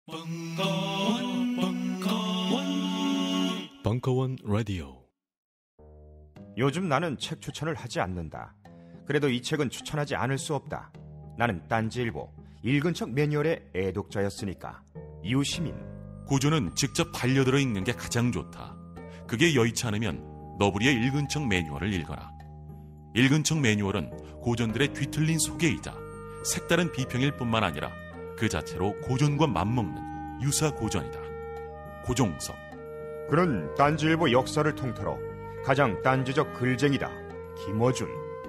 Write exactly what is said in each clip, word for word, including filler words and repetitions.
벙커원, 벙커원, 벙커원 라디오. 요즘 나는 책 추천을 하지 않는다. 그래도 이 책은 추천하지 않을 수 없다. 나는 딴지일보 읽은 척 매뉴얼의 애독자였으니까. 이웃시민. 고전은 직접 반려들어 읽는 게 가장 좋다. 그게 여의치 않으면 너부리의 읽은 척 매뉴얼을 읽어라. 읽은 척 매뉴얼은 고전들의 뒤틀린 소개이자 색다른 비평일 뿐만 아니라 그 자체로 고전과 맞먹는 유사 고전이다. 고종석. 그는 딴지일보 역사를 통틀어 가장 딴지적 글쟁이다. 김어준.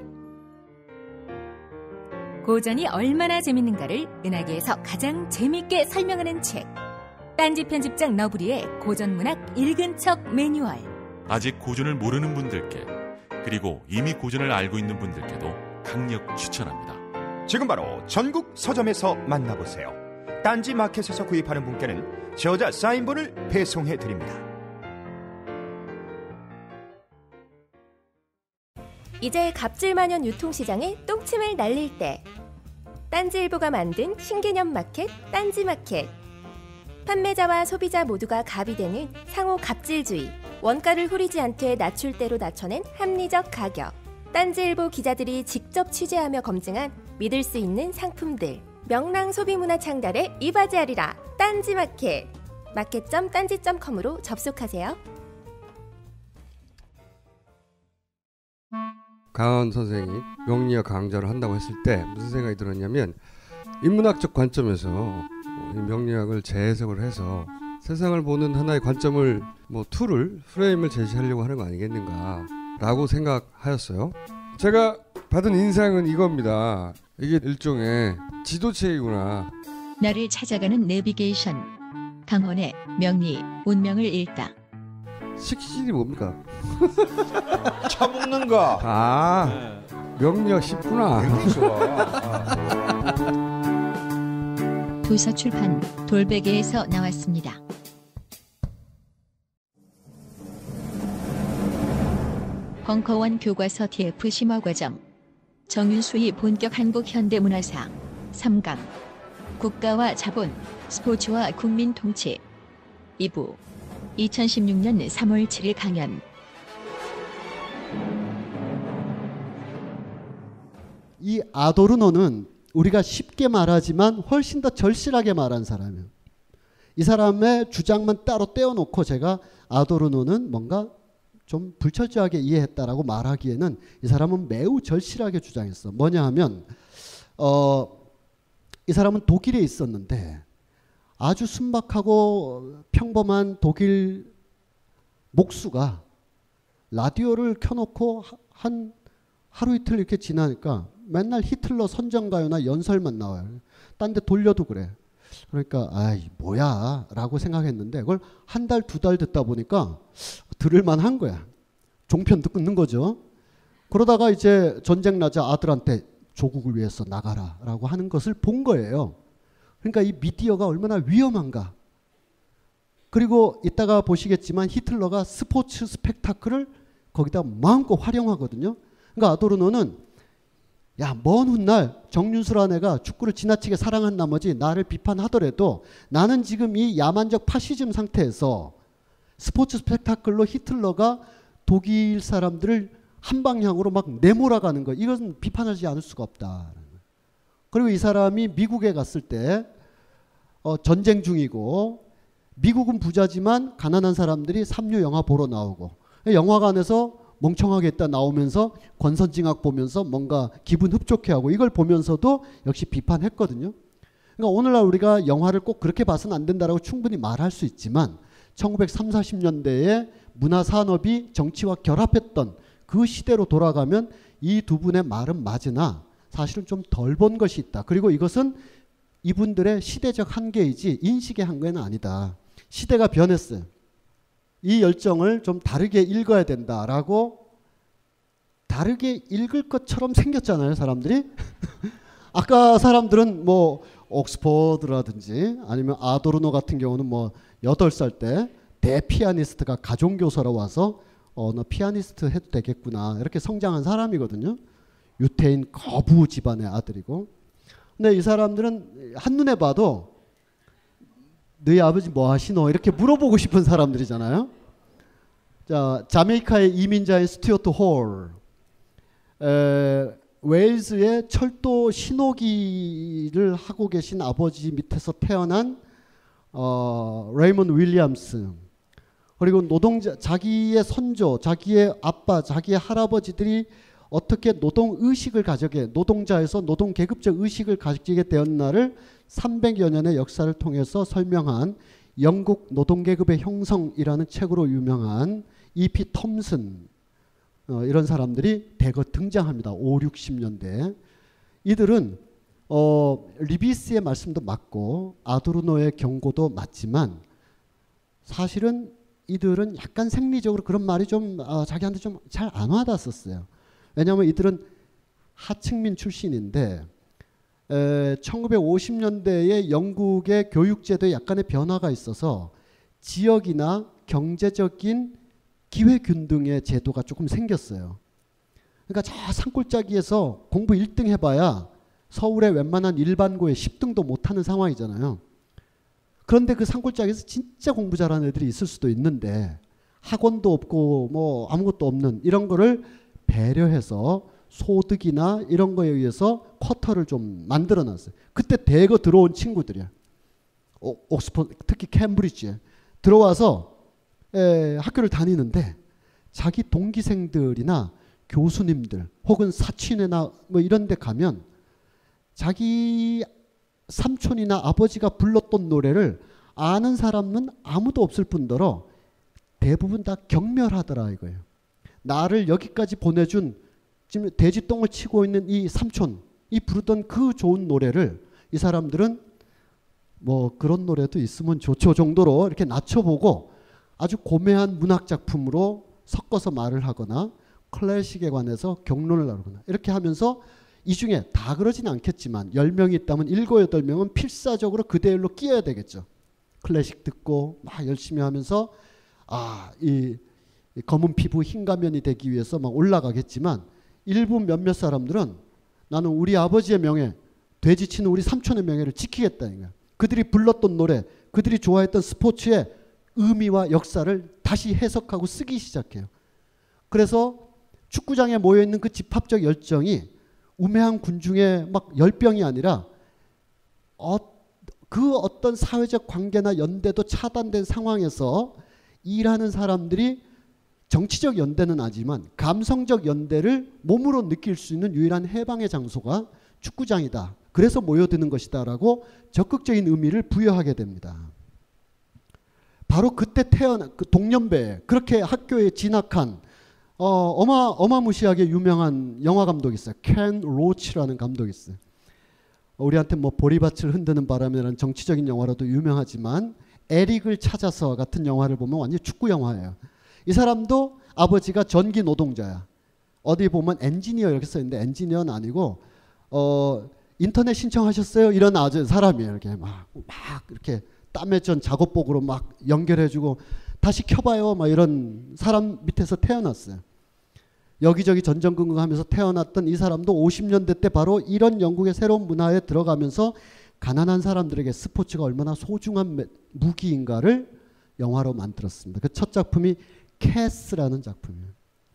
고전이 얼마나 재밌는가를 은하계에서 가장 재밌게 설명하는 책. 딴지 편집장 너부리의 고전문학 읽은 척 매뉴얼. 아직 고전을 모르는 분들께, 그리고 이미 고전을 알고 있는 분들께도 강력 추천합니다. 지금 바로 전국 서점에서 만나보세요. 딴지 마켓에서 구입하는 분께는 저자 사인본을 배송해드립니다. 이제 갑질만연 유통시장에 똥침을 날릴 때, 딴지일보가 만든 신개념 마켓 딴지마켓. 판매자와 소비자 모두가 갑이 되는 상호 갑질주의, 원가를 후리지 않게 낮출대로 낮춰낸 합리적 가격. 딴지일보 기자들이 직접 취재하며 검증한 믿을 수 있는 상품들. 명랑 소비문화 창달에 이바지하리라. 딴지마켓. 마켓 점 딴지 점 컴으로 접속하세요. 강원 선생이 명리학 강좌를 한다고 했을 때 무슨 생각이 들었냐면, 인문학적 관점에서 명리학을 재해석을 해서 세상을 보는 하나의 관점을, 뭐 툴을, 프레임을 제시하려고 하는 거 아니겠는가 라고 생각하였어요. 제가 받은 인상은 이겁니다. 이게 일종의 지도책이구나. 나를 찾아가는 내비게이션. 강원의 명리, 운명을 읽다. 식신이 뭡니까? 처먹는 거. 아, 네. 명리학 쉽구나. 굉장히 좋아. 아. 도서출판 돌베개에서 나왔습니다. 벙커원 교과서 티에프 심화과정. 정윤수의 본격 한국 현대문화사 삼 강. 국가와 자본, 스포츠와 국민 통치. 이 부. 이천십육 년 삼월 칠일 강연. 이 아도르노는 우리가 쉽게 말하지만 훨씬 더 절실하게 말한 사람이에요. 이 사람의 주장만 따로 떼어놓고 제가 아도르노는 뭔가 좀 불철저하게 이해했다라고 말하기에는 이 사람은 매우 절실하게 주장했어. 뭐냐 하면 어, 이 사람은 독일에 있었는데 아주 순박하고 평범한 독일 목수가 라디오를 켜놓고 한 하루 이틀 이렇게 지나니까 맨날 히틀러 선전가요나 연설만 나와요. 딴 데 돌려도 그래. 그러니까 아이 뭐야 라고 생각했는데 그걸 한 달 두 달 듣다 보니까 들을만 한 거야. 종편도 끊는 거죠. 그러다가 이제 전쟁 나자 아들한테 조국을 위해서 나가라 라고 하는 것을 본 거예요. 그러니까 이 미디어가 얼마나 위험한가. 그리고 이따가 보시겠지만 히틀러가 스포츠 스펙타클을 거기다 마음껏 활용하거든요. 그러니까 아도르노는 야, 먼 훗날 정윤수라는 애가 축구를 지나치게 사랑한 나머지 나를 비판하더라도 나는 지금 이 야만적 파시즘 상태에서 스포츠 스펙타클로 히틀러가 독일 사람들을 한 방향으로 막 내몰아가는 거, 이것은 비판하지 않을 수가 없다. 그리고 이 사람이 미국에 갔을 때 어, 전쟁 중이고 미국은 부자지만 가난한 사람들이 삼류 영화 보러 나오고 영화관에서 멍청하게 있다 나오면서 권선징악 보면서 뭔가 기분 흡족해하고 이걸 보면서도 역시 비판했거든요. 그러니까 오늘날 우리가 영화를 꼭 그렇게 봐서는 안 된다라고 충분히 말할 수 있지만 천구백삼십, 사십 년대에 문화산업이 정치와 결합했던 그 시대로 돌아가면 이 두 분의 말은 맞으나 사실은 좀 덜 본 것이 있다. 그리고 이것은 이분들의 시대적 한계이지 인식의 한계는 아니다. 시대가 변했어요. 이 열정을 좀 다르게 읽어야 된다라고, 다르게 읽을 것처럼 생겼잖아요, 사람들이. 아까 사람들은 뭐 옥스퍼드라든지 아니면 아도르노 같은 경우는 뭐 여덟 살 때 대피아니스트가 가정교사로 와서 어, 너 피아니스트 해도 되겠구나 이렇게 성장한 사람이거든요. 유태인 거부 집안의 아들이고. 근데 이 사람들은 한눈에 봐도 너희 아버지 뭐 하시노? 이렇게 물어보고 싶은 사람들이잖아요. 자, 자메이카의 이민자인 스튜어트 홀, 에, 웨일즈의 철도 신호기를 하고 계신 아버지 밑에서 태어난 어, 레이먼 윌리엄스, 그리고 노동자, 자기의 선조, 자기의 아빠, 자기의 할아버지들이 어떻게 노동 의식을 가지게, 노동자에서 노동 계급적 의식을 가지게 되었나를 삼백여 년의 역사를 통해서 설명한 영국 노동계급의 형성이라는 책으로 유명한 이피 톰슨, 어, 이런 사람들이 대거 등장합니다. 오십, 육십 년대. 이들은 어, 리비스의 말씀도 맞고 아도르노의 경고도 맞지만 사실은 이들은 약간 생리적으로 그런 말이 좀 어, 자기한테 좀 잘 안 와닿았었어요. 왜냐하면 이들은 하층민 출신인데 에, 천구백오십 년대에 영국의 교육제도에 약간의 변화가 있어서 지역이나 경제적인 기회균등의 제도가 조금 생겼어요. 그러니까 저 산골짜기에서 공부 일 등 해봐야 서울의 웬만한 일반고에 십 등도 못하는 상황이잖아요. 그런데 그 산골짜기에서 진짜 공부 잘하는 애들이 있을 수도 있는데 학원도 없고 뭐 아무것도 없는 이런 거를 배려해서 소득이나 이런 거에 의해서 쿼터를 좀 만들어 놨어요. 그때 대거 들어온 친구들이야. 오, 옥스퍼드, 특히 캠브리지에 들어와서 에, 학교를 다니는데 자기 동기생들이나 교수님들 혹은 사촌이나 뭐 이런 데 가면 자기 삼촌이나 아버지가 불렀던 노래를 아는 사람은 아무도 없을 뿐더러 대부분 다 경멸하더라 이거예요. 나를 여기까지 보내준 지금 돼지똥을 치고 있는 이 삼촌, 이 부르던 그 좋은 노래를 이 사람들은 뭐 그런 노래도 있으면 좋죠 정도로 이렇게 낮춰보고 아주 고매한 문학작품으로 섞어서 말을 하거나 클래식에 관해서 경론을 나누거나 이렇게 하면서 이 중에 다 그러진 않겠지만 열 명이 있다면 일곱, 여덟 명은 필사적으로 그 대열로 끼어야 되겠죠. 클래식 듣고 막 열심히 하면서 아, 이 검은 피부 흰 가면이 되기 위해서 막 올라가겠지만 일부 몇몇 사람들은 나는 우리 아버지의 명예, 돼지 치는 우리 삼촌의 명예를 지키겠다. 이거야. 그들이 불렀던 노래, 그들이 좋아했던 스포츠의 의미와 역사를 다시 해석하고 쓰기 시작해요. 그래서 축구장에 모여있는 그 집합적 열정이 우매한 군중의 막 열병이 아니라 어, 그 어떤 사회적 관계나 연대도 차단된 상황에서 일하는 사람들이 정치적 연대는 아니지만 감성적 연대를 몸으로 느낄 수 있는 유일한 해방의 장소가 축구장이다. 그래서 모여드는 것이다 라고 적극적인 의미를 부여하게 됩니다. 바로 그때 태어난 그 동년배 그렇게 학교에 진학한 어, 어마, 어마무시하게 유명한 영화 감독이 있어요. 켄 로치라는 감독이 있어요. 우리한테 뭐 보리밭을 흔드는 바람이라는 정치적인 영화로도 유명하지만 에릭을 찾아서 같은 영화를 보면 완전 축구 영화예요. 이 사람도 아버지가 전기 노동자야. 어디 보면 엔지니어 이렇게 써있는데 엔지니어는 아니고 어, 인터넷 신청하셨어요? 이런 아주 사람이에요. 이렇게 막, 막 이렇게 땀에 전 작업복으로 막 연결해주고 다시 켜봐요. 막 이런 사람 밑에서 태어났어요. 여기저기 전전긍긍하면서 태어났던 이 사람도 오십 년대 때 바로 이런 영국의 새로운 문화에 들어가면서 가난한 사람들에게 스포츠가 얼마나 소중한 무기인가를 영화로 만들었습니다. 그 첫 작품이 캐스라는 작품이에요.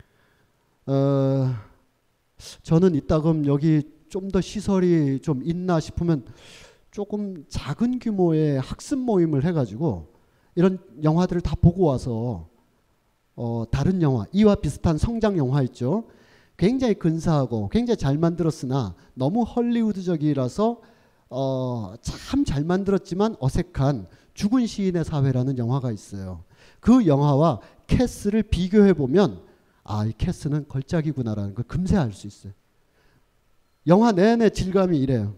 어, 저는 이따금 여기 좀 더 시설이 좀 있나 싶으면 조금 작은 규모의 학습 모임을 해가지고 이런 영화들을 다 보고 와서 어, 다른 영화, 이와 비슷한 성장 영화 있죠. 굉장히 근사하고 굉장히 잘 만들었으나 너무 헐리우드적이라서 어, 참 잘 만들었지만 어색한 죽은 시인의 사회라는 영화가 있어요. 그 영화와 캐스를 비교해보면 아, 이 캐스는 걸작이구나라는 걸 금세 알 수 있어요. 영화 내내 질감이 이래요.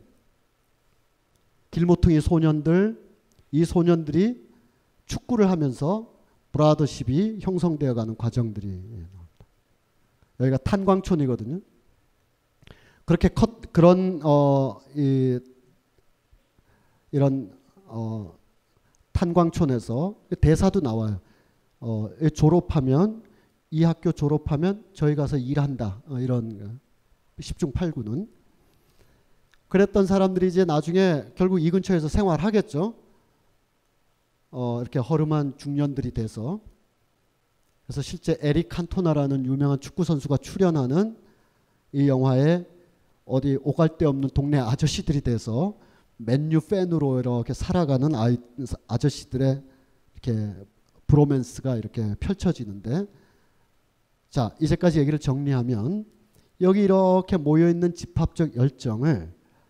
길모퉁이 소년들, 이 소년들이 축구를 하면서 브라더십이 형성되어 가는 과정들이 나옵니다. 여기가 탄광촌이거든요. 그렇게 컷, 그런 어, 이, 이런 어, 탄광촌에서 대사도 나와요. 어, 졸업하면 이 학교 졸업하면 저희 가서 일한다. 어, 이런 십중 팔구는. 그랬던 사람들이 이제 나중에 결국 이 근처에서 생활하겠죠. 어, 이렇게 허름한 중년들이 돼서, 그래서 실제 에릭 칸토나라는 유명한 축구 선수가 출연하는 이 영화에 어디 오갈 데 없는 동네 아저씨들이 돼서 맨유 팬으로 이렇게 살아가는 아이, 아저씨들의 이렇게 브로맨스가 이렇게 펼쳐지는데, 자, 이제까지 얘기를 정리하면 여기 이렇게 모여있는 집합적 열정을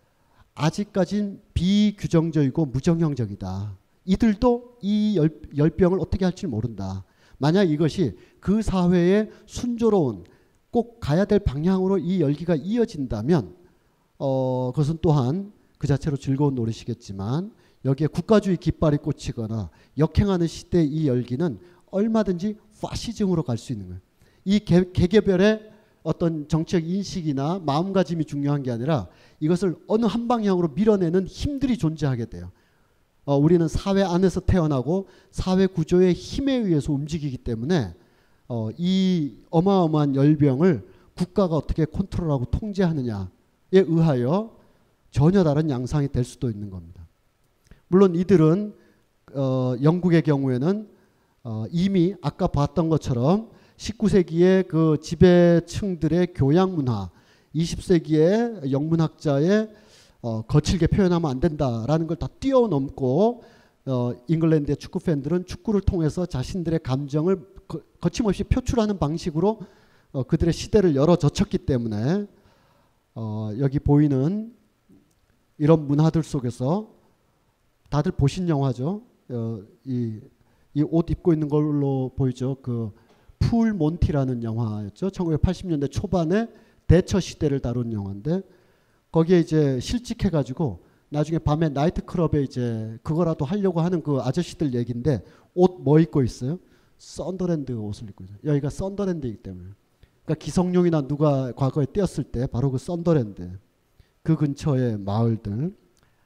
아직까진 비규정적이고 무정형적이다. 이들도 이 열, 열병을 어떻게 할지 모른다. 만약 이것이 그 사회의 순조로운 꼭 가야 될 방향으로 이 열기가 이어진다면 어, 그것은 또한 그 자체로 즐거운 노릇이겠지만 여기에 국가주의 깃발이 꽂히거나 역행하는 시대의 이 열기는 얼마든지 파시즘으로 갈 수 있는 거예요. 이 개, 개개별의 어떤 정치적 인식이나 마음가짐이 중요한 게 아니라 이것을 어느 한 방향으로 밀어내는 힘들이 존재하게 돼요. 어, 우리는 사회 안에서 태어나고 사회 구조의 힘에 의해서 움직이기 때문에 어, 이 어마어마한 열병을 국가가 어떻게 컨트롤하고 통제하느냐에 의하여 전혀 다른 양상이 될 수도 있는 겁니다. 물론 이들은 어, 영국의 경우에는 어, 이미 아까 봤던 것처럼 십구 세기의 그 지배층들의 교양 문화, 이십 세기의 영문학자의 어, 거칠게 표현하면 안 된다라는 걸 다 뛰어넘고 어, 잉글랜드의 축구 팬들은 축구를 통해서 자신들의 감정을 거, 거침없이 표출하는 방식으로 어, 그들의 시대를 열어젖혔기 때문에 어, 여기 보이는 이런 문화들 속에서 다들 보신 영화죠. 어, 이, 이 옷 입고 있는 걸로 보이죠. 그 풀 몬티라는 영화였죠. 천구백팔십 년대 초반에 대처 시대를 다룬 영화인데 거기에 이제 실직해가지고 나중에 밤에 나이트클럽에 이제 그거라도 하려고 하는 그 아저씨들 얘기인데 옷 뭐 입고 있어요? 썬더랜드 옷을 입고 있어요. 여기가 썬더랜드이기 때문에. 그러니까 기성용이나 누가 과거에 뛰었을 때 바로 그 썬더랜드 그 근처의 마을들.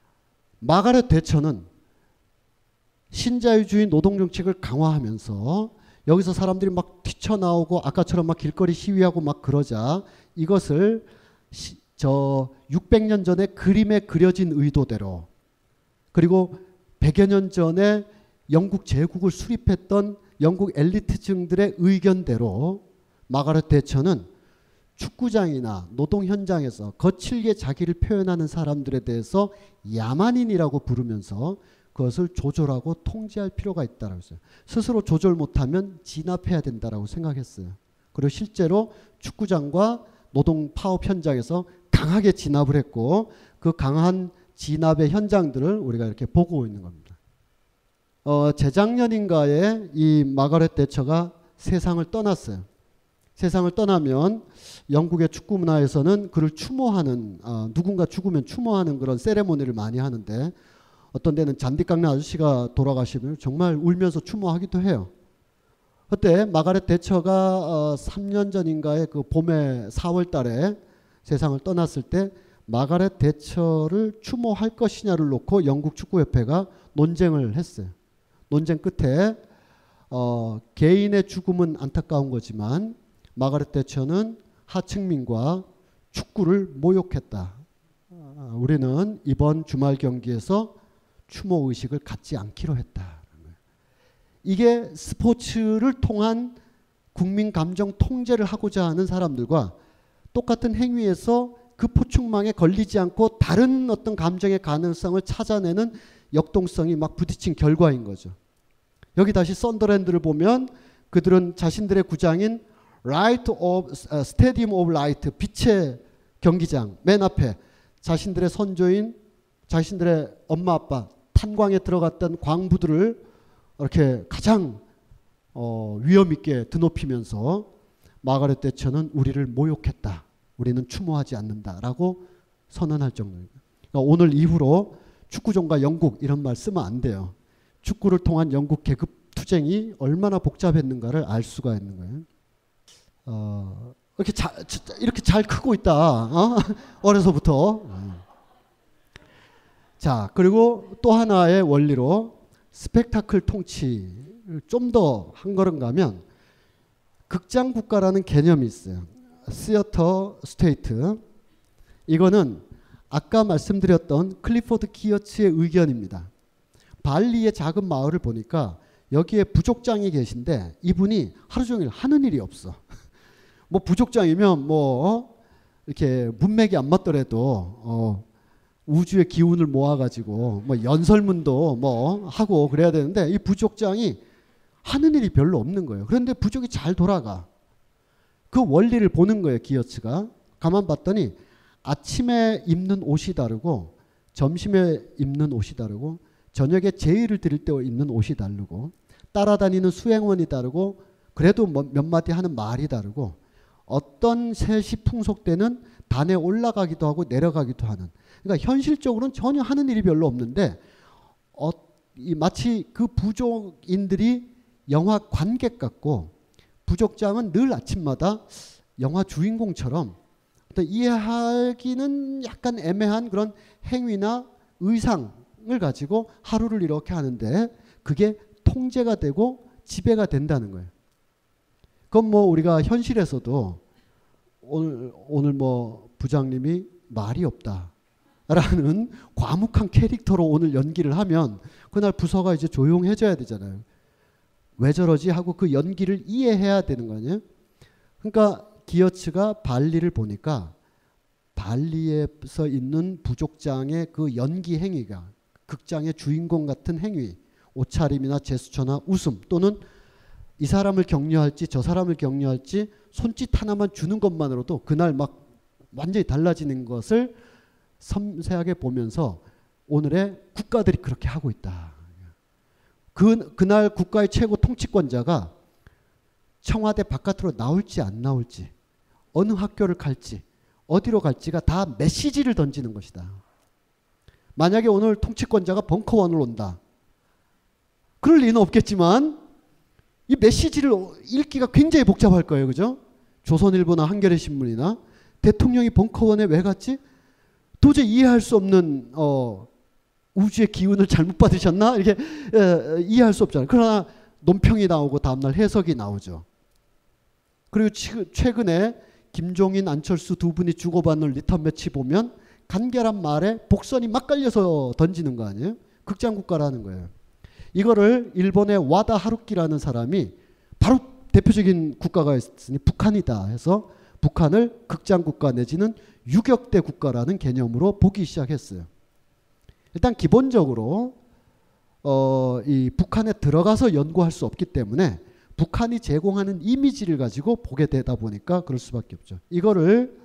마가렛 대처는 신자유주의 노동정책을 강화하면서 여기서 사람들이 막 튀쳐나오고 아까처럼 막 길거리 시위하고 막 그러자 이것을 시, 저 육백 년 전에 그림에 그려진 의도대로 그리고 백여 년 전에 영국 제국을 수립했던 영국 엘리트층들의 의견대로 마가렛 대처는 축구장이나 노동 현장에서 거칠게 자기를 표현하는 사람들에 대해서 야만인이라고 부르면서 그것을 조절하고 통제할 필요가 있다라고 했어요. 스스로 조절 못하면 진압해야 된다라고 생각했어요. 그리고 실제로 축구장과 노동 파업 현장에서 강하게 진압을 했고 그 강한 진압의 현장들을 우리가 이렇게 보고 있는 겁니다. 어, 재작년인가에 이 마가렛 대처가 세상을 떠났어요. 세상을 떠나면 영국의 축구 문화에서는 그를 추모하는 어, 누군가 죽으면 추모하는 그런 세레모니를 많이 하는데 어떤 데는 잔디 깎는 아저씨가 돌아가시면 정말 울면서 추모하기도 해요. 그때 마가렛 대처가 어, 삼 년 전인가에 그 봄에 사월 달에 세상을 떠났을 때 마가렛 대처를 추모할 것이냐를 놓고 영국 축구협회가 논쟁을 했어요. 논쟁 끝에 어, 개인의 죽음은 안타까운 거지만 마가렛 대처는 하층민과 축구를 모욕했다. 아, 우리는 이번 주말 경기에서 추모 의식을 갖지 않기로 했다. 이게 스포츠를 통한 국민 감정 통제를 하고자 하는 사람들과 똑같은 행위에서 그 포축망에 걸리지 않고 다른 어떤 감정의 가능성을 찾아내는 역동성이 막 부딪힌 결과인 거죠. 여기 다시 썬더랜드를 보면 그들은 자신들의 구장인 Light of, uh, Stadium of Light, 빛의 경기장 맨 앞에 자신들의 선조인 자신들의 엄마 아빠 탄광에 들어갔던 광부들을 이렇게 가장 어, 위험 있게 드높이면서 마가렛 대처는 우리를 모욕했다. 우리는 추모하지 않는다라고 선언할 정도입니다. 그러니까 오늘 이후로 축구종과 영국 이런 말 쓰면 안 돼요. 축구를 통한 영국 계급 투쟁이 얼마나 복잡했는가를 알 수가 있는 거예요. 어, 이렇게 자, 이렇게 잘 크고 있다. 어? 어려서부터. 자, 그리고 또 하나의 원리로 스펙타클 통치를 좀 더 한 걸음 가면 극장 국가라는 개념이 있어요. 시어터 스테이트. 이거는 아까 말씀드렸던 클리포드 키어츠의 의견입니다. 발리의 작은 마을을 보니까 여기에 부족장이 계신데 이분이 하루 종일 하는 일이 없어. 뭐 부족장이면 뭐 이렇게 문맥이 안 맞더라도 어 우주의 기운을 모아가지고 뭐 연설문도 뭐 하고 그래야 되는데 이 부족장이 하는 일이 별로 없는 거예요. 그런데 부족이 잘 돌아가. 그 원리를 보는 거예요. 기어츠가. 가만 봤더니 아침에 입는 옷이 다르고 점심에 입는 옷이 다르고 저녁에 제의를 드릴 때 입는 옷이 다르고 따라다니는 수행원이 다르고 그래도 몇 마디 하는 말이 다르고 어떤 셋이 풍속되는 단에 올라가기도 하고 내려가기도 하는. 그러니까 현실적으로는 전혀 하는 일이 별로 없는데 어, 이 마치 그 부족인들이 영화 관객 같고 부족장은 늘 아침마다 영화 주인공처럼 이해하기는 약간 애매한 그런 행위나 의상을 가지고 하루를 이렇게 하는데 그게 통제가 되고 지배가 된다는 거예요. 그건 뭐 우리가 현실에서도 오늘, 오늘 뭐 부장님이 말이 없다라는 과묵한 캐릭터로 오늘 연기를 하면 그날 부서가 이제 조용해져야 되잖아요. 왜 저러지 하고 그 연기를 이해해야 되는 거 아니에요? 그러니까 기어츠가 발리를 보니까 발리에서 있는 부족장의 그 연기 행위가 극장의 주인공 같은 행위, 옷차림이나 제스처나 웃음 또는 이 사람을 격려할지 저 사람을 격려할지 손짓 하나만 주는 것만으로도 그날 막 완전히 달라지는 것을 섬세하게 보면서 오늘의 국가들이 그렇게 하고 있다. 그, 그날 국가의 최고 통치권자가 청와대 바깥으로 나올지 안 나올지 어느 학교를 갈지 어디로 갈지가 다 메시지를 던지는 것이다. 만약에 오늘 통치권자가 벙커원을 온다. 그럴 리는 없겠지만 이 메시지를 읽기가 굉장히 복잡할 거예요. 그죠? 조선일보나 한겨레 신문이나 대통령이 벙커원에 왜 갔지? 도저히 이해할 수 없는 어, 우주의 기운을 잘못 받으셨나? 이렇게 에, 이해할 수 없잖아요. 그러나 논평이 나오고 다음날 해석이 나오죠. 그리고 치, 최근에 김종인, 안철수 두 분이 주고받는 리턴 매치 보면 간결한 말에 복선이 막 깔려서 던지는 거 아니에요? 극장국가라는 거예요. 이거를 일본의 와다 하루키라는 사람이 바로 대표적인 국가가 있으니 북한이다 해서 북한을 극장국가 내지는 유격대 국가라는 개념으로 보기 시작했어요. 일단 기본적으로 어, 이 북한에 들어가서 연구할 수 없기 때문에 북한이 제공하는 이미지를 가지고 보게 되다 보니까 그럴 수밖에 없죠. 이거를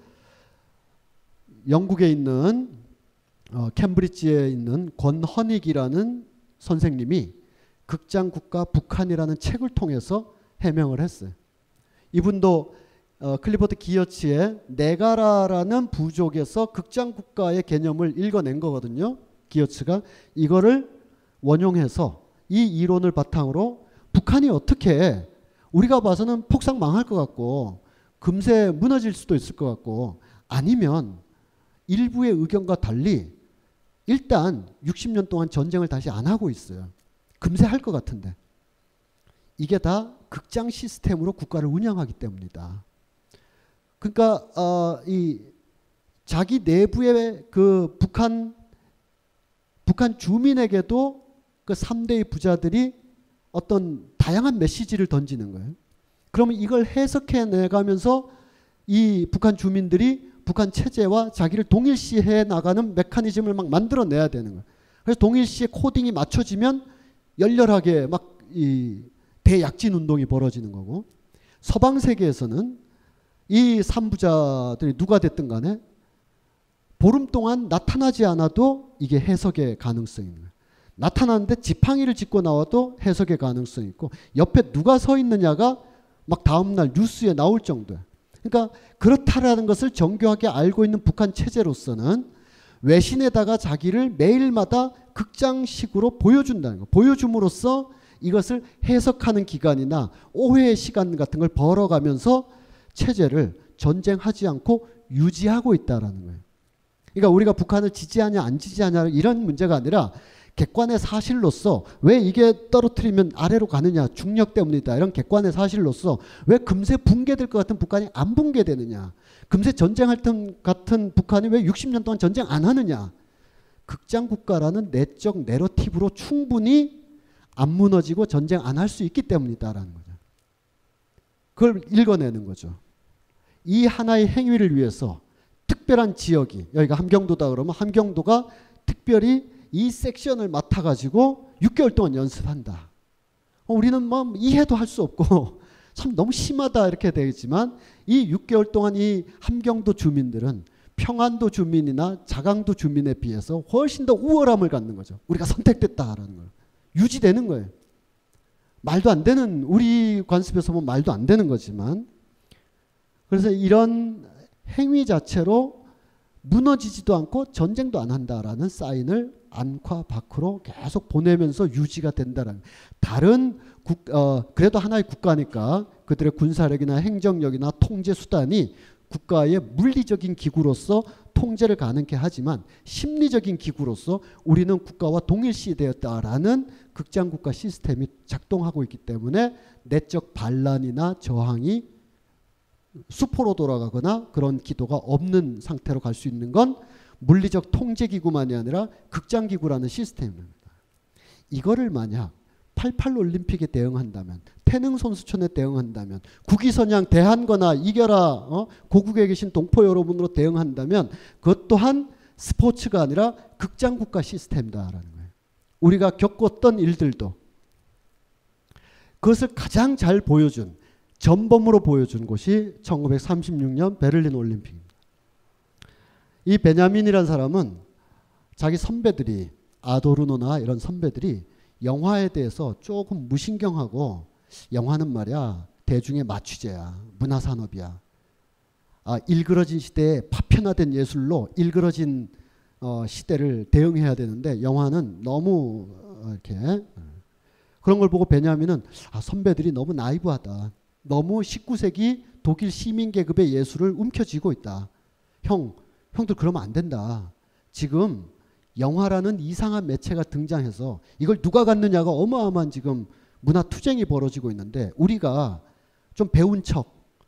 영국에 있는 어, 캠브리지에 있는 권헌익이라는 선생님이 극장국가 북한이라는 책을 통해서 해명을 했어요. 이분도 어, 클리포드 기어츠의 네가라라는 부족에서 극장국가의 개념을 읽어낸 거거든요. 기어츠가 이거를 원용해서 이 이론을 바탕으로 북한이 어떻게 우리가 봐서는 폭삭 망할 것 같고 금세 무너질 수도 있을 것 같고 아니면 일부의 의견과 달리 일단 육십 년 동안 전쟁을 다시 안 하고 있어요. 금세 할 것 같은데 이게 다 극장 시스템으로 국가를 운영하기 때문이다. 그러니까 어, 이 자기 내부의 그 북한 북한 주민에게도 그 삼 대의 부자들이 어떤 다양한 메시지를 던지는 거예요. 그러면 이걸 해석해 내가면서 이 북한 주민들이 북한 체제와 자기를 동일시해 나가는 메커니즘을 막 만들어내야 되는 거예요. 그래서 동일시의 코딩이 맞춰지면 열렬하게 막 이 대약진 운동이 벌어지는 거고 서방 세계에서는 이 삼부자들이 누가 됐든 간에 보름 동안 나타나지 않아도 이게 해석의 가능성이 있는 거예요. 나타나는데 지팡이를 짚고 나와도 해석의 가능성이 있고 옆에 누가 서 있느냐가 막 다음날 뉴스에 나올 정도야. 그러니까 그렇다라는 것을 정교하게 알고 있는 북한 체제로서는 외신에다가 자기를 매일마다 극장식으로 보여준다는 거. 보여줌으로써 이것을 해석하는 기간이나 오해의 시간 같은 걸 벌어가면서 체제를 전쟁하지 않고 유지하고 있다라는 거예요. 그러니까 우리가 북한을 지지하냐 안 지지하냐 이런 문제가 아니라 객관의 사실로서 왜 이게 떨어뜨리면 아래로 가느냐 중력 때문이다 이런 객관의 사실로서 왜 금세 붕괴될 것 같은 북한이 안 붕괴되느냐 금세 전쟁할 것 같은 북한이 왜 육십 년 동안 전쟁 안 하느냐 극장 국가라는 내적 내러티브로 충분히 안 무너지고 전쟁 안 할 수 있기 때문이다라는 거죠. 그걸 읽어내는 거죠. 이 하나의 행위를 위해서 특별한 지역이, 여기가 함경도다 그러면 함경도가 특별히 이 섹션을 맡아가지고 육 개월 동안 연습한다. 어, 우리는 뭐 이해도 할 수 없고 참 너무 심하다 이렇게 되겠지만 이 육 개월 동안 이 함경도 주민들은 평안도 주민이나 자강도 주민에 비해서 훨씬 더 우월함을 갖는 거죠. 우리가 선택됐다라는 걸. 유지되는 거예요. 말도 안 되는, 우리 관습에서 보면 말도 안 되는 거지만, 그래서 이런 행위 자체로 무너지지도 않고 전쟁도 안 한다라는 사인을 안과 밖으로 계속 보내면서 유지가 된다라는. 다른 국, 어, 그래도 하나의 국가니까 그들의 군사력이나 행정력이나 통제 수단이 국가의 물리적인 기구로서 통제를 가능케 하지만 심리적인 기구로서 우리는 국가와 동일시되었다라는 극장국가 시스템이 작동하고 있기 때문에 내적 반란이나 저항이 수포로 돌아가거나 그런 기도가 없는 상태로 갈 수 있는 건 물리적 통제기구만이 아니라 극장기구라는 시스템입니다. 이거를 만약 팔십팔 올림픽에 대응한다면, 태능 선수촌에 대응한다면, 국위선양 대한거나 이겨라 어? 고국에 계신 동포 여러분으로 대응한다면 그것 또한 스포츠가 아니라 극장국가 시스템이다라는 거예요. 우리가 겪었던 일들도 그것을 가장 잘 보여준, 전범으로 보여준 곳이 천구백삼십육 년 베를린 올림픽입니다. 이 베냐민이라는 사람은 자기 선배들이, 아도르노나 이런 선배들이 영화에 대해서 조금 무신경하고, 영화는 말이야 대중의 마취제야, 문화산업이야, 아, 일그러진 시대에 파편화된 예술로 일그러진 어, 시대를 대응해야 되는데 영화는 너무 어, 이렇게 그런 걸 보고 베냐민은 아, 선배들이 너무 나이브하다, 너무 십구 세기 독일 시민계급의 예술을 움켜쥐고 있다. 형, 형들 그러면 안 된다. 지금 영화라는 이상한 매체가 등장해서 이걸 누가 갖느냐가 어마어마한 지금 문화 투쟁이 벌어지고 있는데 우리가 좀 배운 척,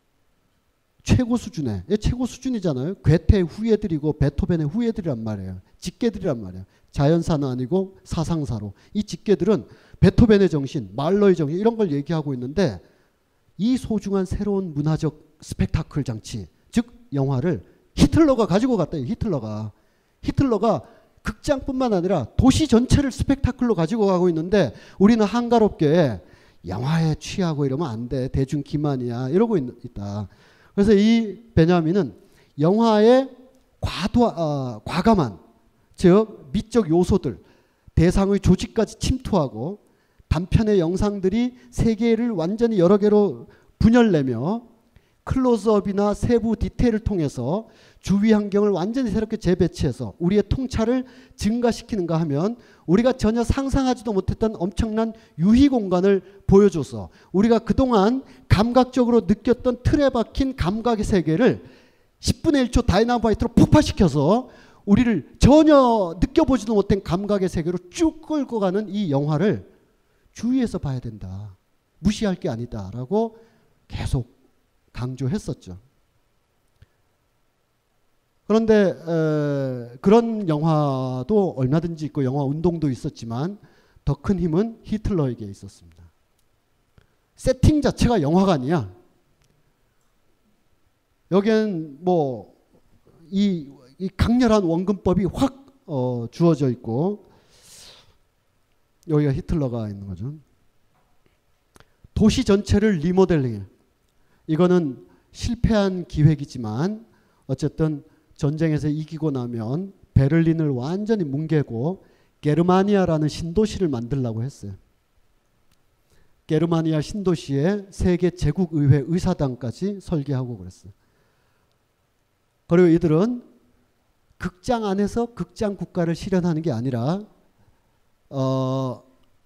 최고 수준의, 최고 수준이잖아요. 괴테의 후예들이고 베토벤의 후예들이란 말이에요. 직계들이란 말이에요. 자연사는 아니고 사상사로. 이 직계들은 베토벤의 정신, 말러의 정신 이런 걸 얘기하고 있는데 이 소중한 새로운 문화적 스펙타클 장치, 즉 영화를 히틀러가 가지고 갔다. 히틀러가. 히틀러가 극장뿐만 아니라 도시 전체를 스펙타클로 가지고 가고 있는데 우리는 한가롭게 영화에 취하고 이러면 안 돼. 대중 기만이야. 이러고 있, 있다. 그래서 이 베냐민은 영화의 과도, 어, 과감한, 즉 미적 요소들, 대상의 조직까지 침투하고 단편의 영상들이 세계를 완전히 여러 개로 분열내며 클로즈업이나 세부 디테일을 통해서 주위 환경을 완전히 새롭게 재배치해서 우리의 통찰을 증가시키는가 하면 우리가 전혀 상상하지도 못했던 엄청난 유희 공간을 보여줘서 우리가 그동안 감각적으로 느꼈던 틀에 박힌 감각의 세계를 십분의 일 초 다이나마이트로 폭파시켜서 우리를 전혀 느껴보지도 못한 감각의 세계로 쭉 끌고 가는 이 영화를 주위에서 봐야 된다. 무시할 게 아니다. 라고 계속 강조했었죠. 그런데 에, 그런 영화도 얼마든지 있고 영화 운동도 있었지만 더 큰 힘은 히틀러에게 있었습니다. 세팅 자체가 영화가 아니야. 여기엔 뭐 이 이 강렬한 원근법이 확 어, 주어져 있고 여기가 히틀러가 있는 거죠. 도시 전체를 리모델링해. 이거는 실패한 기획이지만 어쨌든 전쟁에서 이기고 나면 베를린을 완전히 뭉개고 게르마니아라는 신도시를 만들려고 했어요. 게르마니아 신도시에 세계 제국의회 의사당까지 설계하고 그랬어요. 그리고 이들은 극장 안에서 극장 국가를 실현하는 게 아니라 어,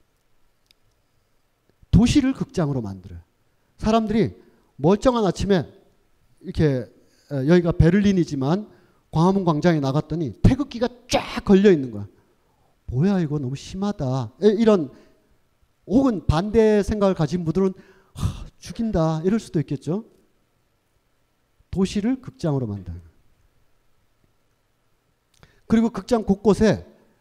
도시를 극장으로 만들어요. 사람들이 멀쩡한 아침에 이렇게 여기가 베를린이지만 광화문 광장에 나갔더니 태극기가 쫙 걸려 있는 거야. 뭐야 이거 너무 심하다. 이런 혹은 반대 생각을 가진 분들은 하, 죽인다 이럴 수도 있겠죠. 도시를 극장으로 만드는. 그리고 극장 곳곳에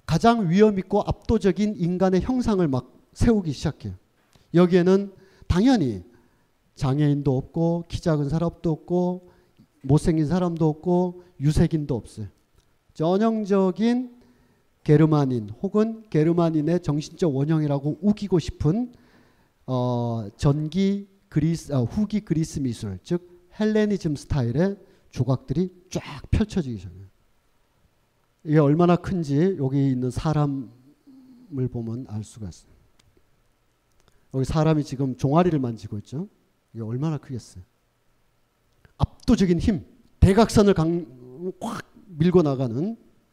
가장 위험 있고 압도적인 인간의 형상을 막 세우기 시작해요. 여기에는 당연히 장애인도 없고 키 작은 사람도 없고 못생긴 사람도 없고 유색인도 없어요. 전형적인 게르만인 혹은 게르만인의 정신적 원형이라고 우기고 싶은 어, 전기 그리스, 아, 후기 그리스 미술, 즉 헬레니즘 스타일의 조각들이 쫙 펼쳐지기 시작해요. 이게 얼마나 큰지 여기 있는 사람을 보면 알 수가 있어요. 여기 사람이 지금 종아리를 만지고 있죠. 이게 얼마나 크겠어요. 압도적인 힘, 대각선을 강, 확 밀고 나가는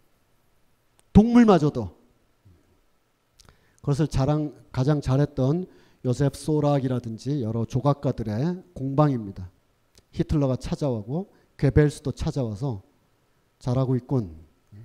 동물마저도 그것을 자랑, 가장 잘했던 요셉 소락이라든지 여러 조각가들의 공방입니다. 히틀러가 찾아오고 괴벨스도 찾아와서 잘하고 있군.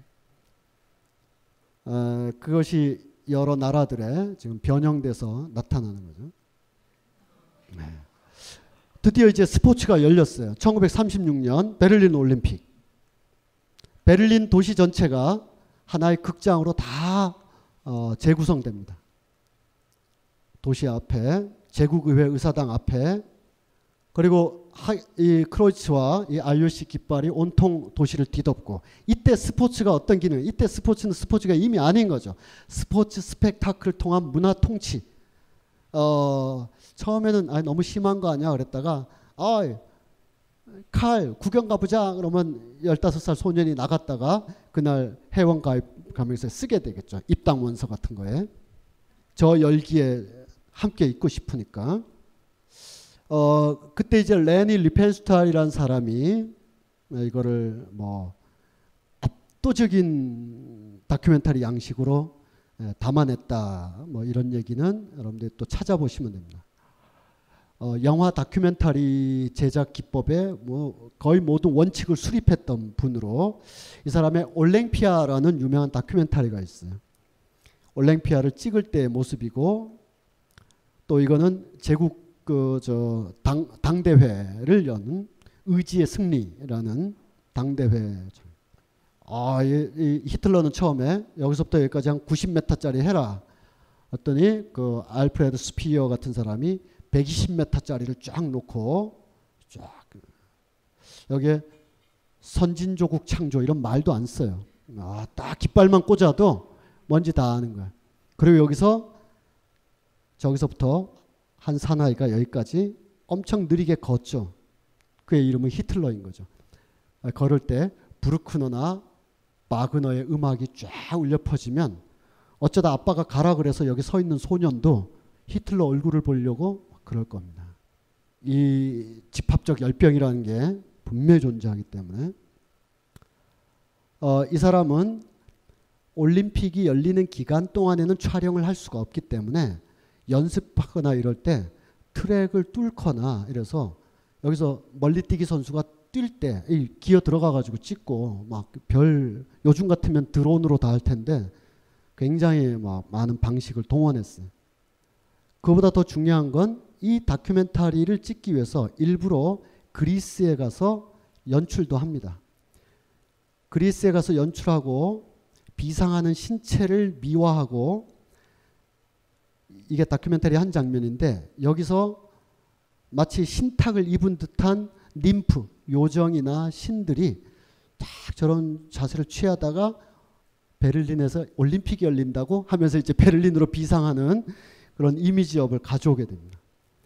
어, 그것이 여러 나라들에 지금 변형돼서 나타나는 거죠. 네. 드디어 이제 스포츠가 열렸어요. 천구백삼십육 년 베를린 올림픽. 베를린 도시 전체가 하나의 극장으로 다 어, 재구성됩니다. 도시 앞에 제국의회 의사당 앞에 그리고 하, 이 크로이츠와 이 알료시 깃발이 온통 도시를 뒤덮고 이때 스포츠가 어떤 기능? 이때 스포츠는 스포츠가 이미 아닌 거죠. 스포츠 스펙타클을 통한 문화 통치. 어, 처음에는 아, 너무 심한 거 아니야 그랬다가 아, 칼 구경 가보자 그러면 열다섯 살 소년이 나갔다가 그날 회원 가입 가면서 쓰게 되겠죠. 입당 원서 같은 거에. 저 열기에 함께 있고 싶으니까. 어, 그때 이제 레니 리펜스탈이라는 사람이 이거를 뭐 압도적인 다큐멘터리 양식으로 담아냈다. 뭐 이런 얘기는 여러분들 또 찾아보시면 됩니다. 어, 영화 다큐멘터리 제작 기법에 뭐 거의 모든 원칙을 수립했던 분으로 이 사람의 올랭피아라는 유명한 다큐멘터리가 있어요. 올랭피아를 찍을 때의 모습이고 또 이거는 제국 그 저 당 당대회를 여는 의지의 승리라는 당대회. 아, 이, 이 히틀러는 처음에 여기서부터 여기까지 한 구십 미터짜리 해라. 했더니 그 알프레드 스피어 같은 사람이 백이십 미터짜리를 쫙 놓고 쫙 여기에 선진조국 창조 이런 말도 안 써요. 아, 딱 깃발만 꽂아도 뭔지 다 아는 거야. 그리고 여기서 저기서부터 한 사나이가 여기까지 엄청 느리게 걷죠. 그의 이름은 히틀러인 거죠. 걸을 때 브루크너나 바그너의 음악이 쫙 울려 퍼지면 어쩌다 아빠가 가라 그래서 여기 서 있는 소년도 히틀러 얼굴을 보려고 그럴 겁니다. 이 집합적 열병이라는 게 분명히 존재하기 때문에 어, 이 사람은 올림픽이 열리는 기간 동안에는 촬영을 할 수가 없기 때문에 연습하거나 이럴 때 트랙을 뚫거나 이래서 여기서 멀리뛰기 선수가 뛸 때 기어 들어가 가지고 찍고 막 별 요즘 같으면 드론으로 다 할 텐데 굉장히 막 많은 방식을 동원했어요. 그보다 더 중요한 건 이 다큐멘터리를 찍기 위해서 일부러 그리스에 가서 연출도 합니다. 그리스에 가서 연출하고 비상하는 신체를 미화하고 이게 다큐멘터리 한 장면인데 여기서 마치 신탁을 입은 듯한 님프, 요정이나 신들이 딱 저런 자세를 취하다가 베를린에서 올림픽이 열린다고 하면서 이제 베를린으로 비상하는 그런 이미지업을 가져오게 됩니다.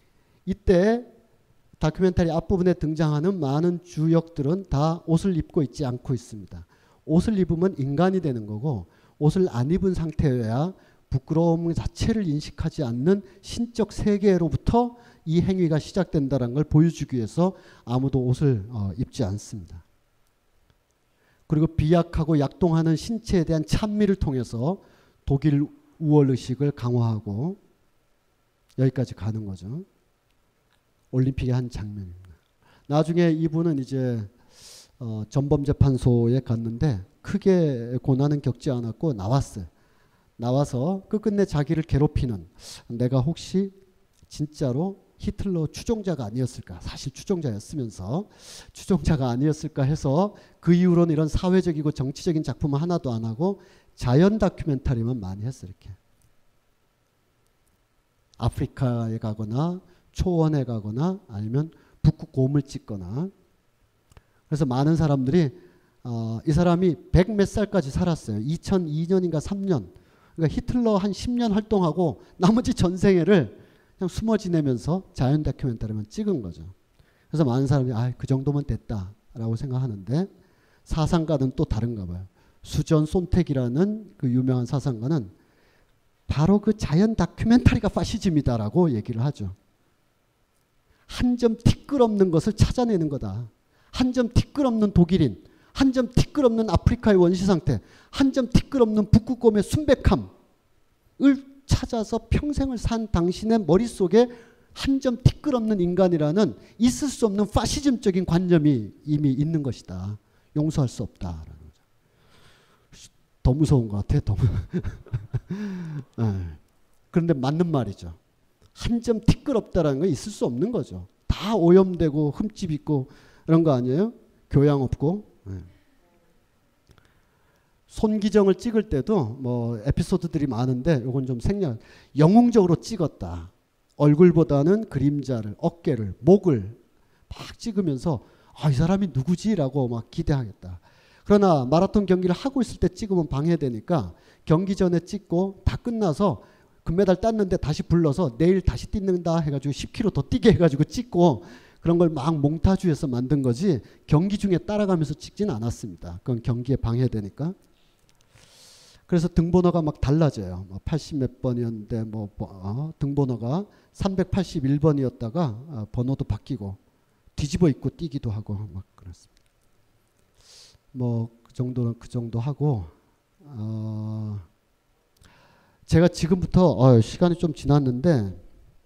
이때 다큐멘터리 앞부분에 등장하는 많은 주역들은 다 옷을 입고 있지 않고 있습니다. 옷을 입으면 인간이 되는 거고 옷을 안 입은 상태여야 부끄러움 자체를 인식하지 않는 신적 세계로부터 이 행위가 시작된다는 걸 보여주기 위해서 아무도 옷을 어, 입지 않습니다. 그리고 비약하고 약동하는 신체에 대한 찬미를 통해서 독일 우월의식을 강화하고 여기까지 가는 거죠. 올림픽의 한 장면입니다. 나중에 이분은 이제 어, 전범재판소에 갔는데 크게 고난은 겪지 않았고 나왔어요. 나와서 끝끝내 자기를 괴롭히는 내가 혹시 진짜로 히틀러 추종자가 아니었을까, 사실 추종자였으면서 추종자가 아니었을까 해서 그 이후로는 이런 사회적이고 정치적인 작품을 하나도 안 하고 자연 다큐멘터리만 많이 했어요. 이렇게 아프리카에 가거나 초원에 가거나 아니면 북극 곰을 찍거나. 그래서 많은 사람들이 어, 이 사람이 백 몇 살까지 살았어요. 이천이 년인가 삼 년. 그러니까 히틀러 한 십 년 활동하고 나머지 전생애를 그냥 숨어 지내면서 자연 다큐멘터리만 찍은 거죠. 그래서 많은 사람이 아, 그 정도면 됐다라고 생각하는데 사상가는 또 다른가 봐요. 수전 손택이라는 그 유명한 사상가는 바로 그 자연 다큐멘터리가 파시즘이다라고 얘기를 하죠. 한 점 티끌없는 것을 찾아내는 거다. 한 점 티끌없는 독일인, 한 점 티끌없는 아프리카의 원시 상태, 한 점 티끌없는 북극곰의 순백함을 찾아서 평생을 산 당신의 머릿속에 한 점 티끌없는 인간이라는 있을 수 없는 파시즘적인 관념이 이미 있는 것이다. 용서할 수 없다라는 거죠. 더 무서운 것 같아. 더 네. 그런데 맞는 말이죠. 한 점 티끌없다라는 건 있을 수 없는 거죠. 다 오염되고 흠집 있고 이런 거 아니에요? 교양 없고. 네. 손기정을 찍을 때도 뭐 에피소드들이 많은데 이건 좀 생략. 영웅적으로 찍었다. 얼굴보다는 그림자를, 어깨를, 목을 막 찍으면서 아, 이 사람이 누구지라고 막 기대하겠다. 그러나 마라톤 경기를 하고 있을 때 찍으면 방해되니까 경기 전에 찍고 다 끝나서 금메달 땄는데 다시 불러서 내일 다시 뛰는다 해가지고 십 킬로미터 더 뛰게 해가지고 찍고 그런 걸 막 몽타주해서 만든 거지 경기 중에 따라가면서 찍지는 않았습니다. 그건 경기에 방해되니까. 그래서 등번호가 막 달라져요. 뭐 팔십 몇 번이었는데 뭐 어, 등번호가 삼백팔십일 번이었다가 어, 번호도 바뀌고 뒤집어 입고 뛰기도 하고 막 그렇습니다. 뭐 그 정도는 그 정도 하고 어, 제가 지금부터 어, 시간이 좀 지났는데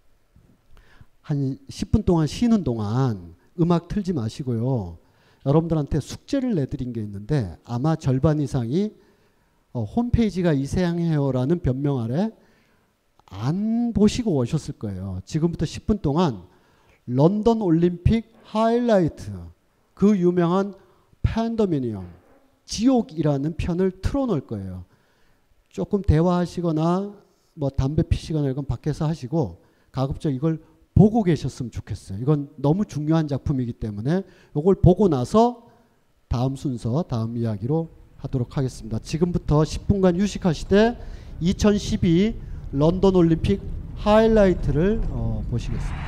한 십 분 동안 쉬는 동안 음악 틀지 마시고요. 여러분들한테 숙제를 내드린 게 있는데 아마 절반 이상이 어, 홈페이지가 이세양해요라는 변명 아래 안 보시고 오셨을 거예요. 지금부터 십 분 동안 런던 올림픽 하이라이트 그 유명한 팬더미니엄 지옥이라는 편을 틀어놓을 거예요. 조금 대화하시거나 뭐 담배 피시거나 이건 밖에서 하시고 가급적 이걸 보고 계셨으면 좋겠어요. 이건 너무 중요한 작품이기 때문에 이걸 보고 나서 다음 순서 다음 이야기로 하도록 하겠습니다. 지금부터 십 분간 휴식하시되 이천십이 런던 올림픽 하이라이트를 어, 보시겠습니다.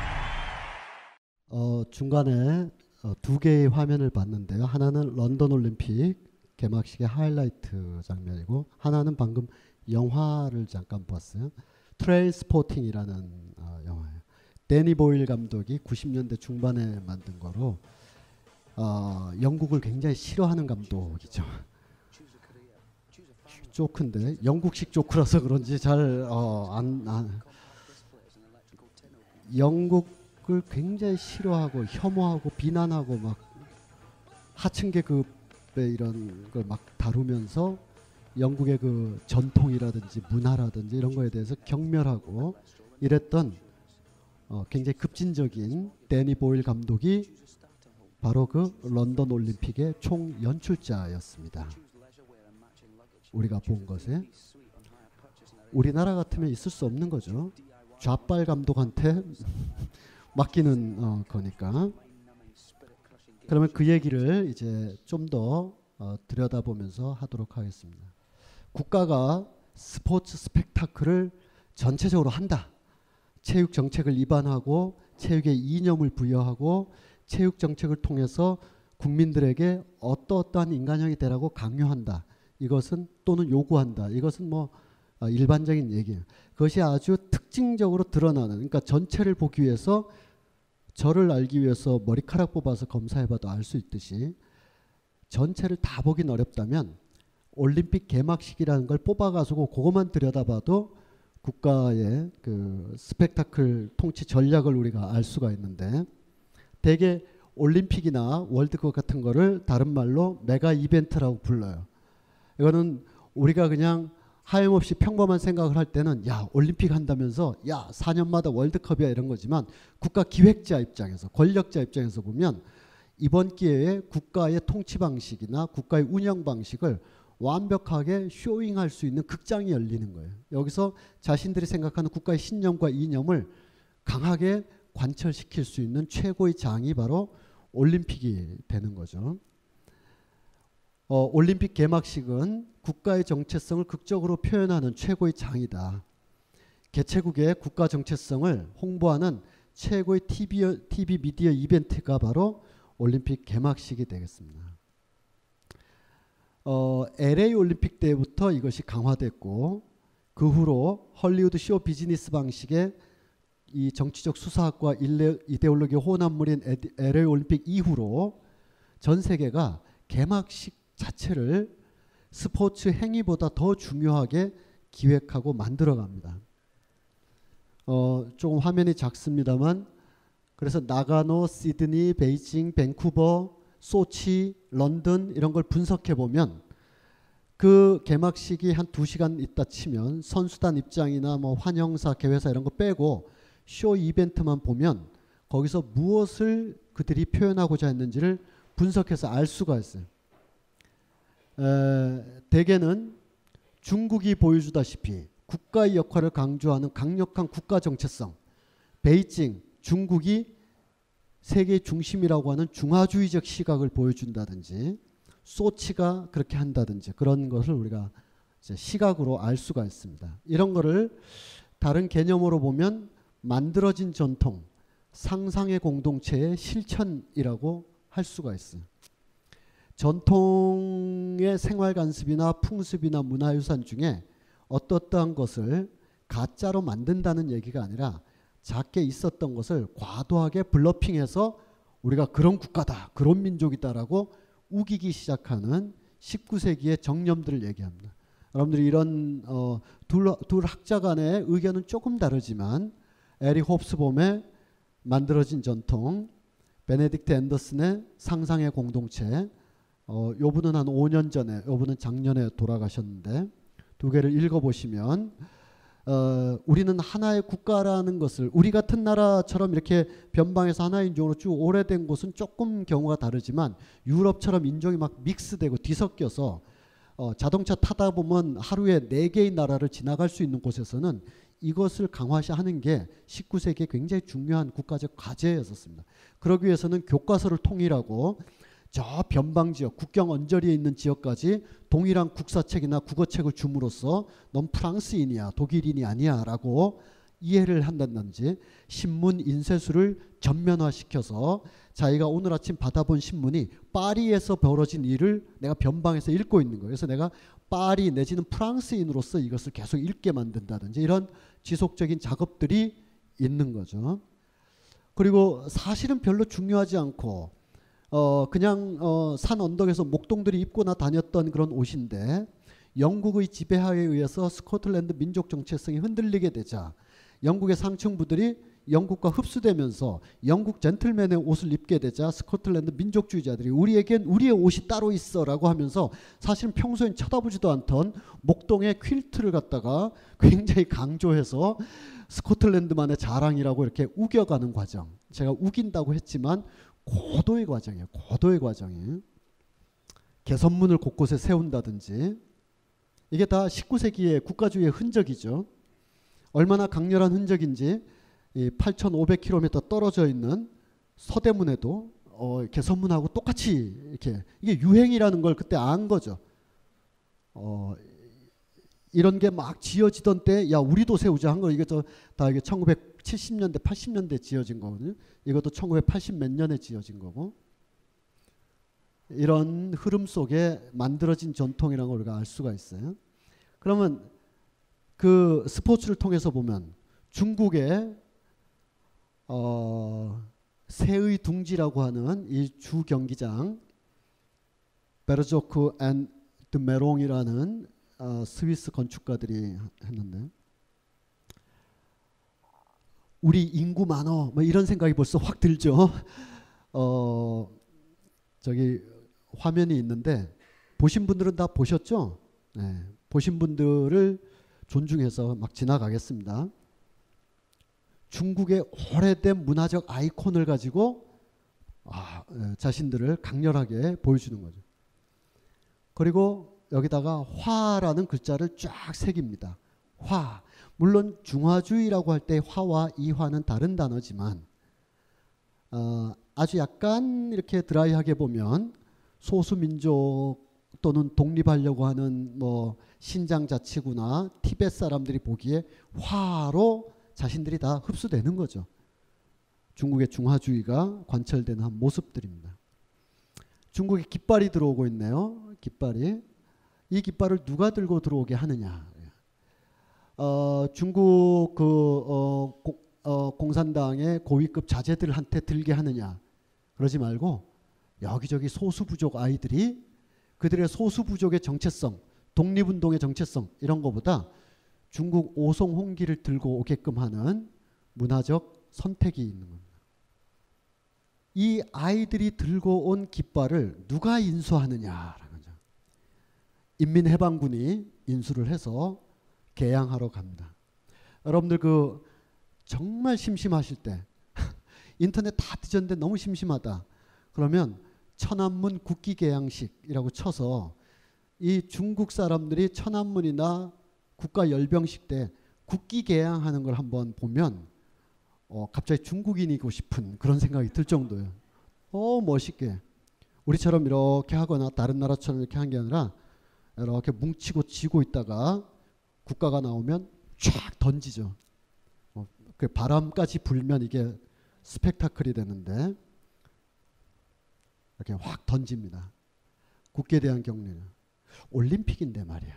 어, 중간에 어, 두 개의 화면을 봤는데요. 하나는 런던 올림픽 개막식의 하이라이트 장면이고 하나는 방금 영화를 잠깐 봤어요. 트레인스포팅이라는 어, 영화예요. 데니 보일 감독이 구십 년대 중반에 만든 거로 어, 영국을 굉장히 싫어하는 감독이죠. 조크인데 영국식 조크라서 그런지 잘 어, 안, 안 영국을 굉장히 싫어하고 혐오하고 비난하고 막 하층계급의 이런 걸 막 다루면서 영국의 그 전통이라든지 문화라든지 이런 거에 대해서 경멸하고 이랬던 어, 굉장히 급진적인 데니 보일 감독이 바로 그 런던 올림픽의 총 연출자였습니다. 우리가 본 것에 우리나라 같으면 있을 수 없는 거죠. 좌빨 감독한테 맡기는 어, 거니까. 그러면 그 얘기를 이제 좀 더 어, 들여다보면서 하도록 하겠습니다. 국가가 스포츠 스펙타클을 전체적으로 한다. 체육 정책을 입안하고 체육에 이념을 부여하고 체육 정책을 통해서 국민들에게 어떠어떠한 인간형이 되라고 강요한다. 이것은 또는 요구한다. 이것은 뭐 일반적인 얘기예요. 그것이 아주 특징적으로 드러나는, 그러니까 전체를 보기 위해서 저를 알기 위해서 머리카락 뽑아서 검사해봐도 알 수 있듯이 전체를 다 보긴 어렵다면 올림픽 개막식이라는 걸 뽑아가지고 그것만 들여다봐도 국가의 그 스펙타클 통치 전략을 우리가 알 수가 있는데, 대개 올림픽이나 월드컵 같은 거를 다른 말로 메가 이벤트라고 불러요. 이거는 우리가 그냥 하염없이 평범한 생각을 할 때는 야 올림픽 한다면서 야 사 년마다 월드컵이야 이런 거지만, 국가 기획자 입장에서 권력자 입장에서 보면 이번 기회에 국가의 통치 방식이나 국가의 운영 방식을 완벽하게 쇼잉할 수 있는 극장이 열리는 거예요. 여기서 자신들이 생각하는 국가의 신념과 이념을 강하게 관철시킬 수 있는 최고의 장이 바로 올림픽이 되는 거죠. 어, 올림픽 개막식은 국가의 정체성을 극적으로 표현하는 최고의 장이다. 개최국의 국가 정체성을 홍보하는 최고의 티비, 티비 미디어 이벤트가 바로 올림픽 개막식이 되겠습니다. 어, 엘에이 올림픽 때부터 이것이 강화됐고 그 후로 헐리우드 쇼 비즈니스 방식의 이 정치적 수사학과 이데올로기 혼합물인 엘에이 올림픽 이후로 전 세계가 개막식 자체를 스포츠 행위보다 더 중요하게 기획하고 만들어갑니다. 어, 조금 화면이 작습니다만 그래서 나가노, 시드니, 베이징, 밴쿠버, 소치, 런던 이런 걸 분석해 보면 그 개막식이 한 두 시간 있다 치면 선수단 입장이나 뭐 환영사, 개회사 이런 거 빼고 쇼 이벤트만 보면 거기서 무엇을 그들이 표현하고자 했는지를 분석해서 알 수가 있어요. 에, 대개는 중국이 보여주다시피 국가의 역할을 강조하는 강력한 국가 정체성, 베이징, 중국이 세계의 중심이라고 하는 중화주의적 시각을 보여준다든지 소치가 그렇게 한다든지 그런 것을 우리가 이제 시각으로 알 수가 있습니다. 이런 거를 다른 개념으로 보면 만들어진 전통, 상상의 공동체의 실천이라고 할 수가 있어요. 전통의 생활 관습이나 풍습이나 문화유산 중에 어떠한 것을 가짜로 만든다는 얘기가 아니라 작게 있었던 것을 과도하게 블러핑해서 우리가 그런 국가다, 그런 민족이다라고 우기기 시작하는 십구 세기의 정념들을 얘기합니다. 여러분들이 이런 어, 둘, 둘 학자 간의 의견은 조금 다르지만 에릭 홉스봄의 만들어진 전통, 베네딕트 앤더슨의 상상의 공동체, 어, 요 분은 한 오 년 전에, 요 분은 작년에 돌아가셨는데 두 개를 읽어보시면 어, 우리는 하나의 국가라는 것을 우리 같은 나라처럼 이렇게 변방에서 하나의 인종으로 쭉 오래된 곳은 조금 경우가 다르지만 유럽처럼 인종이 막 믹스되고 뒤섞여서 어, 자동차 타다 보면 하루에 네 개의 나라를 지나갈 수 있는 곳에서는 이것을 강화하는 게 십구 세기에 굉장히 중요한 국가적 과제였었습니다. 그러기 위해서는 교과서를 통일하고 저 변방 지역, 국경 언저리에 있는 지역까지 동일한 국사책이나 국어책을 줌으로써 넌 프랑스인이야, 독일인이 아니야 라고 이해를 한다든지 신문 인쇄수를 전면화시켜서 자기가 오늘 아침 받아본 신문이 파리에서 벌어진 일을 내가 변방에서 읽고 있는 거예요. 그래서 내가 파리 내지는 프랑스인으로서 이것을 계속 읽게 만든다든지 이런 지속적인 작업들이 있는 거죠. 그리고 사실은 별로 중요하지 않고 어 그냥 어 산 언덕에서 목동들이 입고나 다녔던 그런 옷인데 영국의 지배하에 의해서 스코틀랜드 민족 정체성이 흔들리게 되자 영국의 상층부들이 영국과 흡수되면서 영국 젠틀맨의 옷을 입게 되자 스코틀랜드 민족주의자들이 우리에겐 우리의 옷이 따로 있어라고 하면서 사실은 평소엔 쳐다보지도 않던 목동의 퀼트를 갖다가 굉장히 강조해서 스코틀랜드만의 자랑이라고 이렇게 우겨가는 과정. 제가 우긴다고 했지만 고도의 과정이에요. 고도의 과정이에요. 개선문을 곳곳에 세운다든지 이게 다 십구 세기의 국가주의의 흔적이죠. 얼마나 강렬한 흔적인지 이 팔천오백 킬로미터 떨어져 있는 서대문에도 어, 개선문하고 똑같이 이렇게 이게 유행이라는 걸 그때 안 거죠. 어, 이런 게 막 지어지던 때 야 우리도 세우자 한 거 이게 다 이게 천구백칠십 년대 팔십 년대 지어진 거거든요. 이것도 천구백팔십 몇 년에 지어진 거고 이런 흐름 속에 만들어진 전통이라는 걸 우리가 알 수가 있어요. 그러면 그 스포츠를 통해서 보면 중국의 어, 새의 둥지라고 하는 이 주 경기장 베르조크 앤 드 메롱이라는 어, 스위스 건축가들이 했는데 우리 인구 많어 뭐 이런 생각이 벌써 확 들죠. 어, 저기 화면이 있는데 보신 분들은 다 보셨죠? 네, 보신 분들을 존중해서 막 지나가겠습니다. 중국의 오래된 문화적 아이콘을 가지고 아, 자신들을 강렬하게 보여주는 거죠. 그리고 여기다가 화라는 글자를 쫙 새깁니다. 화. 물론 중화주의라고 할 때 화와 이화는 다른 단어지만 어, 아주 약간 이렇게 드라이하게 보면 소수민족 또는 독립하려고 하는 뭐 신장 자치구나 티베트 사람들이 보기에 화로 자신들이 다 흡수되는 거죠. 중국의 중화주의가 관철되는 한 모습들입니다. 중국에 깃발이 들어오고 있네요. 깃발이. 이 깃발을 누가 들고 들어오게 하느냐. 어, 중국 그 어, 고, 어, 공산당의 고위급 자제들한테 들게 하느냐. 그러지 말고 여기저기 소수부족 아이들이 그들의 소수부족의 정체성, 독립운동의 정체성 이런 거보다 중국 오송홍기를 들고 오게끔 하는 문화적 선택이 있는 겁니다. 이 아이들이 들고 온 깃발을 누가 인수하느냐라는 거죠. 인민해방군이 인수를 해서 개양하러 갑니다. 여러분들 그 정말 심심하실 때 인터넷 다 뒤졌는데 너무 심심하다. 그러면 천안문 국기개양식이라고 쳐서 이 중국 사람들이 천안문이나 국가열병식 때 국기개양하는 걸 한번 보면 어, 갑자기 중국인이고 싶은 그런 생각이 들 정도예요. 어 멋있게. 우리처럼 이렇게 하거나 다른 나라처럼 이렇게 한 게 아니라 이렇게 뭉치고 쥐고 있다가 국가가 나오면 쫙 던지죠. 어, 그 바람까지 불면 이게 스펙타클이 되는데 이렇게 확 던집니다. 국기에 대한 경례는. 올림픽인데 말이야.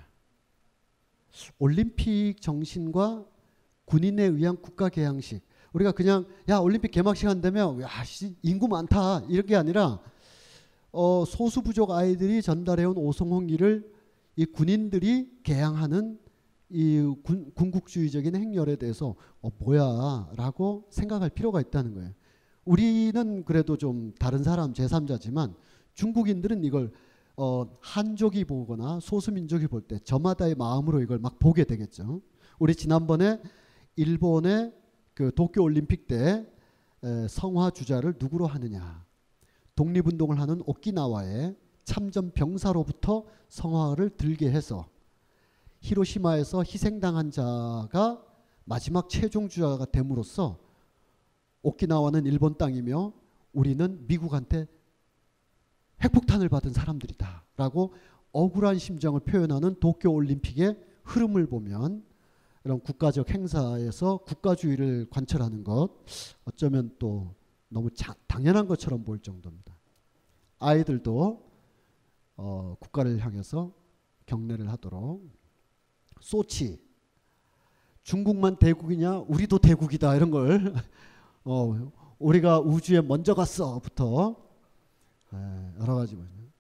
올림픽 정신과 군인에 의한 국가 개양식. 우리가 그냥 야 올림픽 개막식 한다면 야 인구 많다 이렇게 아니라 어, 소수부족 아이들이 전달해온 오송홍기를 이 군인들이 개양하는 이 군, 군국주의적인 행렬에 대해서 어, 뭐야 라고 생각할 필요가 있다는 거예요. 우리는 그래도 좀 다른 사람 제삼자지만 중국인들은 이걸 어, 한족이 보거나 소수민족이 볼 때 저마다의 마음으로 이걸 막 보게 되겠죠. 우리 지난번에 일본의 그 도쿄올림픽 때 에, 성화 주자를 누구로 하느냐. 독립운동을 하는 오키나와의 참전 병사로부터 성화를 들게 해서 히로시마에서 희생당한 자가 마지막 최종 주자가 됨으로써 오키나와는 일본 땅이며 우리는 미국한테 핵폭탄을 받은 사람들이다 라고 억울한 심정을 표현하는 도쿄올림픽의 흐름을 보면 이런 국가적 행사에서 국가주의를 관철하는 것 어쩌면 또 너무 자, 당연한 것처럼 보일 정도입니다. 아이들도 어, 국가를 향해서 경례를 하도록. 소치. 중국만 대국이냐 우리도 대국이다 이런 걸 어, 우리가 우주에 먼저 갔어부터 여러 가지.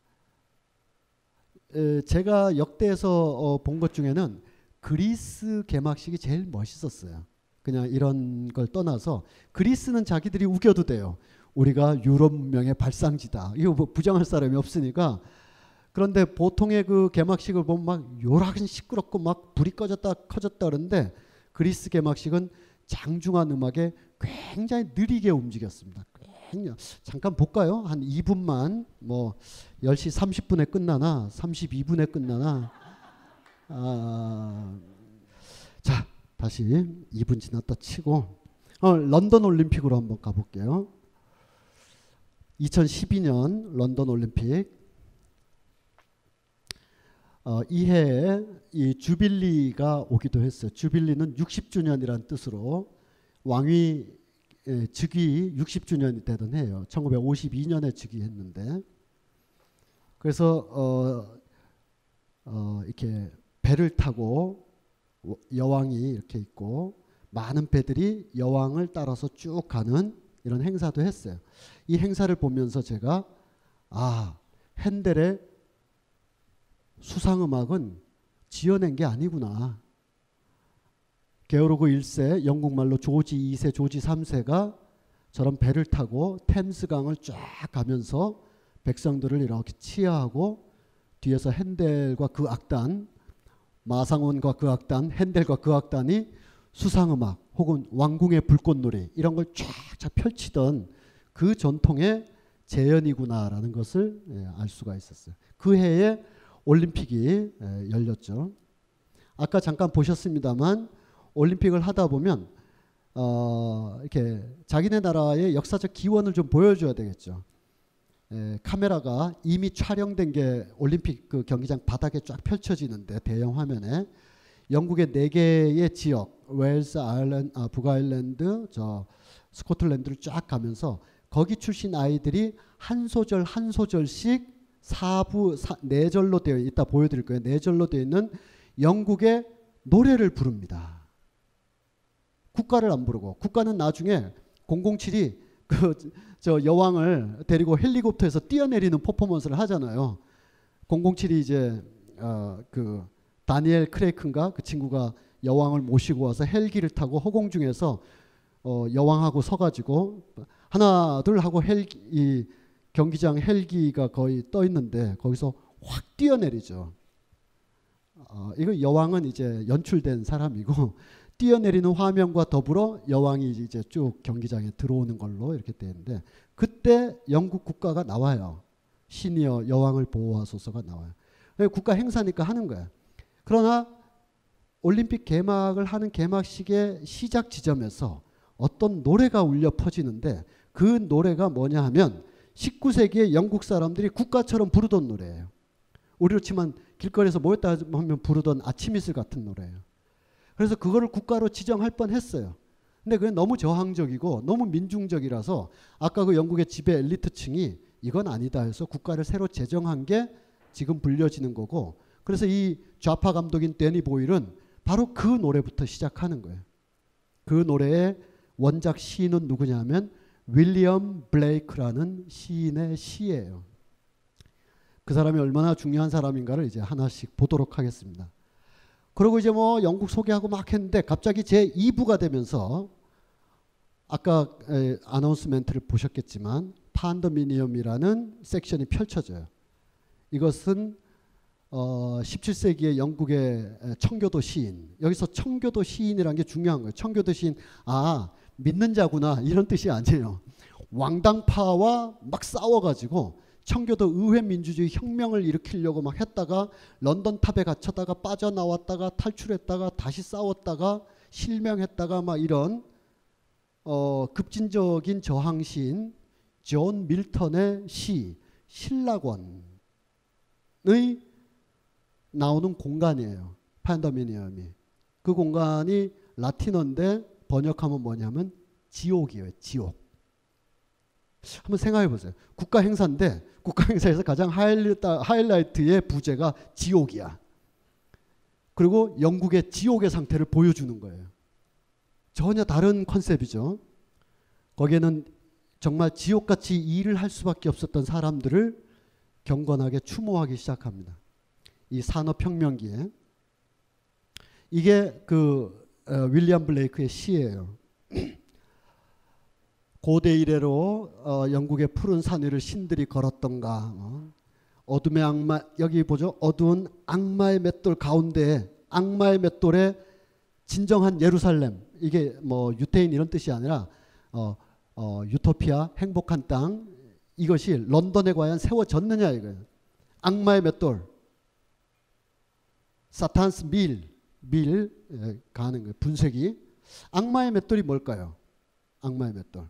에, 제가 역대에서 어, 본 것 중에는 그리스 개막식이 제일 멋있었어요. 그냥 이런 걸 떠나서 그리스는 자기들이 우겨도 돼요. 우리가 유럽 문명의 발상지다. 이거 뭐 부정할 사람이 없으니까. 그런데 보통의 그 개막식을 보면 막 요락은 시끄럽고 막 불이 꺼졌다 커졌다 그러는데 그리스 개막식은 장중한 음악에 굉장히 느리게 움직였습니다. 굉장히. 잠깐 볼까요? 한 이 분만. 뭐 열 시 삼십 분에 끝나나 삼십이 분에 끝나나. 아, 자 다시 이 분 지났다 치고 어, 런던 올림픽으로 한번 가볼게요. 이천십이 년 런던 올림픽. 어, 이 해에 이 주빌리가 오기도 했어요. 주빌리는 육십 주년이란 뜻으로 왕위 예, 즉위 육십 주년이 되던 해예요. 천구백오십이 년에 즉위했는데 그래서 어, 어, 이렇게 배를 타고 여왕이 이렇게 있고 많은 배들이 여왕을 따라서 쭉 가는 이런 행사도 했어요. 이 행사를 보면서 제가 아 핸델의 수상음악은 지어낸 게 아니구나. 게오르그 일 세 영국말로 조지 이 세 조지 삼 세가 저런 배를 타고 템스강을 쫙 가면서 백성들을 이렇게 치하하고 뒤에서 핸델과 그 악단 마상원과 그 악단 핸델과 그 악단이 수상음악 혹은 왕궁의 불꽃놀이 이런 걸 쫙쫙 펼치던 그 전통의 재현이구나라는 것을 예, 알 수가 있었어요. 그 해에 올림픽이 열렸죠. 아까 잠깐 보셨습니다만 올림픽을 하다 보면 어, 이렇게 자기네 나라의 역사적 기원을 좀 보여줘야 되겠죠. 에, 카메라가 이미 촬영된 게 올림픽 그 경기장 바닥에 쫙 펼쳐지는데 대형 화면에 영국의 네 개의 지역, 웨일스, 아일랜드, 아, 북아일랜드, 저 스코틀랜드를 쫙 가면서 거기 출신 아이들이 한 소절 한 소절씩 사부 사, 네 절로 되어 이따 보여드릴 거예요. 네 절로 되어 있는 영국의 노래를 부릅니다. 국가를 안 부르고 국가는 나중에 공공칠이 그 저 여왕을 데리고 헬리콥터에서 뛰어내리는 퍼포먼스를 하잖아요. 공공칠이 이제 어, 그 다니엘 크레이크인가 그 친구가 여왕을 모시고 와서 헬기를 타고 허공 중에서 어, 여왕하고 서가지고 하나 둘 하고 헬기 이 경기장 헬기가 거의 떠 있는데 거기서 확 뛰어내리죠. 어, 이거 여왕은 이제 연출된 사람이고 뛰어내리는 화면과 더불어 여왕이 이제 쭉 경기장에 들어오는 걸로 이렇게 되는데 그때 영국 국가가 나와요. 시니어 여왕을 보호하소서가 나와요. 국가 행사니까 하는 거야. 그러나 올림픽 개막을 하는 개막식의 시작 지점에서 어떤 노래가 울려 퍼지는데 그 노래가 뭐냐 하면 십구 세기에 영국 사람들이 국가처럼 부르던 노래예요. 우리로 치면 길거리에서 모였다 하면 부르던 아침 이슬 같은 노래예요. 그래서 그거를 국가로 지정할 뻔했어요. 근데 그게 너무 저항적이고 너무 민중적이라서 아까 그 영국의 지배 엘리트층이 이건 아니다 해서 국가를 새로 제정한 게 지금 불려지는 거고 그래서 이 좌파 감독인 데니 보일은 바로 그 노래부터 시작하는 거예요. 그 노래의 원작 시인은 누구냐면 윌리엄 블레이크라는 시인의 시예요. 그 사람이 얼마나 중요한 사람인가를 이제 하나씩 보도록 하겠습니다. 그리고 이제 뭐 영국 소개하고 막 했는데 갑자기 제이 부가 되면서 아까 에, 아나운스멘트를 보셨겠지만 판더미니엄이라는 섹션이 펼쳐져요. 이것은 어, 십칠 세기의 영국의 청교도 시인. 여기서 청교도 시인이라는 게 중요한 거예요. 청교도 시인, 아 믿는 자구나 이런 뜻이 아니에요. 왕당파와 막 싸워가지고 청교도 의회 민주주의 혁명을 일으키려고 막 했다가 런던 탑에 갇혔다가 빠져나왔다가 탈출했다가 다시 싸웠다가 실명했다가 막 이런 어, 급진적인 저항시인 존 밀턴의 시 신라권의 나오는 공간이에요. 판더미니엄이. 그 공간이 라틴어인데 번역하면 뭐냐면 지옥이에요. 지옥. 한번 생각해 보세요. 국가 행사인데 국가 행사에서 가장 하이라이트, 하이라이트의 부제가 지옥이야. 그리고 영국의 지옥의 상태를 보여주는 거예요. 전혀 다른 컨셉이죠. 거기에는 정말 지옥같이 일을 할 수밖에 없었던 사람들을 경건하게 추모하기 시작합니다. 이 산업혁명기에. 이게 그 어, 윌리엄 블레이크의 시예요. 고대 이래로 어, 영국의 푸른 산 위를 신들이 걸었던가. 어. 어둠의 악마, 여기 보죠. 어두운 악마의 맷돌 가운데 악마의 맷돌에 진정한 예루살렘. 이게 뭐 유태인 이런 뜻이 아니라 어, 어, 유토피아, 행복한 땅. 이것이 런던에 과연 세워졌느냐 이거예요. 악마의 맷돌. 사탄스 밀, 밀 예, 가는 거예요. 분쇄기. 악마의 맷돌이 뭘까요? 악마의 맷돌.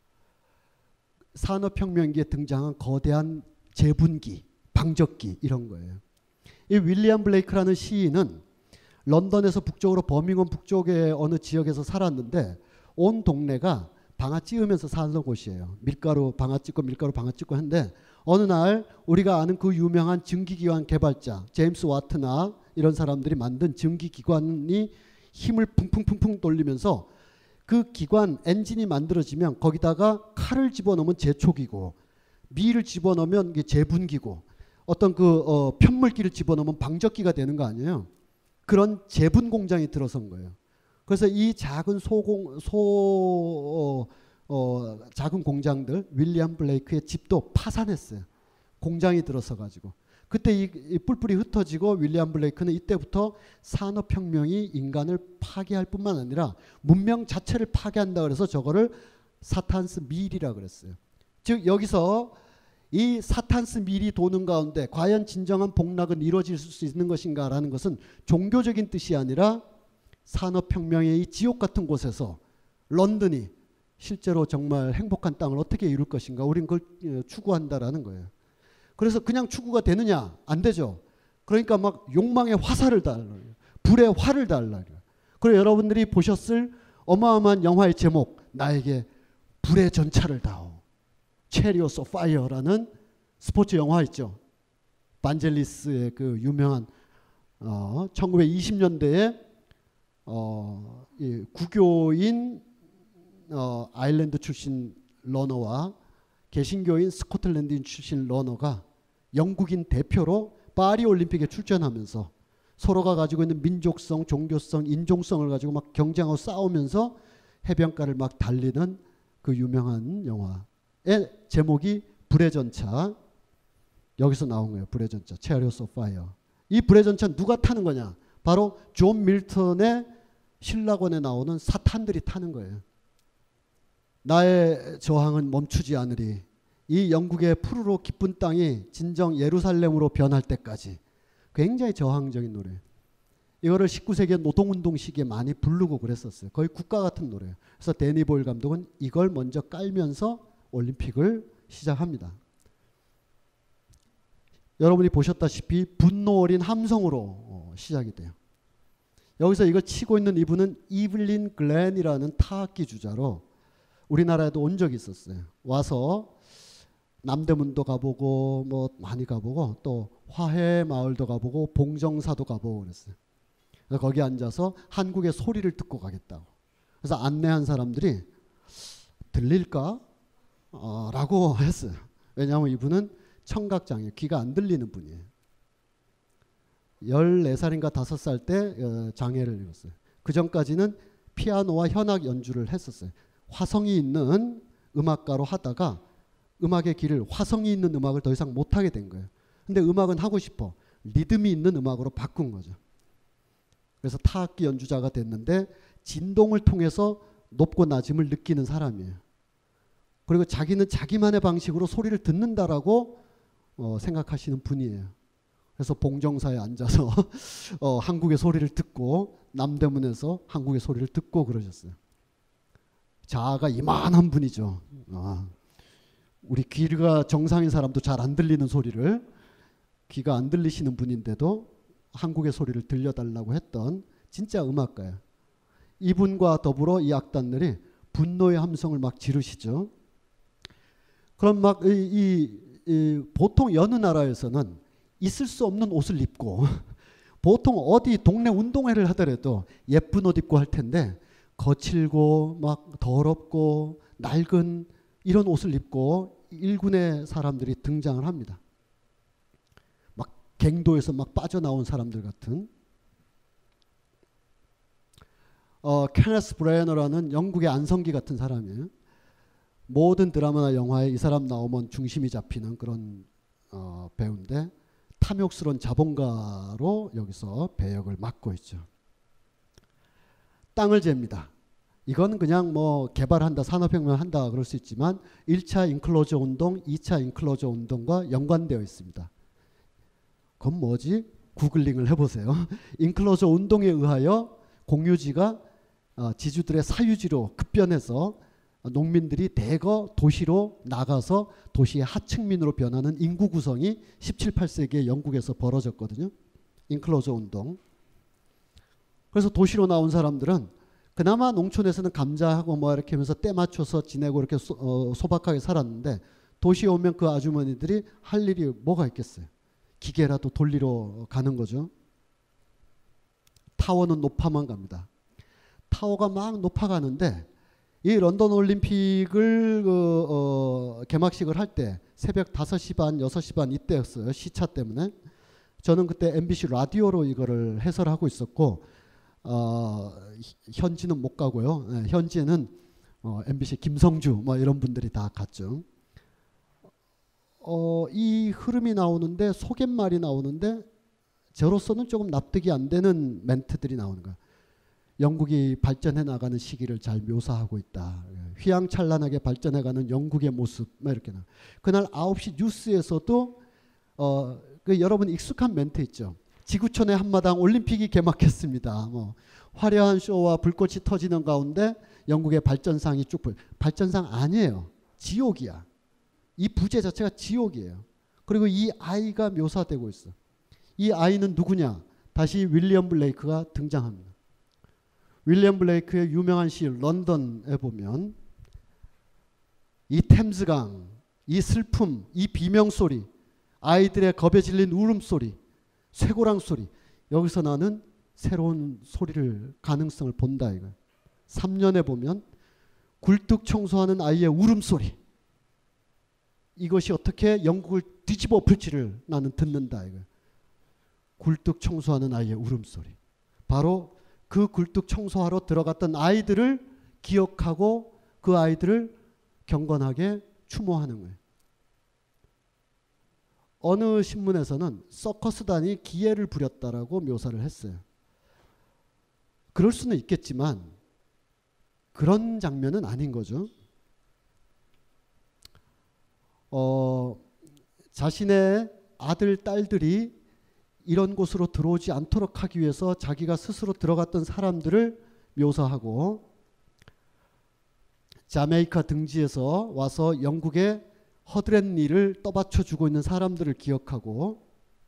산업혁명기에 등장한 거대한 제분기, 방적기 이런 거예요. 이 윌리엄 블레이크라는 시인은 런던에서 북쪽으로 버밍엄 북쪽의 어느 지역에서 살았는데 온 동네가 방아 찧으면서 사는 곳이에요. 밀가루 방아 찧고 밀가루 방아 찧고 했는데 어느 날 우리가 아는 그 유명한 증기기관 개발자 제임스 와트나 이런 사람들이 만든 증기기관이 힘을 풍풍풍풍 돌리면서 그 기관 엔진이 만들어지면 거기다가 칼을 집어넣으면 제촉이고 밀을 집어넣으면 이게 제분기고 어떤 그 어, 편물기를 집어넣으면 방적기가 되는 거 아니에요. 그런 제분 공장이 들어선 거예요. 그래서 이 작은 소공 소 어, 어, 작은 공장들 윌리엄 블레이크의 집도 파산했어요. 공장이 들어서 가지고 그때 이, 이 뿔뿔이 흩어지고 윌리엄 블레이크는 이때부터 산업혁명이 인간을 파괴할 뿐만 아니라 문명 자체를 파괴한다 그래서 저거를 사탄스 밀이라 그랬어요. 즉 여기서 이 사탄스 밀이 도는 가운데 과연 진정한 복락은 이루어질 수 있는 것인가라는 것은 종교적인 뜻이 아니라 산업혁명의 이 지옥 같은 곳에서 런던이 실제로 정말 행복한 땅을 어떻게 이룰 것인가, 우린 그걸 추구한다라는 거예요. 그래서 그냥 추구가 되느냐? 안 되죠. 그러니까 막 욕망의 화살을 달라요. 불의 화를 달라요. 그리고 여러분들이 보셨을 어마어마한 영화의 제목, 나에게 불의 전차를 다오, Chariots of Fire라는 스포츠 영화 있죠. 반젤리스의 그 유명한 어, 천구백이십 년대에 어, 이 구교인 어, 아일랜드 출신 러너와 개신교인 스코틀랜드 출신 러너가 영국인 대표로 파리 올림픽에 출전하면서 서로가 가지고 있는 민족성, 종교성, 인종성을 가지고 막 경쟁하고 싸우면서 해변가를 막 달리는 그 유명한 영화의 제목이 불의 전차. 여기서 나온 거예요. 불의 전차, Chariots of Fire. 이 불의 전차 누가 타는 거냐? 바로 존 밀턴의 신라권에 나오는 사탄들이 타는 거예요. 나의 저항은 멈추지 않으리. 이 영국의 푸르로 기쁜 땅이 진정 예루살렘으로 변할 때까지. 굉장히 저항적인 노래. 이거를 십구 세기 노동운동 시기에 많이 부르고 그랬었어요. 거의 국가 같은 노래예요. 그래서 데니 보일 감독은 이걸 먼저 깔면서 올림픽을 시작합니다. 여러분이 보셨다시피 분노 어린 함성으로 어, 시작이 돼요. 여기서 이걸 치고 있는 이분은 이블린 글렌이라는 타악기 주자로 우리나라에도 온 적이 있었어요. 와서 남대문도 가보고 뭐 많이 가보고 또 화해 마을도 가보고 봉정사도 가보고 그랬어요. 그래서 거기 앉아서 한국의 소리를 듣고 가겠다고. 그래서 안내한 사람들이 들릴까? 어, 라고 했어요. 왜냐하면 이분은 청각장애, 귀가 안 들리는 분이에요. 열네 살인가 다섯 살 때 장애를 입었어요. 그 전까지는 피아노와 현악 연주를 했었어요. 화성이 있는 음악가로 하다가 음악의 길을, 화성이 있는 음악을 더 이상 못하게 된 거예요. 근데 음악은 하고 싶어. 리듬이 있는 음악으로 바꾼 거죠. 그래서 타악기 연주자가 됐는데 진동을 통해서 높고 낮음을 느끼는 사람이에요. 그리고 자기는 자기만의 방식으로 소리를 듣는다라고 어, 생각하시는 분이에요. 그래서 봉정사에 앉아서 어, 한국의 소리를 듣고 남대문에서 한국의 소리를 듣고 그러셨어요. 자아가 이만한 분이죠. 아, 우리 귀가 정상인 사람도 잘 안 들리는 소리를, 귀가 안 들리시는 분인데도 한국의 소리를 들려달라고 했던 진짜 음악가예요. 이분과 더불어 이 악단들이 분노의 함성을 막 지르시죠. 그럼 막 이, 이, 이 보통 여느 나라에서는 있을 수 없는 옷을 입고 보통 어디 동네 운동회를 하더라도 예쁜 옷 입고 할 텐데 거칠고 막 더럽고 낡은 이런 옷을 입고 일군의 사람들이 등장을 합니다. 막 갱도에서 막 빠져나온 사람들 같은. 어, 케네스 브레너라는 영국의 안성기 같은 사람이에요. 모든 드라마나 영화에 이 사람 나오면 중심이 잡히는 그런 어, 배우인데 탐욕스러운 자본가로 여기서 배역을 맡고 있죠. 땅을 잽니다. 이건 그냥 뭐 개발한다, 산업혁명을 한다 그럴 수 있지만 일 차 인클로저 운동, 이 차 인클로저 운동과 연관되어 있습니다. 그건 뭐지? 구글링을 해보세요. 인클로저 운동에 의하여 공유지가 어, 지주들의 사유지로 급변해서 농민들이 대거 도시로 나가서 도시의 하층민으로 변하는 인구 구성이 십칠, 팔 세기에 영국에서 벌어졌거든요. 인클로저 운동. 그래서 도시로 나온 사람들은 그나마 농촌에서는 감자하고 뭐 이렇게 하면서 때 맞춰서 지내고 이렇게 소, 어, 소박하게 살았는데 도시에 오면 그 아주머니들이 할 일이 뭐가 있겠어요. 기계라도 돌리러 가는 거죠. 타워는 높아만 갑니다. 타워가 막 높아가는데 이 런던 올림픽을 그, 어, 개막식을 할 때 새벽 다섯 시 반, 여섯 시 반 이때였어요. 시차 때문에. 저는 그때 엠비씨 라디오로 이거를 해설하고 있었고 어, 현지는 못 가고요. 네, 현지에는 어, 엠비씨 김성주 뭐 이런 분들이 다 갔죠. 어, 이 흐름이 나오는데 속갯말이 나오는데 저로서는 조금 납득이 안 되는 멘트들이 나오는 거예요. 영국이 발전해 나가는 시기를 잘 묘사하고 있다. 휘황찬란하게 발전해가는 영국의 모습 막 이렇게 나. 그날 아홉 시 뉴스에서도 어, 그 여러분 익숙한 멘트 있죠. 지구촌의 한마당 올림픽이 개막했습니다. 뭐 화려한 쇼와 불꽃이 터지는 가운데 영국의 발전상이 쭉 보여. 발전상 아니에요. 지옥이야. 이 부재 자체가 지옥이에요. 그리고 이 아이가 묘사되고 있어. 이 아이는 누구냐? 다시 윌리엄 블레이크가 등장합니다. 윌리엄 블레이크의 유명한 시 런던에 보면 이 템즈강, 이 슬픔, 이 비명소리, 아이들의 겁에 질린 울음소리, 쇠고랑 소리, 여기서 나는 새로운 소리를 가능성을 본다 이거. 삼 년에 보면 굴뚝 청소하는 아이의 울음소리, 이것이 어떻게 영국을 뒤집어 엎을지를 나는 듣는다 이거. 굴뚝 청소하는 아이의 울음소리. 바로 그 굴뚝 청소하러 들어갔던 아이들을 기억하고 그 아이들을 경건하게 추모하는 거예요. 어느 신문에서는 서커스단이 기회를 부렸다라고 묘사를 했어요. 그럴 수는 있겠지만 그런 장면은 아닌 거죠. 어, 자신의 아들, 딸들이 이런 곳으로 들어오지 않도록 하기 위해서 자기가 스스로 들어갔던 사람들을 묘사하고, 자메이카 등지에서 와서 영국의 허드렛 일을 떠받쳐주고 있는 사람들을 기억하고,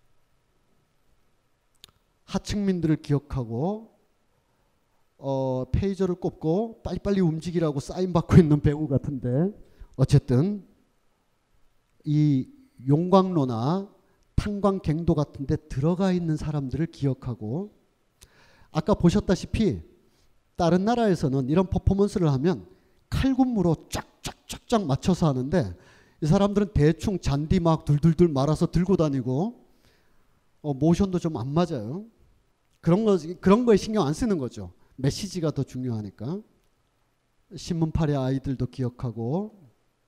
하층민들을 기억하고, 어, 페이저를 꼽고 빨리빨리 움직이라고 사인 받고 있는 배우 같은데, 어쨌든 이 용광로나 탄광갱도 같은 데 들어가 있는 사람들을 기억하고, 아까 보셨다시피 다른 나라에서는 이런 퍼포먼스를 하면 칼군무로 쫙쫙쫙쫙 맞춰서 하는데, 이 사람들은 대충 잔디 막 둘둘둘 말아서 들고 다니고, 어, 모션도 좀 안 맞아요. 그런 거, 그런 거에 신경 안 쓰는 거죠. 메시지가 더 중요하니까. 신문팔의 아이들도 기억하고,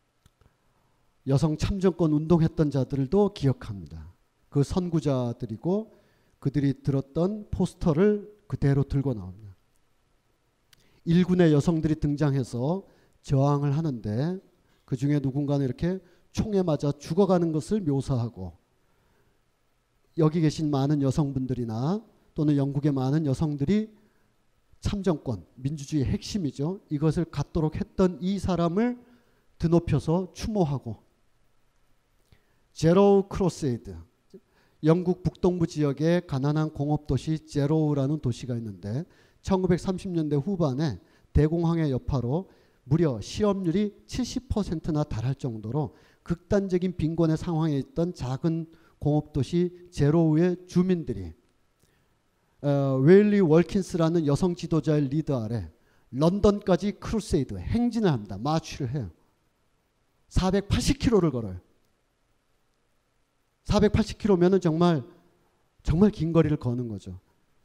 여성 참정권 운동했던 자들도 기억합니다. 그 선구자들이고 그들이 들었던 포스터를 그대로 들고 나옵니다. 일군의 여성들이 등장해서 저항을 하는데 그 중에 누군가는 이렇게 총에 맞아 죽어가는 것을 묘사하고, 여기 계신 많은 여성분들이나 또는 영국의 많은 여성들이 참정권, 민주주의의 핵심이죠. 이것을 갖도록 했던 이 사람을 드높여서 추모하고, 제로우 크로세이드, 영국 북동부 지역의 가난한 공업도시 제로우라는 도시가 있는데 천구백삼십 년대 후반에 대공황의 여파로 무려 실업률이 칠십 퍼센트나 달할 정도로 극단적인 빈곤의 상황에 있던 작은 공업도시 제로우의 주민들이 어, 웨일리 월킨스라는 여성 지도자의 리더 아래 런던까지 크루세이드, 행진을 합니다. 마취를 해요. 사백팔십 킬로미터를 걸어요. 사백팔십 킬로미터면은 정말 정말 긴 거리를 거는 거죠.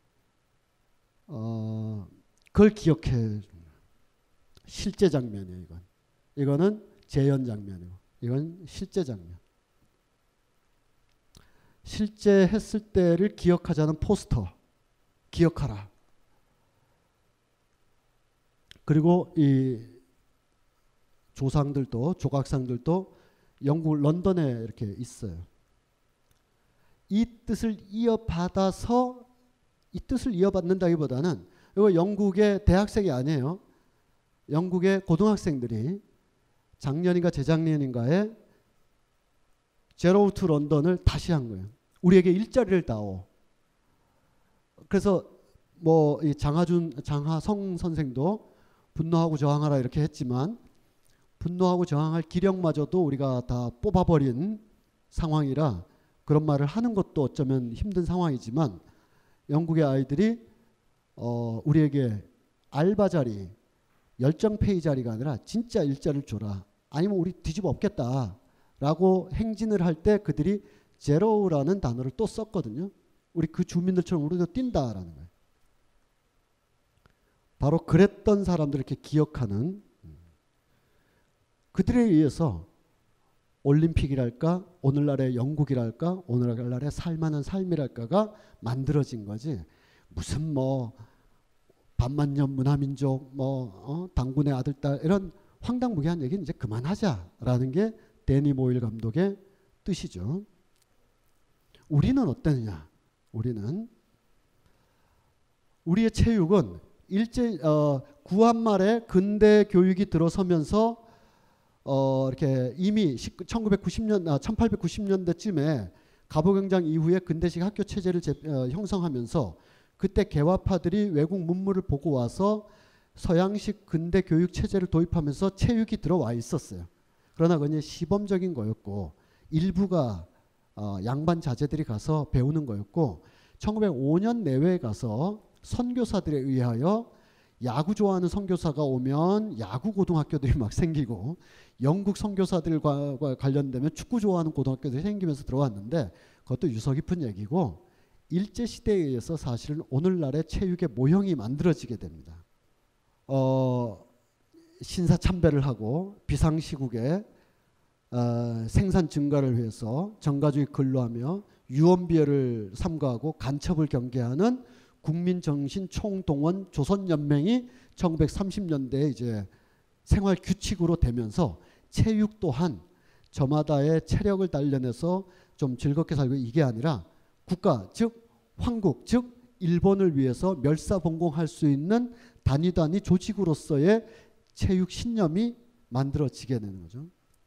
어, 그걸 기억해. 실제 장면이에요, 이건. 이거는 재현 장면이고, 이건 실제 장면. 실제 했을 때를 기억하자는 포스터, 기억하라. 그리고 이 조상들도, 조각상들도 영국 런던에 이렇게 있어요. 이 뜻을 이어받아서, 이 뜻을 이어받는다기보다는 이거 영국의 대학생이 아니에요. 영국의 고등학생들이 작년인가 재작년인가에 제로우 투 런던을 다시 한 거예요. 우리에게 일자리를 다오. 그래서 뭐 이 장하준, 장하성 선생도 분노하고 저항하라 이렇게 했지만, 분노하고 저항할 기력마저도 우리가 다 뽑아버린 상황이라 그런 말을 하는 것도 어쩌면 힘든 상황이지만, 영국의 아이들이 어, 우리에게 알바 자리, 열정 페이 자리가 아니라 진짜 일자리를 줘라. 아니면 우리 뒤집어 엎겠다. 라고 행진을 할 때 그들이 제로우라는 단어를 또 썼거든요. 우리 그 주민들처럼 우리도 뛴다라는 거예요. 바로 그랬던 사람들을 이렇게 기억하는, 그들에 의해서 올림픽이랄까, 오늘날의 영국이랄까, 오늘날의 살만한 삶이랄까가 만들어진 거지. 무슨 뭐 반만년 문화민족, 뭐 어? 당군의 아들, 딸, 이런 황당무계한 얘기는 이제 그만하자라는 게 데니 보일 감독의 뜻이죠. 우리는 어떠느냐? 우리는 우리의 체육은 일제 어, 구한 말에 근대 교육이 들어서면서 어, 이렇게 이미 천구백구십 년, 아, 천팔백구십 년대쯤에 갑오경장 이후에 근대식 학교 체제를 제, 어, 형성하면서 그때 개화파들이 외국 문물을 보고 와서 서양식 근대 교육 체제를 도입하면서 체육이 들어와 있었어요. 그러나 그건 시범적인 거였고 일부가 어, 양반 자제들이 가서 배우는 거였고 천구백오 년 내외에 가서 선교사들에 의하여 야구 좋아하는 선교사가 오면 야구 고등학교들이 막 생기고 영국 선교사들과 관련되면 축구 좋아하는 고등학교들이 생기면서 들어왔는데 그것도 유서 깊은 얘기고 일제시대에 의해서 사실은 오늘날의 체육의 모형이 만들어지게 됩니다. 어, 신사참배를 하고 비상시국에 어, 생산 증가를 위해서 정가주의 근로하며 유언비어를 삼가하고 간첩을 경계하는 국민정신 총동원 조선연맹이 천구백삼십 년대에 이제 생활 규칙으로 되면서 체육 또한 저마다의 체력을 단련해서 좀 즐겁게 살고 이게 아니라 국가 즉 황국 즉 일본을 위해서 멸사봉공할 수 있는 단위 단위 조직으로서의 체육 신념이 만들어지게 되는 거죠.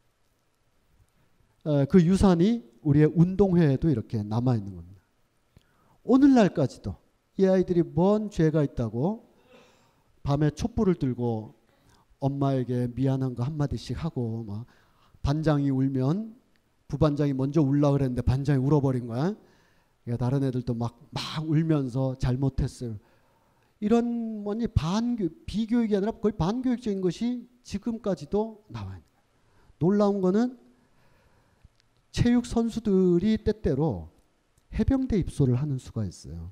어, 그 유산이 우리의 운동회에도 이렇게 남아있는 겁니다. 오늘날까지도 이 아이들이 뭔 죄가 있다고 밤에 촛불을 들고 엄마에게 미안한 거 한마디씩 하고 막 반장이 울면 부반장이 먼저 울라 그랬는데 반장이 울어버린 거야. 그러니까 다른 애들도 막, 막 울면서 잘못했어요. 이런 뭐니 반교 비교육이 아니라 거의 반교육적인 것이 지금까지도 나와 있는 거예요. 놀라운 거는 체육 선수들이 때때로 해병대 입소를 하는 수가 있어요.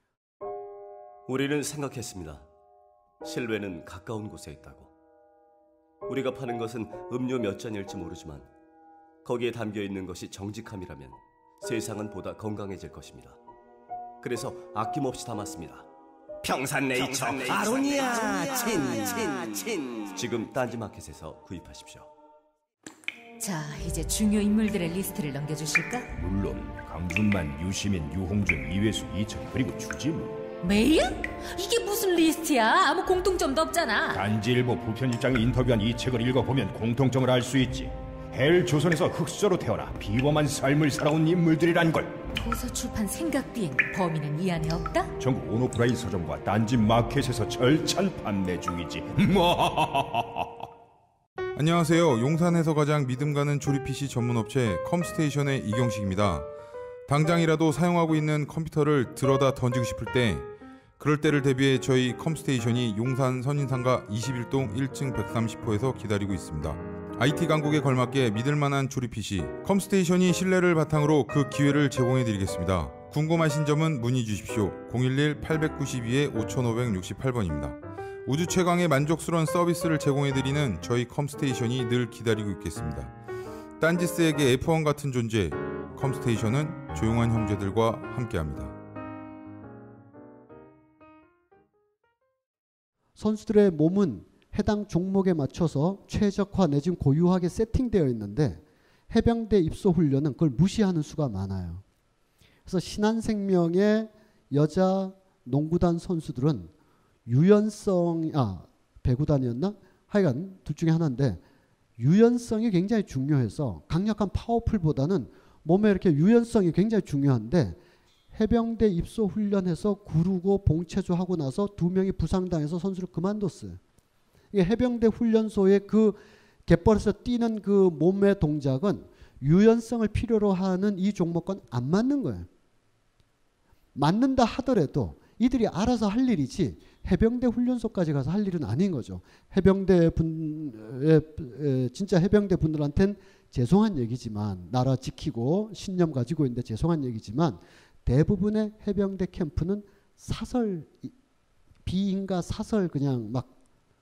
우리는 생각했습니다. 실외는 가까운 곳에 있다고. 우리가 파는 것은 음료 몇 잔일지 모르지만 거기에 담겨있는 것이 정직함이라면 세상은 보다 건강해질 것입니다. 그래서 아낌없이 담았습니다. 평산네이처, 평산네이처 아로니아 친, 친, 친. 지금 딴지마켓에서 구입하십시오. 자, 이제 중요 인물들의 리스트를 넘겨주실까? 물론 강준만, 유시민, 유홍준, 이회수, 이철 그리고 주지무. 메일? 이게 무슨 리스트야? 아무 공통점도 없잖아. 단지일보 부편집장이 인터뷰한 이 책을 읽어보면 공통점을 알 수 있지. 헬 조선에서 흑수저로 태어나 비범한 삶을 살아온 인물들이란 걸. 도서출판 생각비행 범인은 이 안에 없다? 전국 온오프라인 서점과 딴지 마켓에서 절찬 판매 중이지. 안녕하세요. 용산에서 가장 믿음 가는 조립 피씨 전문 업체 컴스테이션의 이경식입니다. 당장이라도 사용하고 있는 컴퓨터를 들어다 던지고 싶을 때, 그럴 때를 대비해 저희 컴스테이션이 용산 선인상가 이십일 동 일 층 백삼십 호에서 기다리고 있습니다. 아이티 강국에 걸맞게 믿을만한 조립 피씨 컴스테이션이 신뢰를 바탕으로 그 기회를 제공해드리겠습니다. 궁금하신 점은 문의 주십시오. 공일일 팔구이 오오육팔 번입니다. 우주 최강의 만족스러운 서비스를 제공해드리는 저희 컴스테이션이 늘 기다리고 있겠습니다. 딴지스에게 에프 원 같은 존재, 컴스테이션은 조용한 형제들과 함께합니다. 선수들의 몸은 해당 종목에 맞춰서 최적화 내지는 고유하게 세팅되어 있는데 해병대 입소 훈련은 그걸 무시하는 수가 많아요. 그래서 신한생명의 여자 농구단 선수들은 유연성, 아 배구단이었나? 하여간 둘 중에 하나인데 유연성이 굉장히 중요해서 강력한 파워풀보다는 몸에 이렇게 유연성이 굉장히 중요한데 해병대 입소 훈련해서 구르고 봉체조하고 나서 두 명이 부상당해서 선수를 그만뒀어요. 이게 해병대 훈련소의 그 갯벌에서 뛰는 그 몸의 동작은 유연성을 필요로 하는 이 종목과는 안 맞는 거예요. 맞는다 하더라도 이들이 알아서 할 일이지 해병대 훈련소까지 가서 할 일은 아닌 거죠. 해병대 분의 진짜 해병대 분들한테는 죄송한 얘기지만 나라 지키고 신념 가지고 있는데 죄송한 얘기지만 대부분의 해병대 캠프는 사설 비인가 사설 그냥 막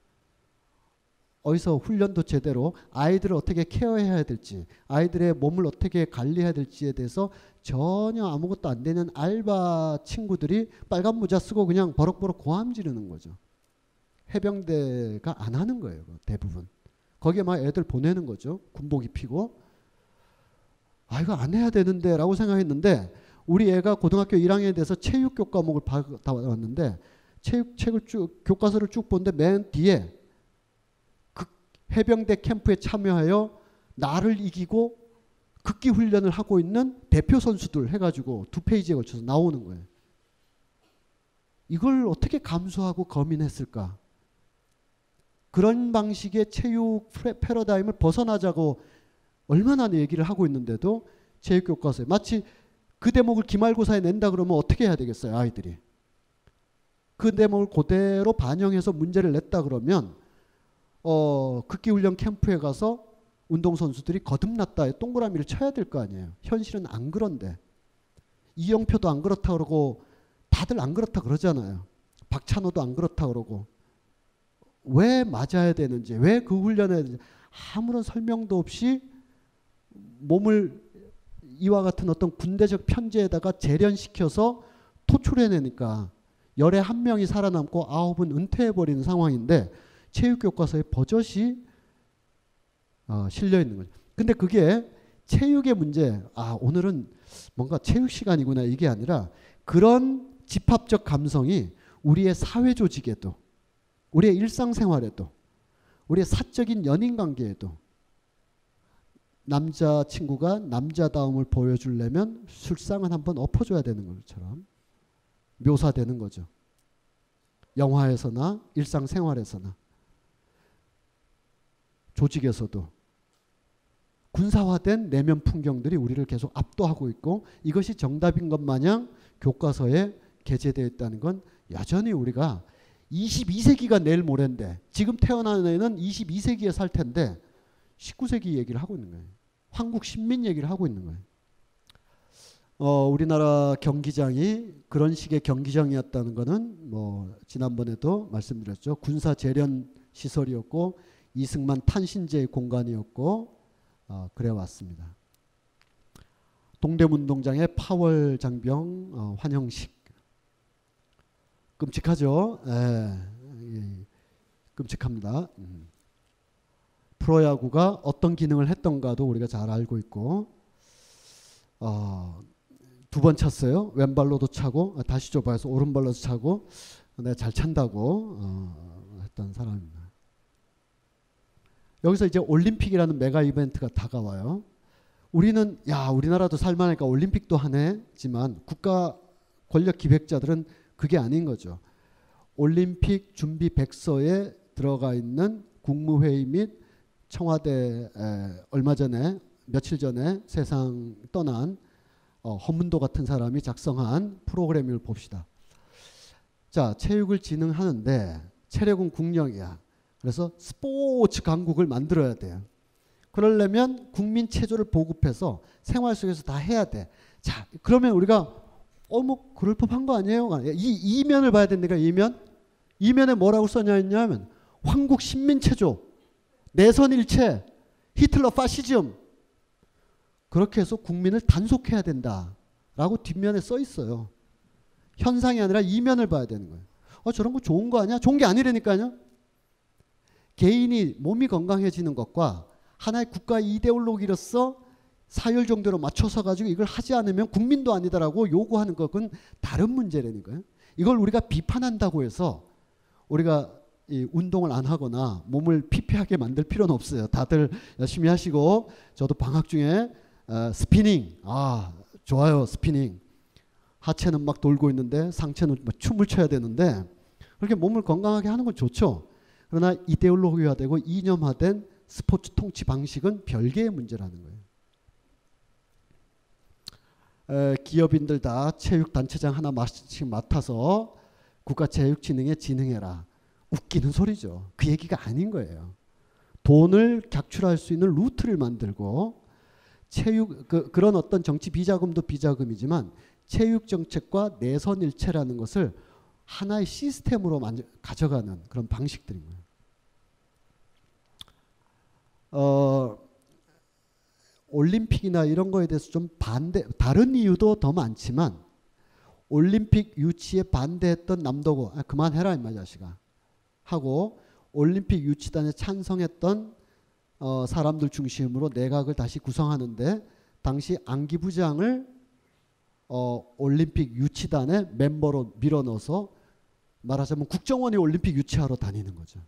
어디서 훈련도 제대로 아이들을 어떻게 케어해야 될지 아이들의 몸을 어떻게 관리해야 될지에 대해서 전혀 아무것도 안 되는 알바 친구들이 빨간 모자 쓰고 그냥 버럭버럭 고함 지르는 거죠. 해병대가 안 하는 거예요. 대부분. 거기에 막 애들 보내는 거죠. 군복 입히고. 아 이거 안 해야 되는데 라고 생각했는데 우리 애가 고등학교 일 학년에 돼서 체육교 과목을 받아왔는데 체육책을 쭉 교과서를 쭉 보는데 맨 뒤에 그 해병대 캠프에 참여하여 나를 이기고 극기 훈련을 하고 있는 대표 선수들 해가지고 두 페이지에 걸쳐서 나오는 거예요. 이걸 어떻게 감수하고 거민했을까? 그런 방식의 체육 패러다임을 벗어나자고 얼마나 얘기를 하고 있는데도 체육교과서에 마치 그 대목을 기말고사에 낸다 그러면 어떻게 해야 되겠어요, 아이들이? 그 대목을 그대로 반영해서 문제를 냈다 그러면 어, 극기훈련 캠프에 가서 운동선수들이 거듭났다에 동그라미를 쳐야 될 거 아니에요. 현실은 안 그런데. 이영표도 안 그렇다 그러고 다들 안 그렇다 그러잖아요. 박찬호도 안 그렇다 그러고. 왜 맞아야 되는지, 왜 그 훈련에 아무런 설명도 없이 몸을 이와 같은 어떤 군대적 편제에다가 재련시켜서 토출해내니까 열에 한 명이 살아남고 아홉은 은퇴해버리는 상황인데 체육교과서에 버젓이 어, 실려있는 거죠. 근데 그게 체육의 문제, 아 오늘은 뭔가 체육 시간이구나 이게 아니라 그런 집합적 감성이 우리의 사회 조직에도 우리의 일상생활에도 우리의 사적인 연인관계에도 남자친구가 남자다움을 보여주려면 술상은 한번 엎어줘야 되는 것처럼 묘사되는 거죠. 영화에서나 일상생활에서나 조직에서도 군사화된 내면 풍경들이 우리를 계속 압도하고 있고 이것이 정답인 것 마냥 교과서에 게재되어 있다는 건 여전히 우리가 이십이 세기가 내일 모레인데 지금 태어난 애는 이십이 세기에 살 텐데 십구 세기 얘기를 하고 있는 거예요. 한국 신민 얘기를 하고 있는 거예요. 어, 우리나라 경기장이 그런 식의 경기장이었다는 거는 뭐 지난번에도 말씀드렸죠. 군사 재련 시설이었고 이승만 탄신제의 공간이었고 어, 그래 왔습니다. 동대문운동장의 파월 장병 어, 환영식 끔찍하죠. 예, 예, 끔찍합니다. 음. 프로야구가 어떤 기능을 했던가도 우리가 잘 알고 있고 어, 두 번 찼어요. 왼발로도 차고 아, 다시 좁아서 오른발로도 차고 내가 잘 찬다고 어, 했던 사람입니다. 여기서 이제 올림픽이라는 메가 이벤트가 다가와요. 우리는 야 우리나라도 살만하니까 올림픽도 하네지만 국가 권력 기획자들은 그게 아닌 거죠. 올림픽 준비 백서에 들어가 있는 국무회의 및 청와대 에, 얼마 전에 며칠 전에 세상 떠난 어, 허문도 같은 사람이 작성한 프로그램을 봅시다. 자, 체육을 진흥하는데 체력은 국력이야. 그래서 스포츠 강국을 만들어야 돼요. 그러려면 국민 체조를 보급해서 생활 속에서 다 해야 돼. 자, 그러면 우리가 어, 뭐 그럴 법한 거 아니에요? 이 이면을 봐야 된다니까. 이면 이면에 뭐라고 써냐 했냐면 황국 신민 체조, 내선일체, 히틀러 파시즘 그렇게 해서 국민을 단속해야 된다라고 뒷면에 써 있어요. 현상이 아니라 이면을 봐야 되는 거예요. 어, 저런 거 좋은 거 아니야? 좋은 게 아니라니까요. 개인이 몸이 건강해지는 것과 하나의 국가 이데올로기로서 사열 정도로 맞춰서 가지고 이걸 하지 않으면 국민도 아니다라고 요구하는 것은 다른 문제라니까요. 이걸 우리가 비판한다고 해서 우리가 이 운동을 안 하거나 몸을 피폐하게 만들 필요는 없어요. 다들 열심히 하시고 저도 방학 중에 어, 스피닝 아 좋아요. 스피닝 하체는 막 돌고 있는데 상체는 막 춤을 춰야 되는데 그렇게 몸을 건강하게 하는 건 좋죠. 그러나 이데올로기화되고 이념화된 스포츠 통치 방식은 별개의 문제라는 거예요. 에, 기업인들 다 체육단체장 하나 마씩 맡아서 국가체육진흥에 진흥해라. 웃기는 소리죠. 그 얘기가 아닌 거예요. 돈을 객출할 수 있는 루트를 만들고 체육 그, 그런 어떤 정치 비자금도 비자금이지만 체육정책과 내선일체라는 것을 하나의 시스템으로 만져, 가져가는 그런 방식들인 거예요. 어, 올림픽이나 이런 거에 대해서 좀 반대, 다른 이유도 더 많지만 올림픽 유치에 반대했던 남도고 아, 그만해라 임마 자식아 하고 올림픽 유치단에 찬성했던 어, 사람들 중심으로 내각을 다시 구성하는데 당시 안기 부장을 어, 올림픽 유치단의 멤버로 밀어넣어서 말하자면 국정원이 올림픽 유치하러 다니는 거죠.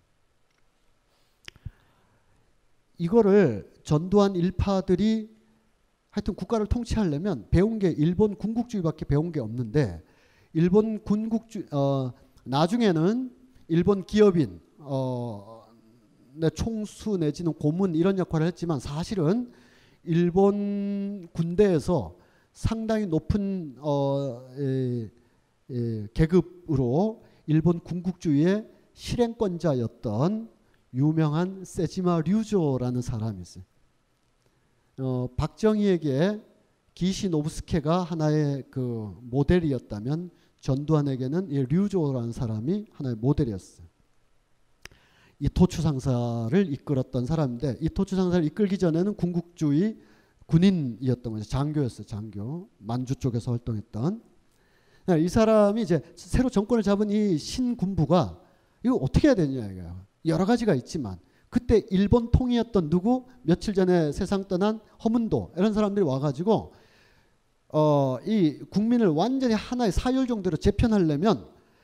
이거를 전두환 일파들이 하여튼 국가를 통치하려면 배운 게 일본 군국주의밖에 배운 게 없는데 일본 군국주의 어, 나중에는 일본 기업인 어, 총수 내지는 고문 이런 역할을 했지만 사실은 일본 군대에서 상당히 높은 어, 에, 에, 계급으로 일본 군국주의의 실행권자였던 유명한 세지마 류조라는 사람이 있어요. 어, 박정희에게 기시 노부스케가 하나의 그 모델이었다면 전두환에게는 이 류조라는 사람이 하나의 모델이었어요. 이 토추상사를 이끌었던 사람인데 이 토추상사를 이끌기 전에는 군국주의 군인이었던 거죠. 장교였어요. 장교. 만주 쪽에서 활동했던. 이 사람이 이제 새로 정권을 잡은 이 신군부가 이거 어떻게 해야 되냐 이거예요. 여러 가지가 있지만 그때 일본 통이었던 누구 며칠 전에 세상 떠난 허문도 이런 사람들이 와가지고 어, 이 국민을 완전히 하나의 사열 정도로 재편하려면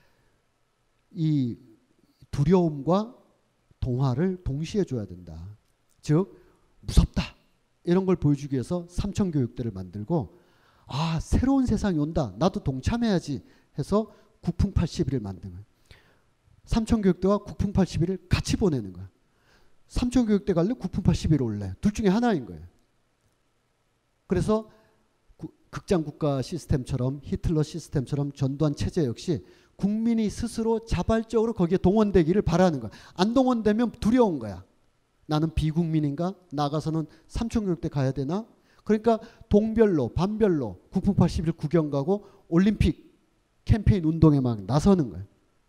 이 두려움과 동화를 동시에 줘야 된다. 즉 무섭다 이런 걸 보여주기 위해서 삼천교육대를 만들고 아 새로운 세상이 온다 나도 동참해야지 해서 국풍 팔십일을 만든 거예요. 삼천교육대와 국풍 팔십일을 같이 보내는 거야. 삼천교육대 갈래? 국풍 팔십일 올래? 둘 중에 하나인 거예요. 그래서 구, 극장국가 시스템처럼 히틀러 시스템처럼 전두환 체제 역시 국민이 스스로 자발적으로 거기에 동원되기를 바라는 거야. 안 동원되면 두려운 거야. 나는 비국민인가? 나가서는 삼천교육대 가야 되나? 그러니까 동별로 반별로 국풍 팔십일 구경 가고 올림픽 캠페인 운동에 막 나서는 거예요.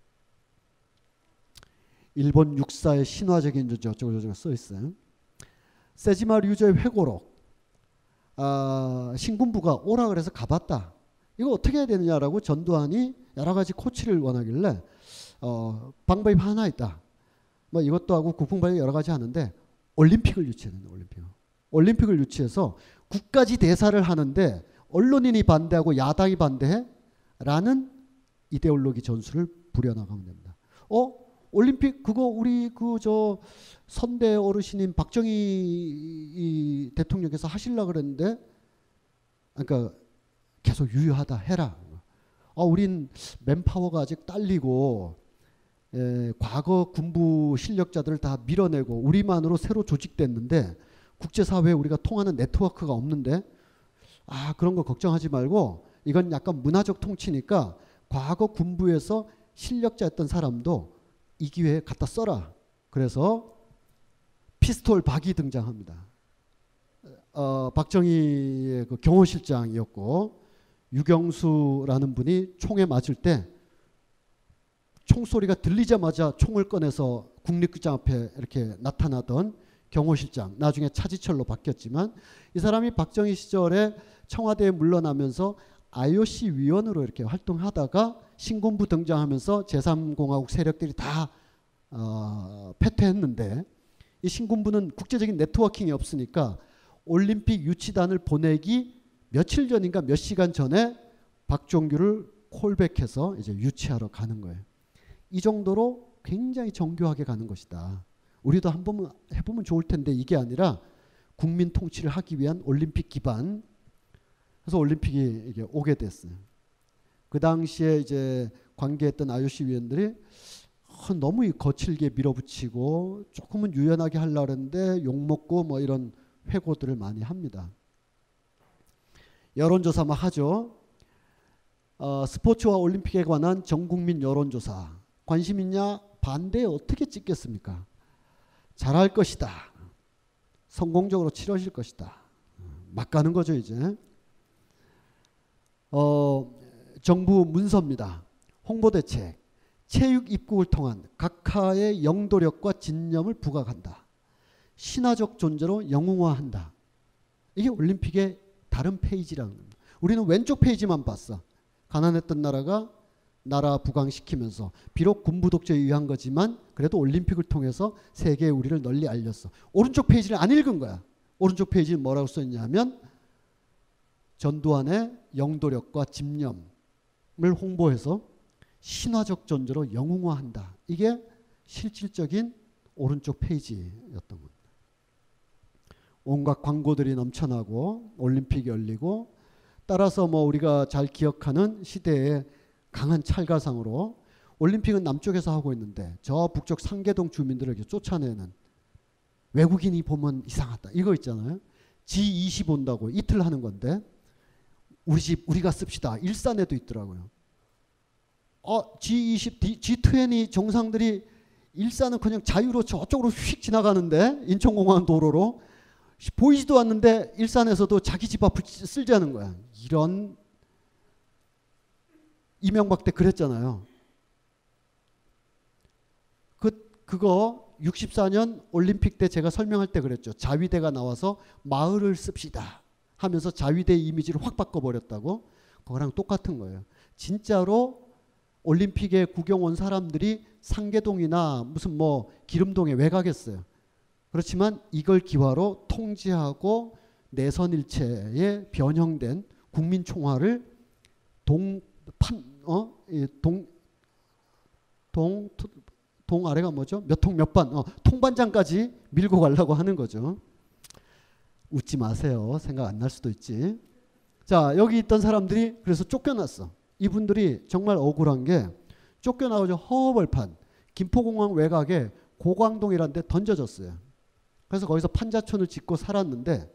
일본 육사의 신화적인 저쪽저쪽 써 있어요. 세지마 류조의 회고록. 아, 신군부가 오라 그래서 가봤다. 이거 어떻게 해야 되느냐라고 전두환이 여러 가지 코치를 원하길래 어, 방법이 하나 있다. 뭐 이것도 하고 국풍발이 여러 가지 하는데 올림픽을 유치했는데 올림픽. 올림픽을 유치해서 국가지 대사를 하는데 언론인이 반대하고 야당이 반대해? 라는 이데올로기 전술을 부려나가면 됩니다. 어? 올림픽 그거 우리 그 저 선대 어르신인 박정희 대통령께서 하시려고 그랬는데 그러니까 계속 유효하다 해라. 아, 우린 맨파워가 아직 딸리고 에, 과거 군부 실력자들을 다 밀어내고 우리만으로 새로 조직됐는데 국제사회에 우리가 통하는 네트워크가 없는데 아 그런 거 걱정하지 말고 이건 약간 문화적 통치니까 과거 군부에서 실력자였던 사람도 이 기회에 갖다 써라. 그래서 피스톨 박이 등장합니다. 어, 박정희의 그 경호실장이었고 유경수라는 분이 총에 맞을 때 총소리가 들리자마자 총을 꺼내서 국립극장 앞에 이렇게 나타나던 경호실장, 나중에 차지철로 바뀌었지만 이 사람이 박정희 시절에 청와대에 물러나면서 아이오씨 위원으로 이렇게 활동하다가 신군부 등장하면서 제삼 공화국 세력들이 다 어, 패퇴했는데 이 신군부는 국제적인 네트워킹이 없으니까 올림픽 유치단을 보내기 며칠 전인가 몇 시간 전에 박종규를 콜백해서 이제 유치하러 가는 거예요. 이 정도로 굉장히 정교하게 가는 것이다. 우리도 한번 해보면 좋을 텐데 이게 아니라 국민 통치를 하기 위한 올림픽 기반. 그래서 올림픽이 이게 오게 됐어요. 그 당시에 이제 관계했던 아이오씨 위원들이 어, 너무 거칠게 밀어붙이고 조금은 유연하게 하려고 했는데 욕먹고 뭐 이런 회고들을 많이 합니다. 여론조사 막 하죠. 어, 스포츠와 올림픽에 관한 전국민 여론조사. 관심 있냐? 반대에 어떻게 찍겠습니까? 잘할 것이다. 성공적으로 치러질 것이다. 막 가는 거죠 이제. 어, 정부 문서입니다. 홍보대책. 체육 입국을 통한 각하의 영도력과 진념을 부각한다. 신화적 존재로 영웅화한다. 이게 올림픽의 다른 페이지라는 겁니다. 우리는 왼쪽 페이지만 봤어. 가난했던 나라가 나라 부강시키면서 비록 군부 독재에 의한 거지만 그래도 올림픽을 통해서 세계에 우리를 널리 알렸어. 오른쪽 페이지를 안 읽은 거야. 오른쪽 페이지는 뭐라고 써있냐면 전두환의 영도력과 집념을 홍보해서 신화적 존재로 영웅화한다. 이게 실질적인 오른쪽 페이지였던 겁니다. 온갖 광고들이 넘쳐나고 올림픽이 열리고 따라서 뭐 우리가 잘 기억하는 시대의 강한 찰가상으로 올림픽은 남쪽에서 하고 있는데 저 북쪽 상계동 주민들을 쫓아내는 외국인이 보면 이상하다. 이거 있잖아요. 지 이십 온다고 이틀 하는 건데 우리 집 우리가 씁시다. 일산에도 있더라고요. 어, 지 이십, 지 이십 정상들이 일산은 그냥 자유로 저쪽으로 휙 지나가는데 인천공항 도로로 보이지도 않는데 일산에서도 자기 집 앞을 쓸자는 거야. 이런 이명박 때 그랬잖아요. 그, 그거 육십사 년 올림픽 때 제가 설명할 때 그랬죠. 자위대가 나와서 마을을 씁시다 하면서 자위대 이미지를 확 바꿔버렸다고. 그거랑 똑같은 거예요. 진짜로 올림픽에 구경 온 사람들이 상계동이나 무슨 뭐 기름동에 왜 가겠어요. 그렇지만 이걸 기화로 통제하고 내선일체에 변형된 국민총화를 동, 판, 어? 동, 동, 동 아래가 뭐죠? 몇 통 몇 반, 어, 통반장까지 밀고 가려고 하는 거죠. 웃지 마세요. 생각 안 날 수도 있지. 자, 여기 있던 사람들이 그래서 쫓겨났어. 이분들이 정말 억울한 게 쫓겨나가지고 허허벌판 김포공항 외곽에 고광동이라는 데 던져졌어요. 그래서 거기서 판자촌을 짓고 살았는데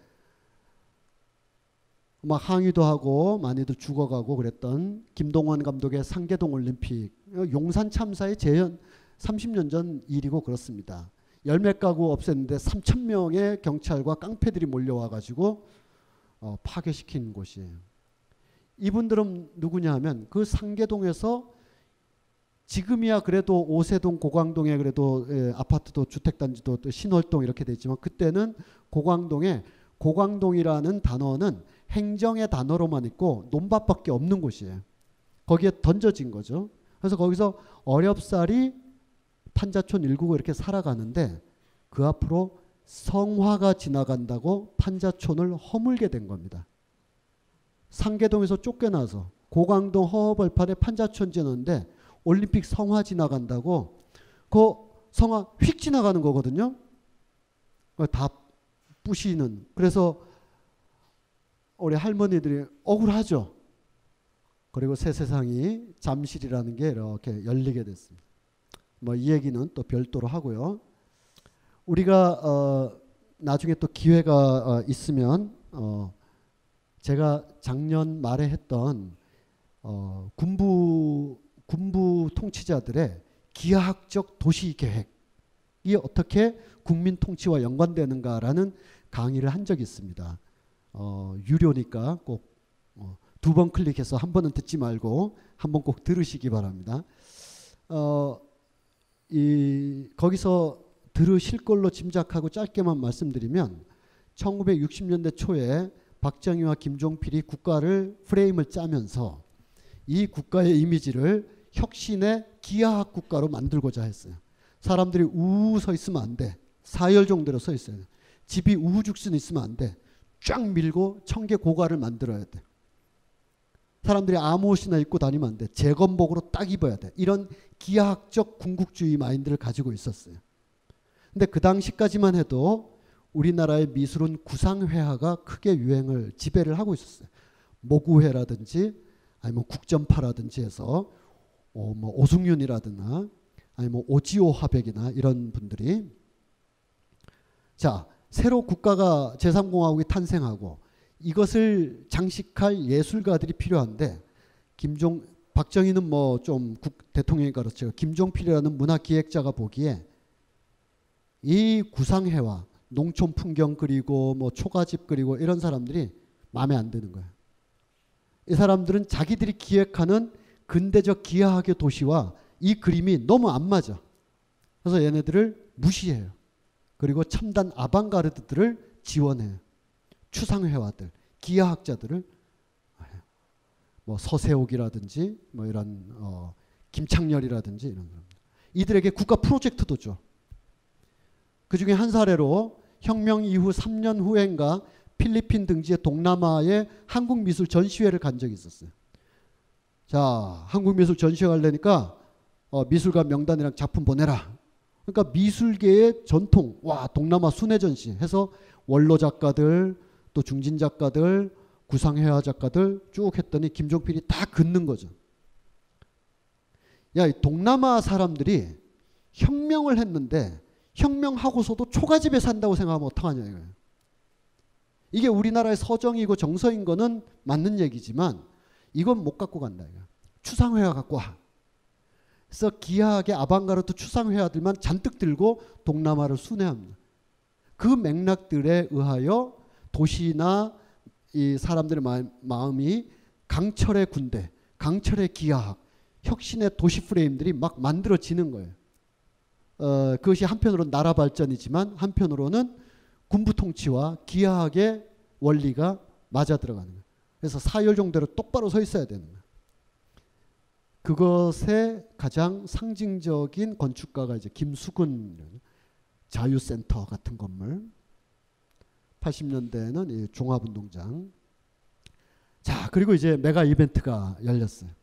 막 항의도 하고 많이들 죽어가고 그랬던 김동완 감독의 상계동 올림픽 용산 참사의 재현 삼십 년 전 일이고 그렇습니다. 열몇 가구 없앴는데 삼천 명의 경찰과 깡패들이 몰려와가지고 어, 파괴시킨 곳이에요. 이분들은 누구냐 하면 그 상계동에서 지금이야 그래도 오세동 고광동에 그래도 예, 아파트도 주택단지도 신월동 이렇게 돼 있지만 그때는 고광동에 고광동이라는 단어는 행정의 단어로만 있고 논밭밖에 없는 곳이에요. 거기에 던져진 거죠. 그래서 거기서 어렵사리 판자촌 일구고 이렇게 살아가는데 그 앞으로 성화가 지나간다고 판자촌을 허물게 된 겁니다. 상계동에서 쫓겨나서 고광동 허허벌판에 판자촌 지었는데 올림픽 성화 지나간다고 그 성화 휙 지나가는 거거든요. 다 부시는. 그래서 우리 할머니들이 억울하죠. 그리고 새 세상이 잠실이라는 게 이렇게 열리게 됐습니다. 뭐 이 얘기는 또 별도로 하고요. 우리가 어 나중에 또 기회가 어 있으면 어 제가 작년 말에 했던 어 군부 군부 통치자들의 기하학적 도시 계획이 어떻게 국민 통치와 연관되는가라는 강의를 한 적이 있습니다. 어, 유료니까 꼭 두 번 어, 클릭해서 한 번은 듣지 말고 한 번 꼭 들으시기 바랍니다. 어, 이, 거기서 들으실 걸로 짐작하고 짧게만 말씀드리면 천구백육십 년대 초에 박정희와 김종필이 국가를 프레임을 짜면서 이 국가의 이미지를 혁신의 기하학 국가로 만들고자 했어요. 사람들이 우우 서 있으면 안 돼. 사열 정도로 서 있어요. 집이 우후죽순 있으면 안 돼. 쫙 밀고 청계 고가를 만들어야 돼. 사람들이 아무 옷이나 입고 다니면 안 돼. 재건복으로 딱 입어야 돼. 이런 기하학적 군국주의 마인드를 가지고 있었어요. 근데 그 당시까지만 해도 우리나라의 미술은 구상회화가 크게 유행을 지배를 하고 있었어요. 모구회라든지 아니면 국전파라든지 해서 어, 뭐 오승윤이라든가 아니면 뭐 오지오 화백이나 이런 분들이 자 새로 국가가 제삼 공화국이 탄생하고 이것을 장식할 예술가들이 필요한데 김종 박정희는 뭐 좀 대통령이 그렇죠. 김종필이라는 문화기획자가 보기에 이 구상회화 농촌 풍경 그리고 뭐 초가집 그리고 이런 사람들이 마음에 안 드는 거예요. 이 사람들은 자기들이 기획하는 근대적 기하학의 도시와 이 그림이 너무 안 맞아. 그래서 얘네들을 무시해요. 그리고 첨단 아방가르드들을 지원해요. 추상회화들, 기하학자들을 뭐 서세옥이라든지 뭐 이런 어 김창렬이라든지 이런 사람. 이들에게 국가 프로젝트도 줘. 그 중에 한 사례로 혁명 이후 삼 년 후엔가 필리핀 등지의 동남아에 한국미술 전시회를 간 적이 있었어요. 자, 한국미술 전시회 가려니까 어, 미술가 명단이랑 작품 보내라. 그러니까 미술계의 전통, 와, 동남아 순회 전시 해서 원로 작가들, 또 중진 작가들, 구상회화 작가들 쭉 했더니 김종필이 다 긋는 거죠. 야, 이 동남아 사람들이 혁명을 했는데 혁명하고서도 초가집에 산다고 생각하면 어떡하냐 이거예요. 이게 우리나라의 서정이고 정서인 거는 맞는 얘기지만 이건 못 갖고 간다 이거. 추상회화 갖고 와. 그래서 기하학의 아방가르트 추상회화들만 잔뜩 들고 동남아를 순회합니다. 그 맥락들에 의하여 도시나 이 사람들의 마음, 마음이 강철의 군대, 강철의 기하학, 혁신의 도시 프레임들이 막 만들어지는 거예요. 어, 그것이 한편으로는 나라 발전이지만 한편으로는 군부 통치와 기하학의 원리가 맞아 들어가는 거예요. 그래서 사열종대로 똑바로 서 있어야 되는 거예요. 그것의 가장 상징적인 건축가가 이제 김수근 자유센터 같은 건물. 팔십 년대에는 이 종합운동장. 자, 그리고 이제 메가 이벤트가 열렸어요.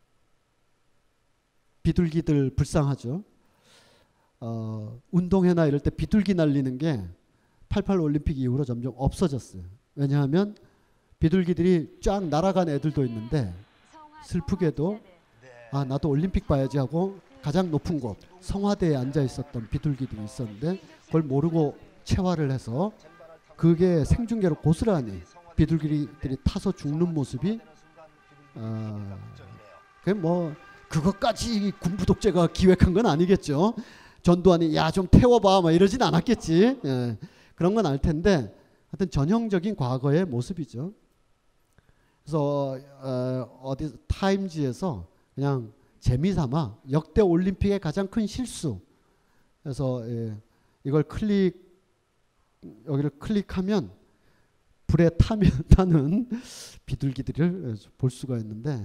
비둘기들 불쌍하죠. 어, 운동회나 이럴 때 비둘기 날리는 게 팔십팔 올림픽 이후로 점점 없어졌어요. 왜냐하면 비둘기들이 쫙 날아간 애들도 있는데 슬프게도 아, 나도 올림픽 봐야지 하고 가장 높은 곳 성화대에 앉아 있었던 비둘기들이 있었는데 그걸 모르고 체화를 해서 그게 생중계로 고스란히 비둘기들이 타서 죽는 모습이 어, 그게 뭐 그것까지 군부 독재가 기획한 건 아니겠죠. 전두환이 야 좀 태워봐 막 이러진 않았겠지. 예, 그런 건 알 텐데 하여튼 전형적인 과거의 모습이죠. 그래서 어, 어디 타임지에서 그냥 재미삼아 역대 올림픽의 가장 큰 실수. 그래서 예, 이걸 클릭 여기를 클릭하면 불에 타면 타는 비둘기들을 볼 수가 있는데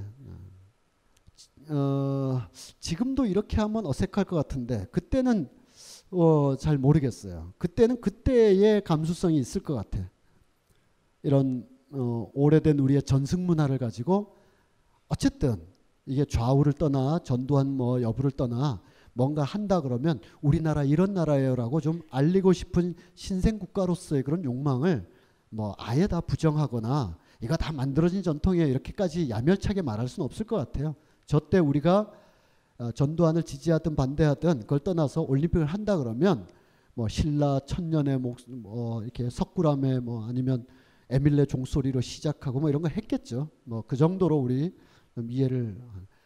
어, 지금도 이렇게 하면 어색할 것 같은데 그때는 어, 잘 모르겠어요. 그때는 그때의 감수성이 있을 것 같아. 이런 어, 오래된 우리의 전승 문화를 가지고 어쨌든 이게 좌우를 떠나 전두환 뭐 여부를 떠나 뭔가 한다 그러면 우리나라 이런 나라예요라고 좀 알리고 싶은 신생 국가로서의 그런 욕망을 뭐 아예 다 부정하거나 이거 다 만들어진 전통이에요 이렇게까지 야멸차게 말할 수는 없을 것 같아요. 저 때 우리가 전두환을 지지하든 반대하든 그걸 떠나서 올림픽을 한다 그러면 뭐 신라 천년의 목, 뭐 이렇게 석굴암에 뭐 아니면 에밀레 종소리로 시작하고 뭐 이런 거 했겠죠. 뭐 그 정도로 우리 이해를.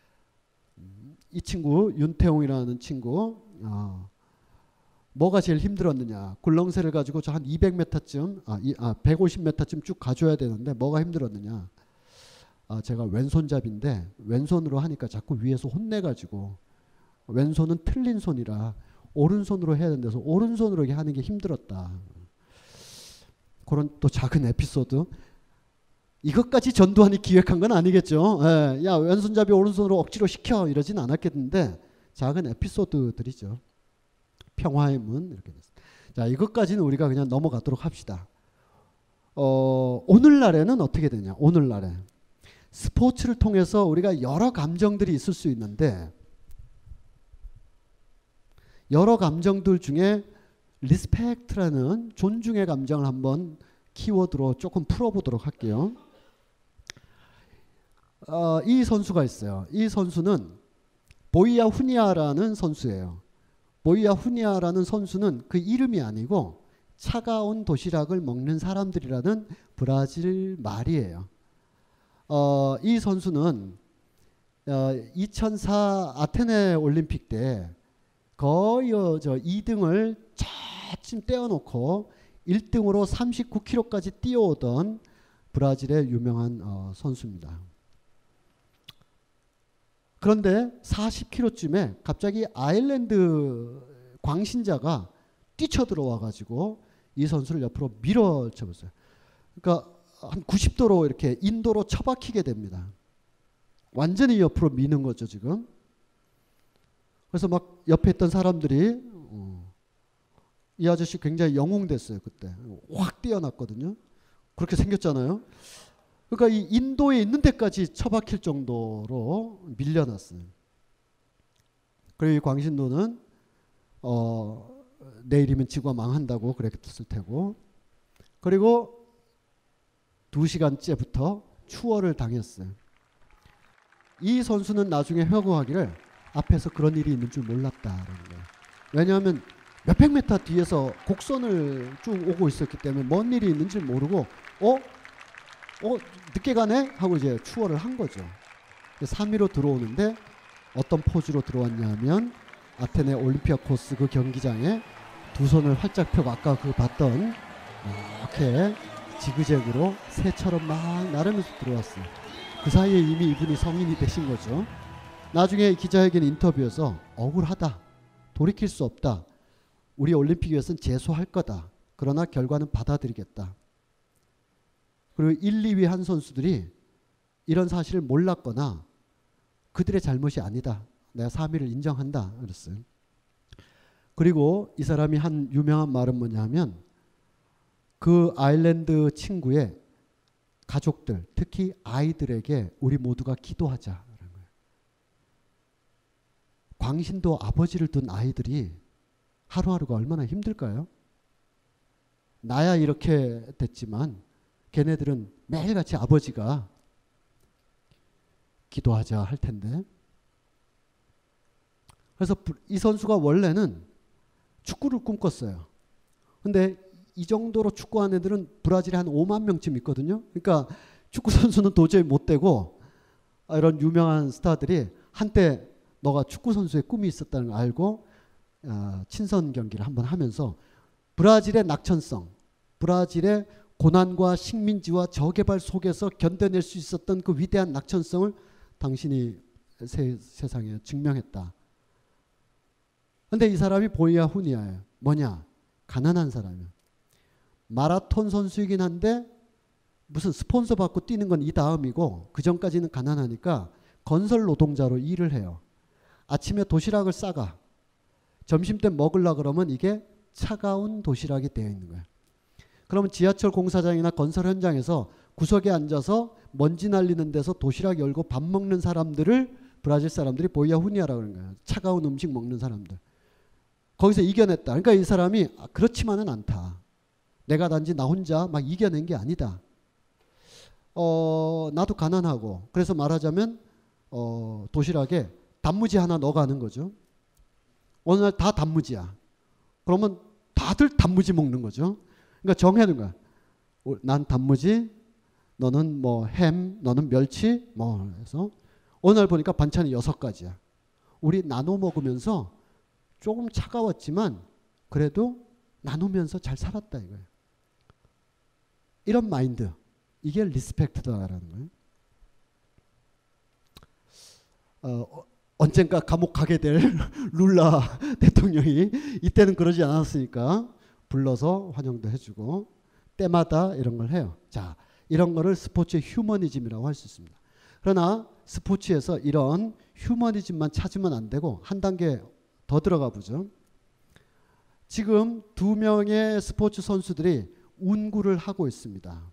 이 친구 윤태홍이라는 친구 어, 뭐가 제일 힘들었느냐. 굴렁쇠를 가지고 저 한 이백 미터쯤 아, 이, 아 백오십 미터쯤 쭉 가줘야 되는데 뭐가 힘들었느냐. 아, 제가 왼손잡인데 왼손으로 하니까 자꾸 위에서 혼내가지고 왼손은 틀린 손이라 오른손으로 해야 된다서 오른손으로 하는 게 힘들었다. 그런 또 작은 에피소드. 이것까지 전두환이 기획한 건 아니겠죠. 예, 야 왼손잡이 오른손으로 억지로 시켜 이러진 않았겠는데 작은 에피소드들이죠. 평화의 문 이렇게 됐어요. 자, 이것까지는 우리가 그냥 넘어가도록 합시다. 어, 오늘날에는 어떻게 되냐. 오늘날에 스포츠를 통해서 우리가 여러 감정들이 있을 수 있는데 여러 감정들 중에 리스펙트라는 존중의 감정을 한번 키워드로 조금 풀어보도록 할게요. 어, 이 선수가 있어요. 이 선수는 보이아 후니아라는 선수예요. 보이아 후니아라는 선수는 그 이름이 아니고 차가운 도시락을 먹는 사람들이라는 브라질 말이에요. 어, 이 선수는 어, 이천사 아테네 올림픽 때 거의 어, 저 이 등을 차츰 떼어놓고 일 등으로 삼십구 킬로미터까지 뛰어오던 브라질의 유명한 어, 선수입니다. 그런데 사십 킬로미터쯤에 갑자기 아일랜드 광신자가 뛰쳐들어와 가지고 이 선수를 옆으로 밀어쳐버렸어요. 그러니까 한 구십 도로 이렇게 인도로 처박히게 됩니다. 완전히 옆으로 미는 거죠 지금. 그래서 막 옆에 있던 사람들이 어, 이 아저씨 굉장히 영웅됐어요. 그때 확 뛰어났거든요. 그렇게 생겼잖아요. 그러니까 이 인도에 있는 데까지 처박힐 정도로 밀려났어요. 그리고 이 광신도는 어, 내일이면 지구가 망한다고 그랬을 테고, 그리고 두 시간째부터 추월을 당했어요. 이 선수는 나중에 회고하기를 앞에서 그런 일이 있는 줄 몰랐다라는 거예요. 왜냐하면 몇백 미터 뒤에서 곡선을 쭉 오고 있었기 때문에 뭔 일이 있는지 모르고 어? 어? 늦게 가네? 하고 이제 추월을 한 거죠. 삼 위로 들어오는데 어떤 포즈로 들어왔냐 하면 아테네 올림피아코스 그 경기장에 두 손을 활짝 펴고 아까 그 봤던 이렇게 지그재그로 새처럼 막 나르면서 들어왔어요. 그 사이에 이미 이분이 성인이 되신 거죠. 나중에 기자회견 인터뷰에서 억울하다, 돌이킬 수 없다, 우리 올림픽 위해서는 재수할 거다, 그러나 결과는 받아들이겠다. 그리고 일, 이 위 한 선수들이 이런 사실을 몰랐거나 그들의 잘못이 아니다, 내가 삼 위를 인정한다 그랬어요. 그리고 이 사람이 한 유명한 말은 뭐냐 하면 그 아일랜드 친구의 가족들, 특히 아이들에게 우리 모두가 기도하자. 광신도 아버지를 둔 아이들이 하루하루가 얼마나 힘들까요? 나야 이렇게 됐지만 걔네들은 매일같이 아버지가 기도하자 할 텐데. 그래서 이 선수가 원래는 축구를 꿈꿨어요. 근데 이 정도로 축구하는 애들은 브라질에 한 오만 명쯤 있거든요. 그러니까 축구 선수는 도저히 못 되고 이런 유명한 스타들이 한때 너가 축구 선수의 꿈이 있었다는 걸 알고 어, 친선 경기를 한번 하면서 브라질의 낙천성, 브라질의 고난과 식민지와 저개발 속에서 견뎌낼 수 있었던 그 위대한 낙천성을 당신이 세, 세상에 증명했다. 근데 이 사람이 보이아 후니아예요. 뭐냐? 가난한 사람이에요. 마라톤 선수이긴 한데 무슨 스폰서 받고 뛰는 건 이 다음이고 그 전까지는 가난하니까 건설 노동자로 일을 해요. 아침에 도시락을 싸가. 점심때 먹으려고 그러면 이게 차가운 도시락이 되어 있는 거예요. 그러면 지하철 공사장이나 건설 현장에서 구석에 앉아서 먼지 날리는 데서 도시락 열고 밥 먹는 사람들을 브라질 사람들이 보이아 후니아라고 그러는 거예요. 차가운 음식 먹는 사람들. 거기서 이겨냈다. 그러니까 이 사람이 아, 그렇지만은 않다. 내가 단지 나 혼자 막 이겨낸 게 아니다. 어, 나도 가난하고 그래서 말하자면 어, 도시락에 단무지 하나 넣어가는 거죠. 어느 날 다 단무지야. 그러면 다들 단무지 먹는 거죠. 그러니까 정해둔 거야. 난 단무지, 너는 뭐 햄, 너는 멸치, 뭐 해서 어느 날 보니까 반찬이 여섯 가지야. 우리 나눠 먹으면서 조금 차가웠지만 그래도 나누면서 잘 살았다 이거예요. 이런 마인드, 이게 리스펙트다라는 거예요. 어, 언젠가 감옥 가게 될 룰라 대통령이 이때는 그러지 않았으니까 불러서 환영도 해주고 때마다 이런 걸 해요. 자, 이런 거를 스포츠의 휴머니즘이라고 할 수 있습니다. 그러나 스포츠에서 이런 휴머니즘만 찾으면 안 되고 한 단계 더 들어가 보죠. 지금 두 명의 스포츠 선수들이 운구를 하고 있습니다.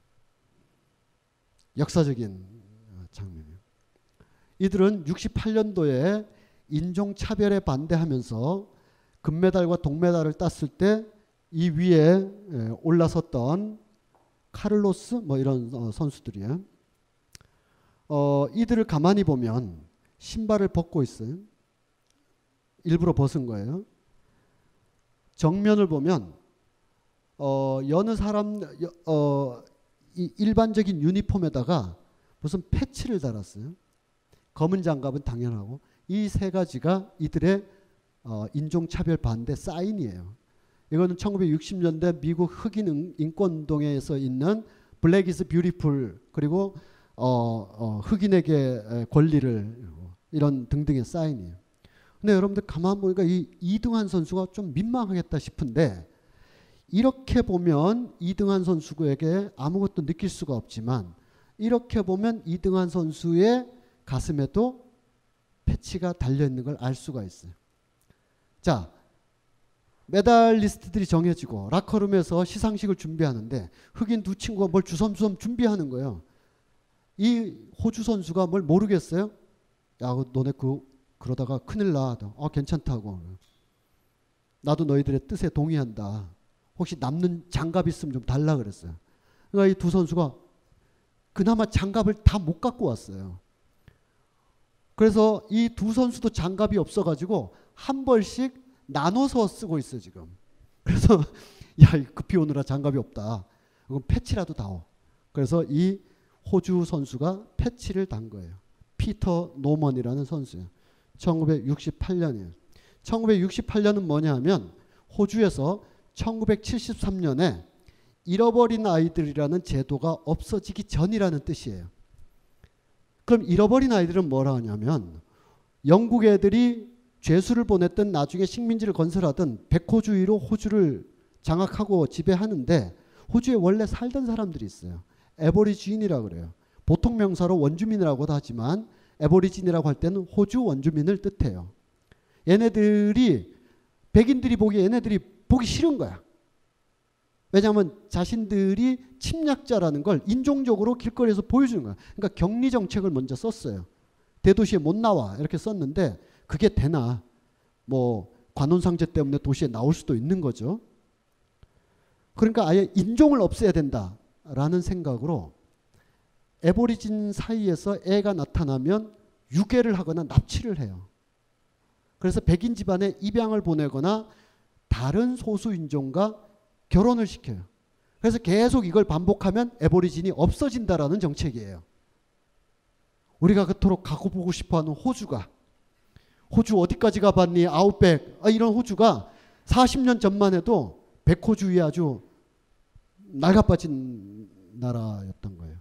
역사적인 장면이에요. 이들은 육십팔 년도에 인종차별에 반대하면서 금메달과 동메달을 땄을 때 이 위에 올라섰던 카를로스 뭐 이런 어, 선수들이에요. 어, 이들을 가만히 보면 신발을 벗고 있어요. 일부러 벗은 거예요. 정면을 보면 어, 여느 사람 어, 이 일반적인 유니폼에다가 무슨 패치를 달았어요. 검은 장갑은 당연하고 이 세 가지가 이들의 어, 인종차별 반대 사인이에요. 이거는 천구백육십 년대 미국 흑인 인권운동에서 있는 블랙 이즈 뷰티풀 그리고 어, 어, 흑인에게 권리를 이런 등등의 사인이에요. 근데 여러분들 가만 보니까 이 이등한 선수가 좀 민망하겠다 싶은데 이렇게 보면 이등한 선수에게 아무것도 느낄 수가 없지만 이렇게 보면 이등한 선수의 가슴에도 패치가 달려있는 걸 알 수가 있어요. 자, 메달리스트들이 정해지고 라커룸에서 시상식을 준비하는데 흑인 두 친구가 뭘 주섬주섬 준비하는 거예요. 이 호주 선수가 뭘 모르겠어요? 야, 너네 그 그러다가 큰일 나. 어, 괜찮다고. 나도 너희들의 뜻에 동의한다. 혹시 남는 장갑 있으면 좀 달라 그랬어요. 그러니까 이 두 선수가 그나마 장갑을 다 못 갖고 왔어요. 그래서 이 두 선수도 장갑이 없어가지고 한 벌씩 나눠서 쓰고 있어요 지금. 그래서 야, 급히 오느라 장갑이 없다. 그럼 패치라도 다오. 그래서 이 호주 선수가 패치를 단 거예요. 피터 노먼이라는 선수예요. 천구백육십팔 년이에요. 천구백육십팔 년은 뭐냐 하면 호주에서 천구백칠십삼 년에 잃어버린 아이들이라는 제도가 없어지기 전이라는 뜻이에요. 그럼 잃어버린 아이들은 뭐라 하냐면 영국 애들이 죄수를 보냈던 나중에 식민지를 건설하던 백호주의로 호주를 장악하고 지배하는데 호주에 원래 살던 사람들이 있어요. 에버리진이라고 그래요. 보통 명사로 원주민이라고도 하지만 에버리진이라고 할 때는 호주 원주민을 뜻해요. 얘네들이 백인들이 보기에 얘네들이 보기 싫은 거야. 왜냐하면 자신들이 침략자라는 걸 인종적으로 길거리에서 보여주는 거야. 그러니까 격리 정책을 먼저 썼어요. 대도시에 못 나와 이렇게 썼는데 그게 되나? 뭐 관혼상제 때문에 도시에 나올 수도 있는 거죠. 그러니까 아예 인종을 없애야 된다라는 생각으로 에버리진 사이에서 애가 나타나면 유괴를 하거나 납치를 해요. 그래서 백인 집안에 입양을 보내거나 다른 소수 인종과 결혼을 시켜요. 그래서 계속 이걸 반복하면 에버리진이 없어진다라는 정책이에요. 우리가 그토록 가고 보고 싶어하는 호주가 호주 어디까지 가봤니? 아웃백 아, 이런 호주가 사십 년 전만 해도 백호주의 아주 낡아빠진 나라였던 거예요.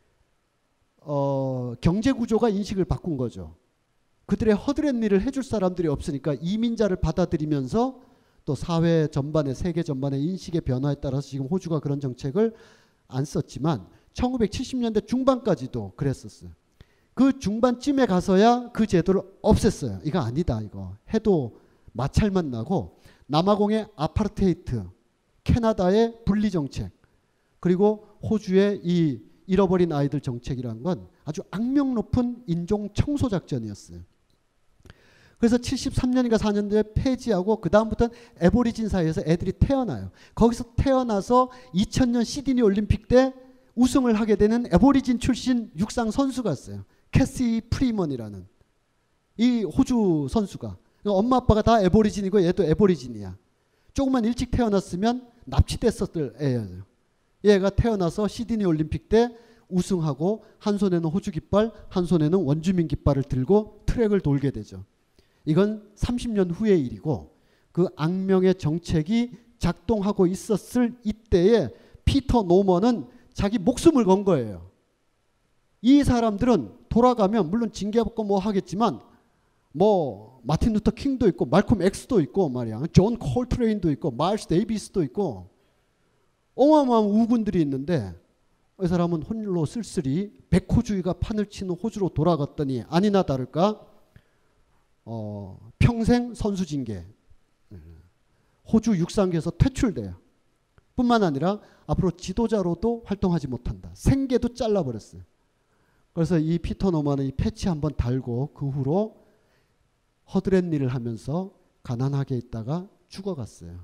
어, 경제 구조가 인식을 바꾼 거죠. 그들의 허드렛 일을 해줄 사람들이 없으니까 이민자를 받아들이면서 또 사회 전반의 세계 전반의 인식의 변화에 따라서 지금 호주가 그런 정책을 안 썼지만 천구백칠십 년대 중반까지도 그랬었어요. 그 중반쯤에 가서야 그 제도를 없앴어요. 이거 아니다 이거. 해도 마찰만 나고 남아공의 아파르테이트, 캐나다의 분리 정책, 그리고 호주의 이 잃어버린 아이들 정책이라는 건 아주 악명 높은 인종 청소 작전이었어요. 그래서 칠십삼 년인가 사 년도에 폐지하고 그 다음부터는 에버리진 사이에서 애들이 태어나요. 거기서 태어나서 이천 년 시드니 올림픽 때 우승을 하게 되는 에버리진 출신 육상 선수가 있어요. 캐시 프리먼이라는 이 호주 선수가. 엄마 아빠가 다 에버리진이고 얘도 에버리진이야. 조금만 일찍 태어났으면 납치됐었을 애예요. 얘가 태어나서 시드니 올림픽 때 우승하고 한 손에는 호주 깃발, 한 손에는 원주민 깃발을 들고 트랙을 돌게 되죠. 이건 삼십 년 후의 일이고 그 악명의 정책이 작동하고 있었을 이때에 피터 노먼은 자기 목숨을 건 거예요. 이 사람들은 돌아가면 물론 징계받고 뭐 하겠지만 뭐 마틴 루터 킹도 있고 말콤 엑스도 있고 말이야. 존 콜트레인도 있고 마일스 데이비스도 있고 어마어마한 우군들이 있는데 이 사람은 홀로 쓸쓸히 백호주의가 판을 치는 호주로 돌아갔더니 아니나 다를까 어, 평생 선수 징계, 호주 육상계에서 퇴출돼요. 뿐만 아니라 앞으로 지도자로도 활동하지 못한다. 생계도 잘라버렸어요. 그래서 이 피터 노먼은 이 패치 한번 달고 그 후로 허드렛 일을 하면서 가난하게 있다가 죽어갔어요.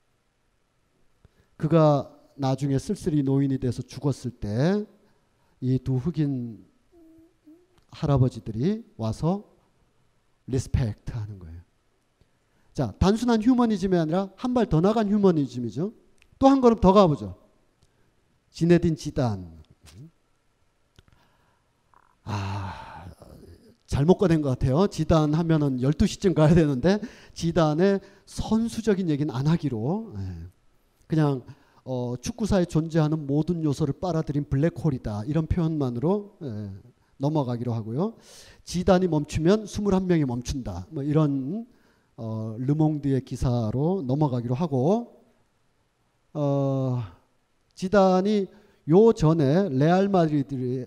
그가 나중에 쓸쓸히 노인이 돼서 죽었을 때 이 두 흑인 할아버지들이 와서 리스펙트 하는 거예요. 자, 단순한 휴머니즘이 아니라 한 발 더 나간 휴머니즘이죠. 또 한 걸음 더 가보죠. 지네딘 지단. 아, 잘못 꺼낸 것 같아요. 지단 하면은 열두 시쯤 가야 되는데 지단의 선수적인 얘기는 안 하기로 그냥 어, 축구사에 존재하는 모든 요소를 빨아들인 블랙홀이다. 이런 표현만으로 예, 넘어가기로 하고요. 지단이 멈추면 이십일 명이 멈춘다. 뭐 이런 어, 르몽드의 기사로 넘어가기로 하고 어, 지단이 요 전에 레알 마드리드에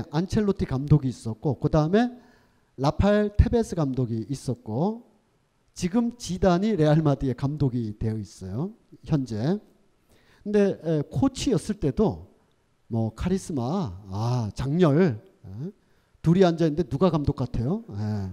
안첼로티 감독이 있었고 그 다음에 라팔 테베스 감독이 있었고 지금 지단이 레알 마드리드의 감독이 되어 있어요. 현재. 근데 에, 코치였을 때도 뭐 카리스마, 아 장렬, 에, 둘이 앉아 있는데 누가 감독 같아요? 에.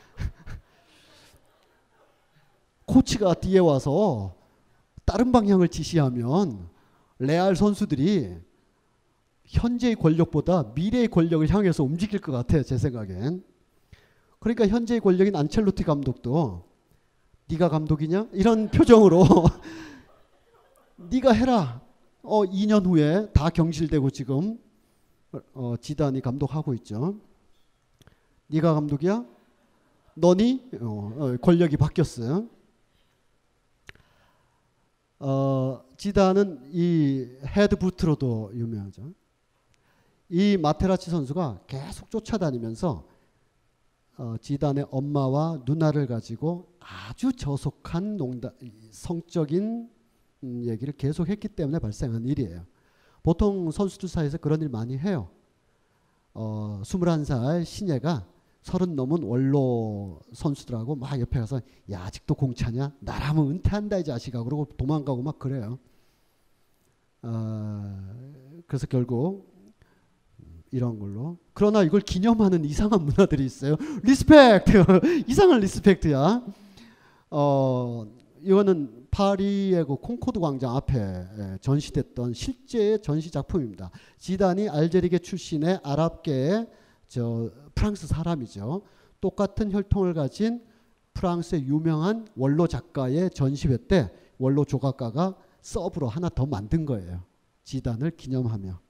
코치가 뒤에 와서 다른 방향을 지시하면 레알 선수들이 현재의 권력보다 미래의 권력을 향해서 움직일 것 같아요. 제 생각엔. 그러니까 현재의 권력인 안첼로티 감독도 네가 감독이냐? 이런 표정으로 네가 해라. 어, 이 년 후에 다 경질되고 지금 어, 지단이 감독하고 있죠. 네가 감독이야? 너니? 어, 어, 권력이 바뀌었어요. 어, 지단은 이 헤드부트로도 유명하죠. 이 마테라치 선수가 계속 쫓아다니면서 어, 지단의 엄마와 누나를 가지고 아주 저속한 농담, 성적인 음, 얘기를 계속 했기 때문에 발생한 일이에요. 보통 선수들 사이에서 그런 일 많이 해요. 어, 스물한 살 신예가 서른 넘은 원로 선수들하고 막 옆에 가서 야 아직도 공차냐? 나라면 은퇴한다 이 자식아. 그러고 도망가고 막 그래요. 어, 그래서 결국 이런 걸로. 그러나 이걸 기념하는 이상한 문화들이 있어요. 리스펙트! 이상한 리스펙트야. 어, 이거는 파리의 그 콩코드 광장 앞에 전시됐던 실제의 전시 작품입니다. 지단이 알제리계 출신의 아랍계의 저 프랑스 사람이죠. 똑같은 혈통을 가진 프랑스의 유명한 원로 작가의 전시회 때 원로 조각가가 서브로 하나 더 만든 거예요. 지단을 기념하며.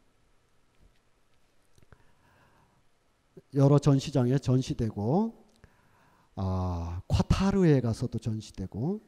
여러 전시장에 전시되고 아, 콰타르에 가서도 전시되고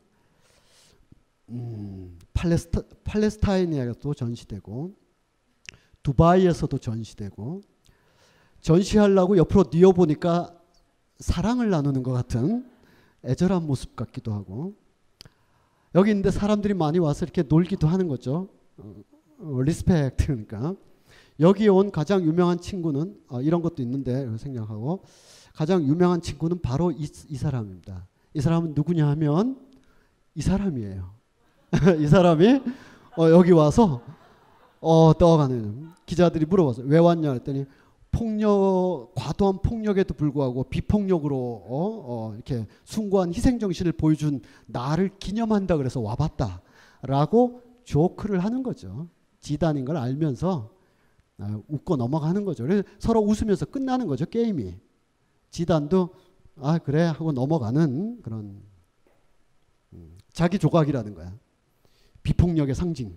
음, 팔레스타, 팔레스타인에도 전시되고 두바이에서도 전시되고 전시하려고 옆으로 뉘어보니까 사랑을 나누는 것 같은 애절한 모습 같기도 하고 여기 있는데 사람들이 많이 와서 이렇게 놀기도 하는 거죠. 어, 어, 리스펙트 그러니까. 여기 온 가장 유명한 친구는 어, 이런 것도 있는데 생각하고 가장 유명한 친구는 바로 이, 이 사람입니다. 이 사람은 누구냐 하면 이 사람이에요. 이 사람이 어, 여기 와서 어, 떠가는 기자들이 물어봤어요. 왜 왔냐 했더니 폭력 과도한 폭력에도 불구하고 비폭력으로 어, 어, 이렇게 숭고한 희생 정신을 보여준 나를 기념한다 그래서 와봤다라고 조크를 하는 거죠. 지단인 걸 알면서 아, 웃고 넘어가는 거죠. 그래서 서로 웃으면서 끝나는 거죠. 게임이. 지단도 아 그래 하고 넘어가는 그런 음, 자기 조각이라는 거야. 비폭력의 상징.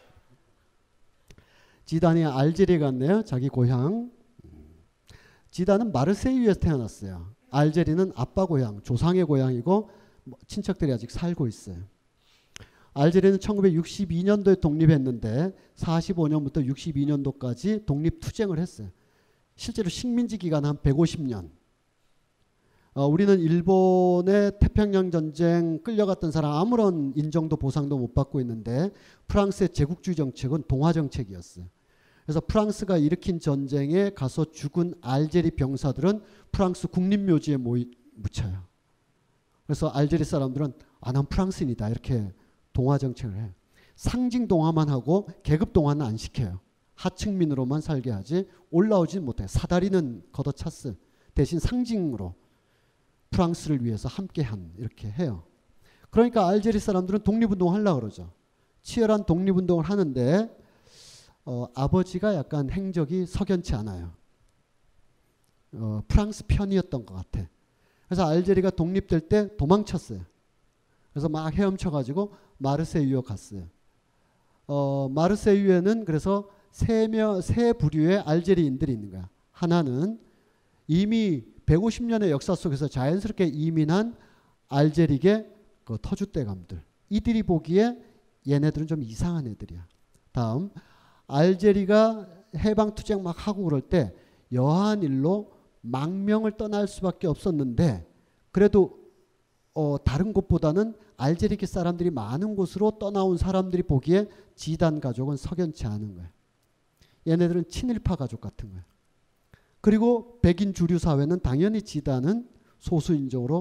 지단이 알제리에 갔네요. 자기 고향. 지단은 마르세유에서 태어났어요. 알제리는 아빠 고향, 조상의 고향이고 친척들이 아직 살고 있어요. 알제리는 천구백육십이 년도에 독립했는데 사십오 년부터 육십이 년도까지 독립투쟁을 했어요. 실제로 식민지 기간 한 백오십 년. 어, 우리는 일본의 태평양 전쟁 끌려갔던 사람 아무런 인정도 보상도 못 받고 있는데 프랑스의 제국주의 정책은 동화 정책이었어요. 그래서 프랑스가 일으킨 전쟁에 가서 죽은 알제리 병사들은 프랑스 국립묘지에 모이, 묻혀요. 그래서 알제리 사람들은 아, 난 프랑스인이다 이렇게 동화 정책을 해요. 상징 동화만 하고 계급 동화는 안 시켜요. 하층민으로만 살게 하지 올라오지 못해요. 사다리는 걷어찼어요. 대신 상징으로 프랑스를 위해서 함께한 이렇게 해요. 그러니까 알제리 사람들은 독립운동을 하려고 그러죠. 치열한 독립운동을 하는데 어, 아버지가 약간 행적이 석연치 않아요. 어, 프랑스 편이었던 것 같아. 그래서 알제리가 독립될 때 도망쳤어요. 그래서 막 헤엄쳐가지고 마르세유에 갔어요. 어, 마르세유에는 그래서 세, 명, 세 부류의 알제리인들이 있는 거야. 하나는 이미 백오십 년의 역사 속에서 자연스럽게 이민한 알제리계 그 터줏대감들. 이들이 보기에 얘네들은 좀 이상한 애들이야. 다음 알제리가 해방투쟁 막 하고 그럴 때 여한 일로 망명을 떠날 수밖에 없었는데 그래도 어, 다른 곳보다는 알제리계 사람들이 많은 곳으로 떠나온 사람들이 보기에 지단 가족은 석연치 않은 거예요. 얘네들은 친일파 가족 같은 거예요. 그리고 백인 주류 사회는 당연히 지단은 소수인종으로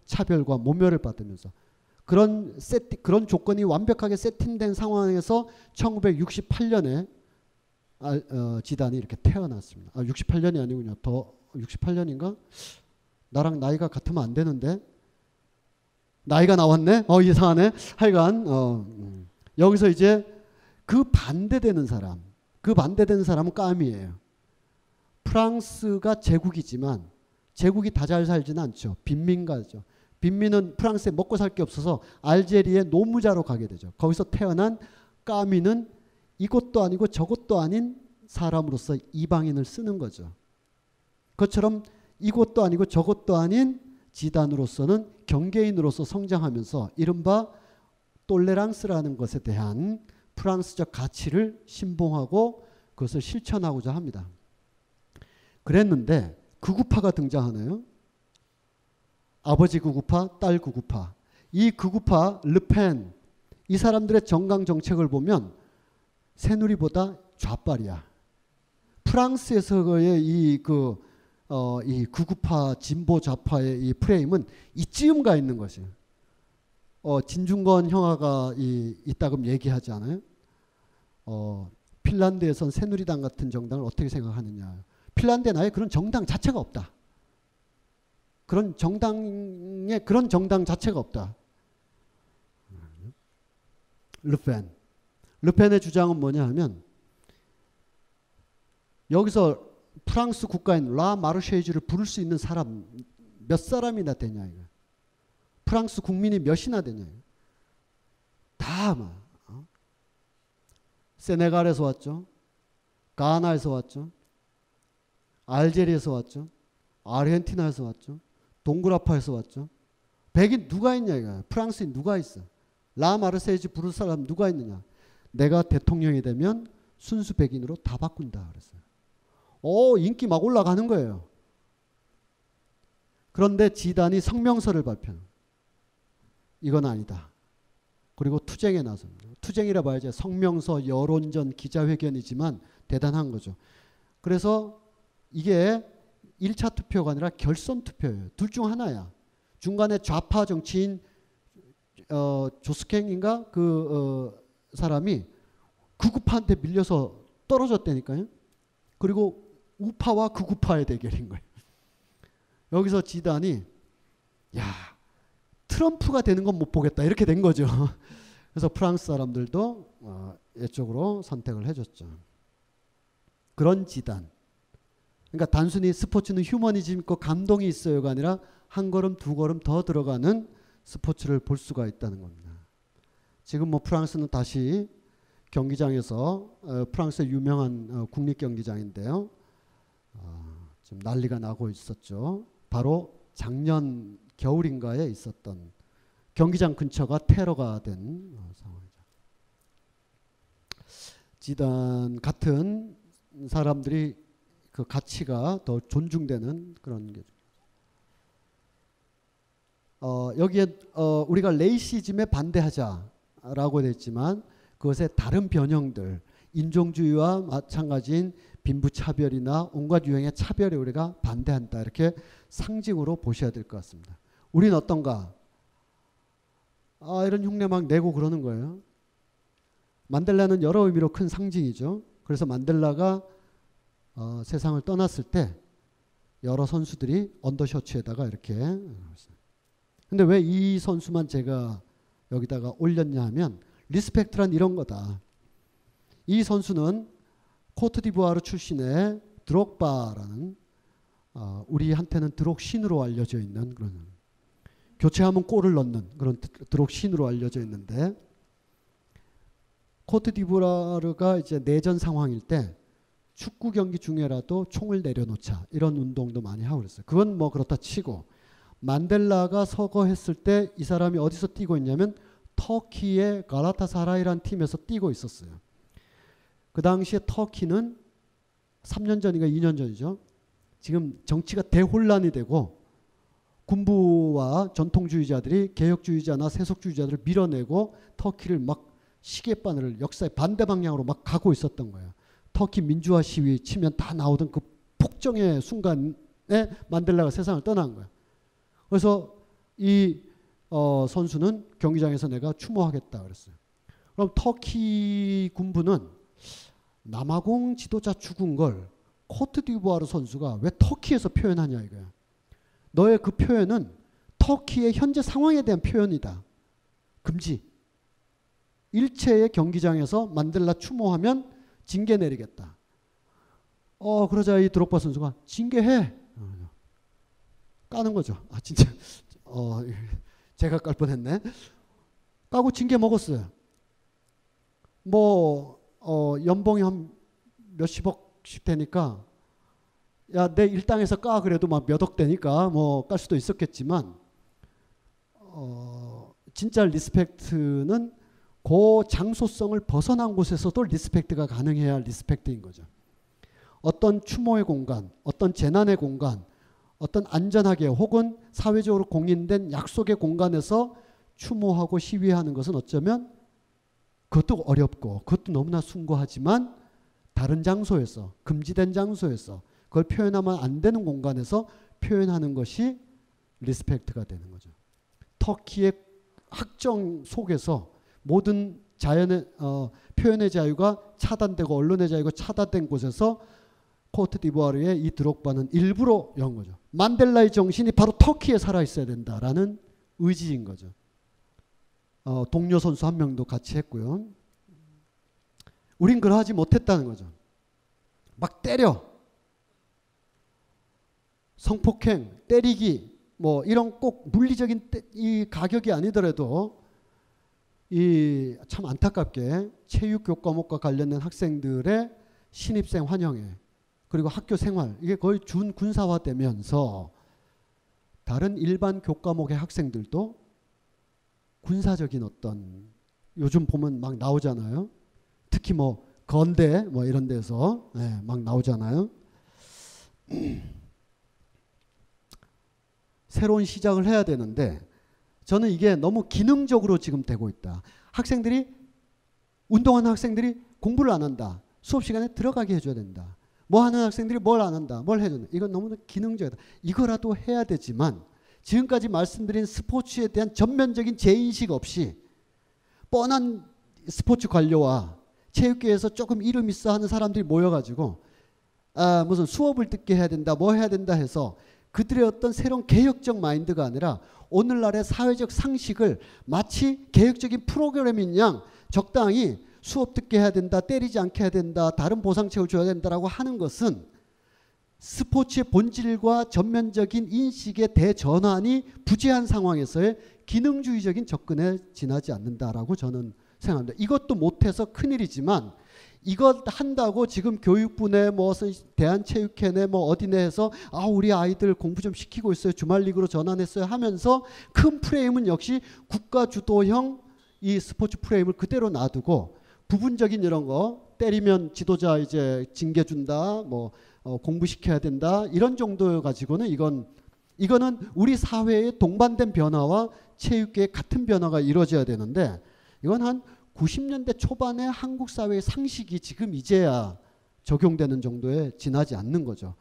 차별과 모멸을 받으면서 그런 세팅, 그런 조건이 완벽하게 세팅된 상황에서 천구백육십팔 년에 아, 어, 지단이 이렇게 태어났습니다. 아, 육십팔 년이 아니군요. 더 육십팔 년인가? 나랑 나이가 같으면 안 되는데 나이가 나왔네. 어 이상하네. 하여간 어, 음. 여기서 이제 그 반대되는 사람, 그 반대되는 사람은 까미예요. 프랑스가 제국이지만 제국이 다 잘 살지는 않죠. 빈민가죠. 빈민은 프랑스에 먹고 살 게 없어서 알제리에 노무자로 가게 되죠. 거기서 태어난 까미는 이것도 아니고 저것도 아닌 사람으로서 이방인을 쓰는 거죠. 그것처럼 이것도 아니고 저것도 아닌 지단으로서는 경계인으로서 성장하면서 이른바 톨레랑스라는 것에 대한 프랑스적 가치를 신봉하고 그것을 실천하고자 합니다. 그랬는데 극우파가 등장하네요. 아버지 극우파, 딸 극우파. 이 극우파 르펜, 이 사람들의 정강 정책을 보면 새누리보다 좌빨이야. 프랑스에서의 이 그 어, 이 극우파 진보 좌파의 이 프레임은 이쯤 가 있는 것이에요. 어, 진중권 형아가 이, 이따금 얘기하지 않아요? 어, 핀란드에선 새누리당 같은 정당을 어떻게 생각하느냐. 핀란드에 아예 그런 정당 자체가 없다. 그런 정당에 그런 정당 자체가 없다. 르펜. 르펜의 주장은 뭐냐 하면 여기서 프랑스 국가인 라 마르쉐이주를 부를 수 있는 사람 몇 사람이나 되냐 이거. 프랑스 국민이 몇이나 되냐. 다 아마 어? 세네갈에서 왔죠. 가나에서 왔죠. 알제리에서 왔죠. 아르헨티나에서 왔죠. 동그라파에서 왔죠. 백인 누가 있냐 이거. 프랑스인 누가 있어. 라 마르쉐이주 부를 사람 누가 있느냐. 내가 대통령이 되면 순수 백인으로 다 바꾼다 그랬어요. 오, 인기 막 올라가는 거예요. 그런데 지단이 성명서를 발표해요. 이건 아니다. 그리고 투쟁에 나섭니다. 투쟁이라 봐야지 성명서, 여론전, 기자회견이지만 대단한 거죠. 그래서 이게 일 차 투표가 아니라 결선 투표예요. 둘 중 하나야. 중간에 좌파 정치인 어, 조스캥인가 그 어, 사람이 극우파한테 밀려서 떨어졌다니까요. 그리고 우파와 극우파의 대결인 거예요. 여기서 지단이 야 트럼프가 되는 건 못 보겠다 이렇게 된 거죠. 그래서 프랑스 사람들도 어, 이쪽으로 선택을 해줬죠. 그런 지단. 그러니까 단순히 스포츠는 휴머니즘 있고 감동이 있어요가 아니라 한 걸음 두 걸음 더 들어가는 스포츠를 볼 수가 있다는 겁니다. 지금 뭐 프랑스는 다시 경기장에서 어, 프랑스의 유명한 어, 국립경기장인데요. 어, 지금 난리가 나고 있었죠. 바로 작년 겨울인가에 있었던 경기장 근처가 테러가 된 어, 상황이죠. 지단 같은 사람들이 그 가치가 더 존중되는 그런 게. 어, 여기에 어, 우리가 레이시즘에 반대하자라고 했지만 그것의 다른 변형들, 인종주의와 마찬가지인 빈부차별이나 온갖 유형의 차별에 우리가 반대한다. 이렇게 상징으로 보셔야 될 것 같습니다. 우리는 어떤가? 아, 이런 흉내 막 내고 그러는 거예요. 만델라는 여러 의미로 큰 상징이죠. 그래서 만델라가 어, 세상을 떠났을 때 여러 선수들이 언더셔츠에다가 이렇게. 근데 왜 이 선수만 제가 여기다가 올렸냐 하면 리스펙트란 이런 거다. 이 선수는 코트디부아르 출신의 드록바라는 어, 우리한테는 드록신으로 알려져 있는 그런 교체하면 골을 넣는 그런 드록신으로 알려져 있는데 코트디부아르가 이제 내전 상황일 때 축구 경기 중에라도 총을 내려놓자 이런 운동도 많이 하고 그랬어요. 그건 뭐 그렇다 치고 만델라가 서거했을 때 이 사람이 어디서 뛰고 있냐면 터키의 갈라타사라이라는 팀에서 뛰고 있었어요. 그 당시에 터키는 삼 년 전인가 이 년 전이죠. 지금 정치가 대혼란이 되고 군부와 전통주의자들이 개혁주의자나 세속주의자들을 밀어내고 터키를 막 시계바늘을 역사의 반대 방향으로 막 가고 있었던 거예요. 터키 민주화 시위 치면 다 나오던 그 폭정의 순간에 만델라가 세상을 떠난 거예요. 그래서 이 어, 선수는 경기장에서 내가 추모하겠다 그랬어요. 그럼 터키 군부는 남아공 지도자 죽은 걸 코트디부아르 선수가 왜 터키에서 표현하냐 이거야. 너의 그 표현은 터키의 현재 상황에 대한 표현이다. 금지. 일체의 경기장에서 만델라 추모하면 징계 내리겠다. 어 그러자 이 드록바 선수가 징계해. 까는 거죠. 아 진짜 어 제가 깔 뻔했네. 까고 징계 먹었어요. 뭐 어, 연봉이 한 몇십억씩 되니까 야 내 일당에서 까 그래도 막 몇억 되니까 뭐 깔 수도 있었겠지만 어, 진짜 리스펙트는 그 장소성을 벗어난 곳에서도 리스펙트가 가능해야 리스펙트인 거죠. 어떤 추모의 공간, 어떤 재난의 공간, 어떤 안전하게 혹은 사회적으로 공인된 약속의 공간에서 추모하고 시위하는 것은 어쩌면 그것도 어렵고 그것도 너무나 숭고하지만 다른 장소에서 금지된 장소에서 그걸 표현하면 안 되는 공간에서 표현하는 것이 리스펙트가 되는 거죠. 터키의 학정 속에서 모든 자연의 어, 표현의 자유가 차단되고 언론의 자유가 차단된 곳에서 코트디부아르의 이 드록바는 일부러 연 거죠. 만델라의 정신이 바로 터키에 살아있어야 된다라는 의지인 거죠. 어, 동료 선수 한 명도 같이 했고요. 우린 그러하지 못했다는 거죠. 막 때려. 성폭행, 때리기 뭐 이런 꼭 물리적인 때, 이 가격이 아니더라도 이 참 안타깝게 체육 교과목과 관련된 학생들의 신입생 환영회 그리고 학교 생활 이게 거의 준 군사화되면서 다른 일반 교과목의 학생들도 군사적인 어떤 요즘 보면 막 나오잖아요. 특히 뭐 건대 뭐 이런 데서 네, 막 나오잖아요. 새로운 시작을 해야 되는데 저는 이게 너무 기능적으로 지금 되고 있다. 학생들이 운동하는 학생들이 공부를 안 한다. 수업 시간에 들어가게 해줘야 된다. 뭐 하는 학생들이 뭘 안 한다. 뭘 해야 된다. 이건 너무 기능적이다. 이거라도 해야 되지만 지금까지 말씀드린 스포츠에 대한 전면적인 재인식 없이 뻔한 스포츠 관료와 체육계에서 조금 이름 있어 하는 사람들이 모여가지고 아 무슨 수업을 듣게 해야 된다. 뭐 해야 된다 해서 그들의 어떤 새로운 개혁적 마인드가 아니라 오늘날의 사회적 상식을 마치 개혁적인 프로그램인 양 적당히 수업 듣게 해야 된다. 때리지 않게 해야 된다. 다른 보상책을 줘야 된다라고 하는 것은 스포츠의 본질과 전면적인 인식의 대전환이 부재한 상황에서의 기능주의적인 접근에 지나지 않는다라고 저는 생각합니다. 이것도 못해서 큰일이지만 이것 한다고 지금 교육부네 뭐 대한체육회네 뭐 어디네 해서 아 우리 아이들 공부 좀 시키고 있어요. 주말리그로 전환했어요 하면서 큰 프레임은 역시 국가 주도형 이 스포츠 프레임을 그대로 놔두고 부분적인 이런 거 때리면 지도자 이제 징계 준다 뭐 어, 공부시켜야 된다 이런 정도 가지고는 이건 이거는 우리 사회의 동반된 변화와 체육계의 같은 변화가 이루어져야 되는데 이건 한 구십 년대 초반의 한국 사회의 상식이 지금 이제야 적용되는 정도에 지나지 않는 거죠.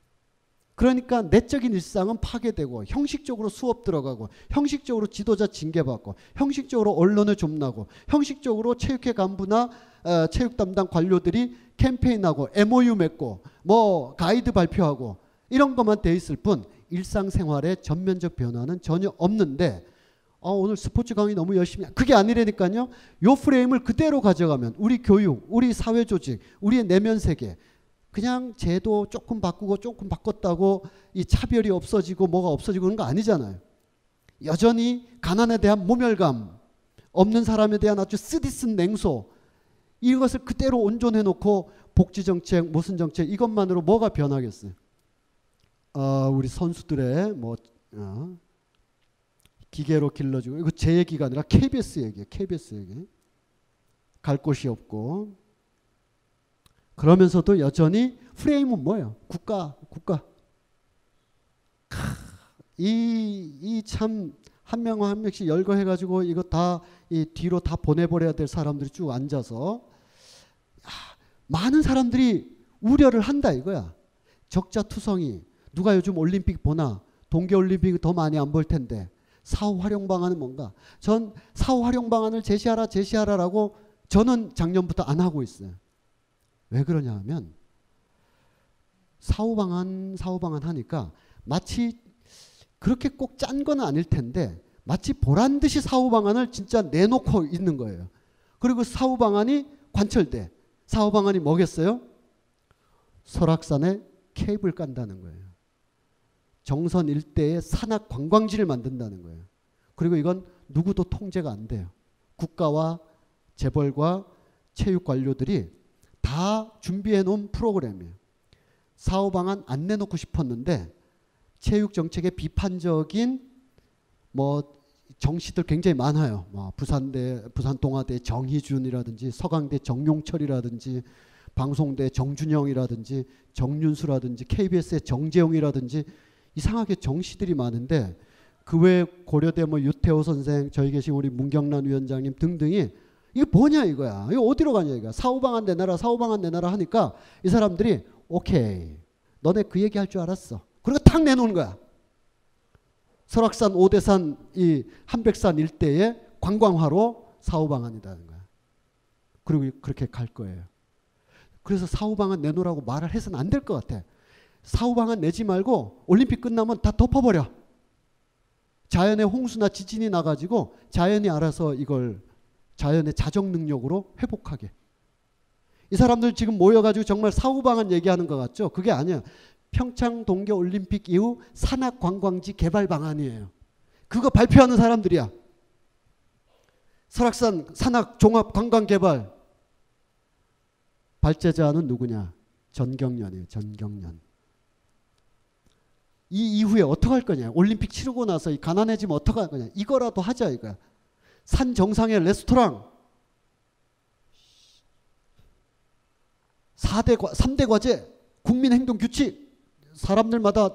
그러니까 내적인 일상은 파괴되고 형식적으로 수업 들어가고 형식적으로 지도자 징계받고 형식적으로 언론을 좀나고 형식적으로 체육회 간부나 어, 체육 담당 관료들이 캠페인하고 엠오유 맺고 뭐 가이드 발표하고 이런 것만 돼 있을 뿐 일상생활의 전면적 변화는 전혀 없는데 어, 오늘 스포츠 강의 너무 열심히 그게 아니라니까요. 요 프레임을 그대로 가져가면 우리 교육, 우리 사회조직, 우리의 내면 세계 그냥 제도 조금 바꾸고 조금 바꿨다고 이 차별이 없어지고 뭐가 없어지고 그런 거 아니잖아요. 여전히 가난에 대한 모멸감, 없는 사람에 대한 아주 쓰디쓴 냉소 이것을 그대로 온전해 놓고 복지정책, 무슨 정책 이것만으로 뭐가 변하겠어요. 어, 우리 선수들의 뭐 어, 기계로 길러주고 이거 제 얘기가 아니라 케이비에스 얘기예요. 케이비에스 얘기. 갈 곳이 없고 그러면서도 여전히 프레임은 뭐예요? 국가, 국가. 이 이 참 한 명 한 명씩 열거해가지고 이거 다 이 뒤로 다 보내버려야 될 사람들이 쭉 앉아서 야, 많은 사람들이 우려를 한다 이거야. 적자투성이 누가 요즘 올림픽 보나? 동계올림픽 더 많이 안 볼 텐데 사후 활용 방안은 뭔가? 전 사후 활용 방안을 제시하라 제시하라라고 저는 작년부터 안 하고 있어요. 왜 그러냐 하면 사후 방안 사후 방안 하니까 마치 그렇게 꼭 짠 건 아닐 텐데 마치 보란 듯이 사후 방안을 진짜 내놓고 있는 거예요. 그리고 사후 방안이 관철돼. 사후 방안이 뭐겠어요? 설악산에 케이블 깐다는 거예요. 정선 일대에 산악 관광지를 만든다는 거예요. 그리고 이건 누구도 통제가 안 돼요. 국가와 재벌과 체육 관료들이 다 준비해 놓은 프로그램이에요. 사후 방안 안 내놓고 싶었는데 체육 정책의 비판적인 뭐 정시들 굉장히 많아요. 뭐 부산대 부산 동아대 정희준이라든지 서강대 정용철이라든지 방송대 정준영이라든지 정윤수라든지 케이비에스의 정재용이라든지 이상하게 정시들이 많은데 그 외에 고려대 뭐 유태호 선생, 저희 계신 우리 문경란 위원장님 등등이 이게 뭐냐 이거야. 이거 어디로 가냐 이거야. 사후 방안 내놔라 사후 방안 내놔라 하니까 이 사람들이 오케이 너네 그 얘기 할 줄 알았어. 그리고 탁 내놓는 거야. 설악산, 오대산, 이 한백산 일대의 관광화로 사후 방안이라는 거야. 그리고 그렇게 갈 거예요. 그래서 사후 방안 내놓으라고 말을 해서는 안 될 것 같아. 사후 방안 내지 말고 올림픽 끝나면 다 덮어버려. 자연의 홍수나 지진이 나가지고 자연이 알아서 이걸 자연의 자정 능력으로 회복하게. 이 사람들 지금 모여가지고 정말 사후 방안 얘기하는 것 같죠? 그게 아니야. 평창 동계올림픽 이후 산악관광지 개발 방안이에요. 그거 발표하는 사람들이야. 설악산 산악 종합 관광 개발. 발제자는 누구냐? 전경련이에요. 전경련. 이 이후에 어떻게 할 거냐? 올림픽 치르고 나서 이 가난해지면 어떻게 할 거냐? 이거라도 하자 이거야. 산 정상의 레스토랑. 사 대, 삼 대 과제. 국민행동규칙. 사람들마다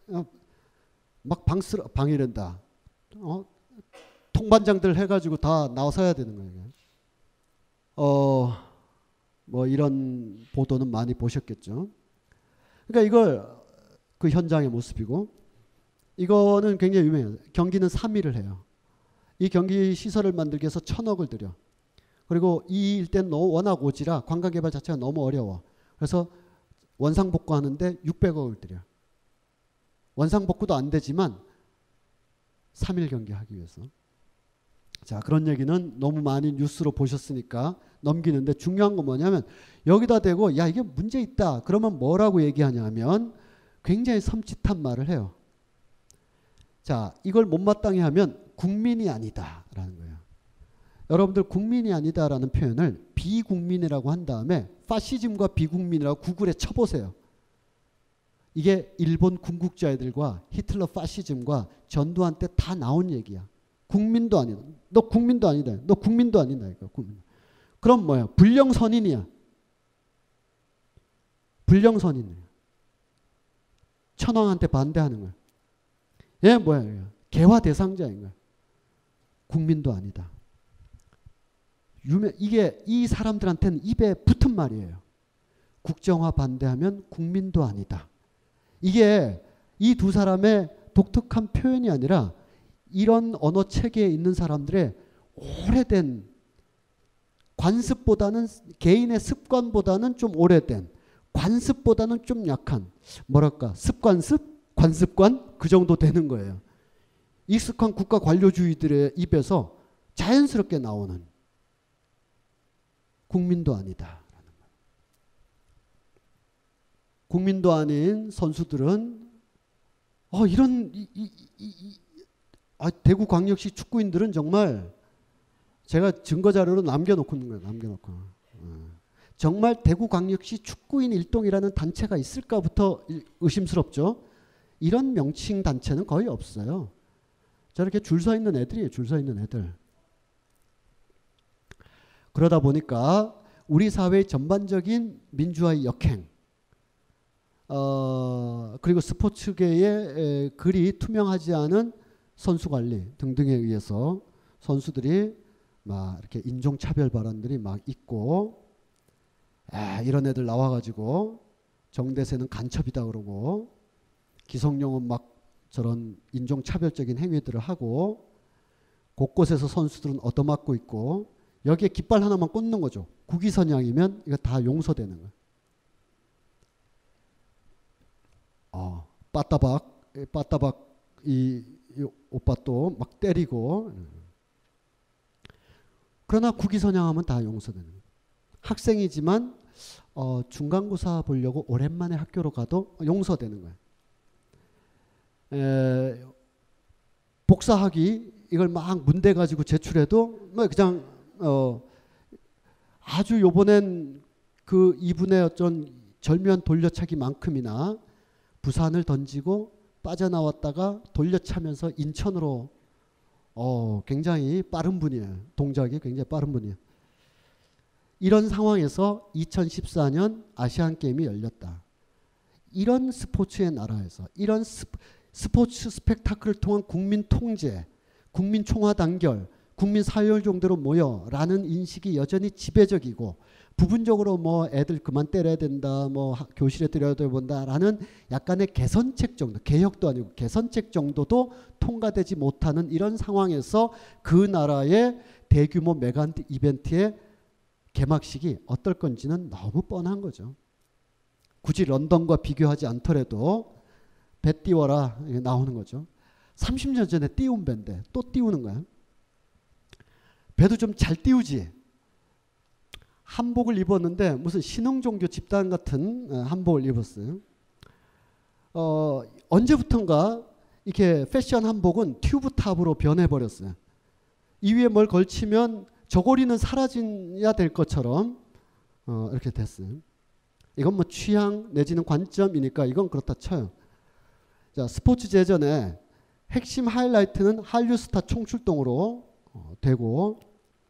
막 방스, 방이란다. 어? 통반장들 해가지고 다 나서야 되는 거예요. 어, 뭐 이런 보도는 많이 보셨겠죠. 그러니까 이걸 그 현장의 모습이고 이거는 굉장히 유명해요. 경기는 삼 일을 해요. 이 경기 시설을 만들기 위해서 천억을 들여. 그리고 이 일대는 워낙 오지라 관광개발 자체가 너무 어려워. 그래서 원상복구 하는데 육백억을 들여. 원상복구도 안 되지만 삼 일 경기 하기 위해서. 자, 그런 얘기는 너무 많이 뉴스로 보셨으니까 넘기는데 중요한 건 뭐냐면 여기다 대고 야 이게 문제 있다. 그러면 뭐라고 얘기하냐면 굉장히 섬찟한 말을 해요. 자, 이걸 못마땅해 하면 국민이 아니다라는 거예요. 여러분들 국민이 아니다라는 표현을 비국민이라고 한 다음에 파시즘과 비국민이라고 구글에 쳐보세요. 이게 일본 군국주의들과 히틀러 파시즘과 전두환 때 다 나온 얘기야. 국민도 아니다. 너 국민도 아니다. 너 국민도 아니다. 이거 국민. 그럼 뭐야? 불령선인이야. 불령선인이야. 천황한테 반대하는 거야. 얘 뭐야? 개화 대상자인 거야. 국민도 아니다. 유명, 이게 이 사람들한테는 입에 붙은 말이에요. 국정화 반대하면 국민도 아니다. 이게 이 두 사람의 독특한 표현이 아니라 이런 언어 체계에 있는 사람들의 오래된 관습보다는 개인의 습관보다는 좀 오래된 관습보다는 좀 약한 뭐랄까 습관습? 관습관? 그 정도 되는 거예요. 익숙한 국가 관료주의들의 입에서 자연스럽게 나오는 국민도 아니다. 국민도 아닌 선수들은 어, 이런 이, 이, 이, 이, 아, 대구광역시 축구인들은 정말 제가 증거 자료로 남겨놓고 있는 거예요. 남겨놓고 어. 정말 대구광역시 축구인 일동이라는 단체가 있을까부터 의심스럽죠. 이런 명칭 단체는 거의 없어요. 저렇게 줄 서 있는 애들이에요. 줄 서 있는 애들. 그러다 보니까 우리 사회의 전반적인 민주화의 역행 어, 그리고 스포츠계의 에, 그리 투명하지 않은 선수관리 등등에 의해서 선수들이 막 이렇게 인종차별 발언들이 막 있고 에, 이런 애들 나와가지고 정대세는 간첩이다 그러고 기성용은 막 저런 인종차별적인 행위들을 하고 곳곳에서 선수들은 얻어맞고 있고 여기에 깃발 하나만 꽂는 거죠. 국위선양이면 이거 다 용서되는 거예요. 어, 빠따박, 빠따박 이, 이 오빠 또 막 때리고 그러나 국위선양하면 다 용서되는 거예요. 학생이지만 어, 중간고사 보려고 오랜만에 학교로 가도 용서되는 거예요. 에, 복사하기 이걸 막 문대 가지고 제출해도 뭐 그냥 어, 아주 요번엔 그 이분의 어떤 절묘한 돌려차기만큼이나 부산을 던지고 빠져나왔다가 돌려차면서 인천으로 어, 굉장히 빠른 분이에요. 동작이 굉장히 빠른 분이에요. 이런 상황에서 이천십사 년 아시안 게임이 열렸다. 이런 스포츠의 나라에서 이런 스, 스포츠 스펙타클을 통한 국민 통제, 국민 총화 단결, 국민 사회율 정도로 모여라는 인식이 여전히 지배적이고 부분적으로 뭐 애들 그만 때려야 된다, 뭐 교실에 들여야 된다라는 약간의 개선책 정도, 개혁도 아니고 개선책 정도도 통과되지 못하는 이런 상황에서 그 나라의 대규모 메가 이벤트의 개막식이 어떨 건지는 너무 뻔한 거죠. 굳이 런던과 비교하지 않더라도 배 띄워라 나오는 거죠. 삼십 년 전에 띄운 배인데 또 띄우는 거야. 배도 좀 잘 띄우지. 한복을 입었는데 무슨 신흥종교 집단 같은 한복을 입었어요. 어, 언제부턴가 이렇게 패션 한복은 튜브탑으로 변해버렸어요. 이 위에 뭘 걸치면 저고리는 사라져야 될 것처럼 어, 이렇게 됐어요. 이건 뭐 취향 내지는 관점이니까 이건 그렇다 쳐요. 자, 스포츠 제전에 핵심 하이라이트는 한류 스타 총출동으로 어, 되고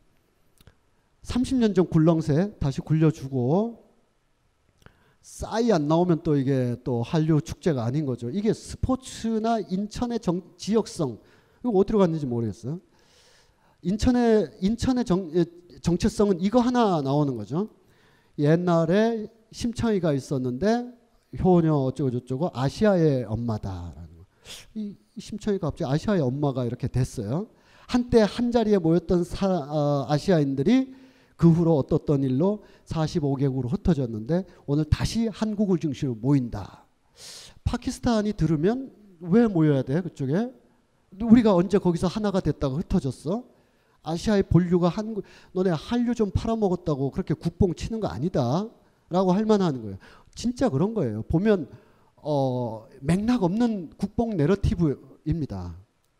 삼십 년 전 굴렁쇠 다시 굴려주고 싸이 안 나오면 또 이게 또 한류 축제가 아닌 거죠. 이게 스포츠나 인천의 정, 지역성 이거 어디로 갔는지 모르겠어요. 인천의 인천의 정, 정체성은 이거 하나 나오는 거죠. 옛날에 심창희가 있었는데 효녀 어쩌고 저쩌고 아시아의 엄마다라는 거. 이, 이 심창희가 갑자기 아시아의 엄마가 이렇게 됐어요. 한때 한 자리에 모였던 사, 어, 아시아인들이 그 후로 어떤 일로 사십오 개국으로 흩어졌는데 오늘 다시 한국을 중심으로 모인다. 파키스탄이 들으면 왜 모여야 돼 그쪽에? 우리가 언제 거기서 하나가 됐다가 흩어졌어? 아시아의 본류가 한국 너네 한류 좀 팔아먹었다고 그렇게 국뽕 치는 거 아니다 라고 할 만한 거예요. 진짜 그런 거예요. 보면 어, 맥락 없는 국뽕 내러티브입니다.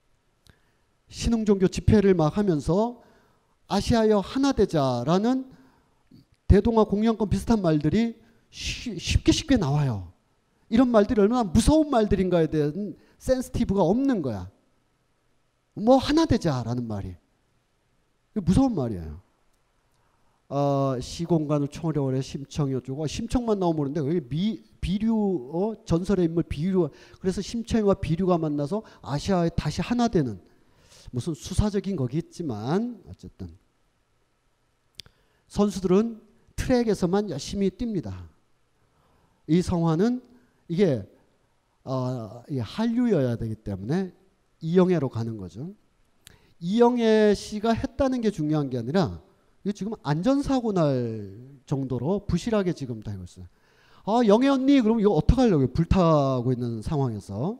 신흥종교 집회를 막 하면서 아시아여 하나 되자라는 대동아 공영권 비슷한 말들이 쉬, 쉽게 쉽게 나와요. 이런 말들이 얼마나 무서운 말들인가에 대한 센스티브가 없는 거야. 뭐 하나 되자라는 말이. 무서운 말이에요. 어, 시공간을 총으로 심청이 어쩌고 심청만 나오면 모르는데 여기 미, 비류 어? 전설의 인물 비류 그래서 심청이와 비류가 만나서 아시아에 다시 하나 되는 무슨 수사적인 거기 있지만 어쨌든 선수들은 트랙에서만 열심히 뜁니다. 이 성화는 이게 어, 한류여야 되기 때문에 이영애로 가는 거죠. 이영애 씨가 했다는 게 중요한 게 아니라 이게 지금 안전사고 날 정도로 부실하게 지금 다니고 있어요. 아, 영애 언니 그럼 이거 어떡하려고요? 불타고 있는 상황에서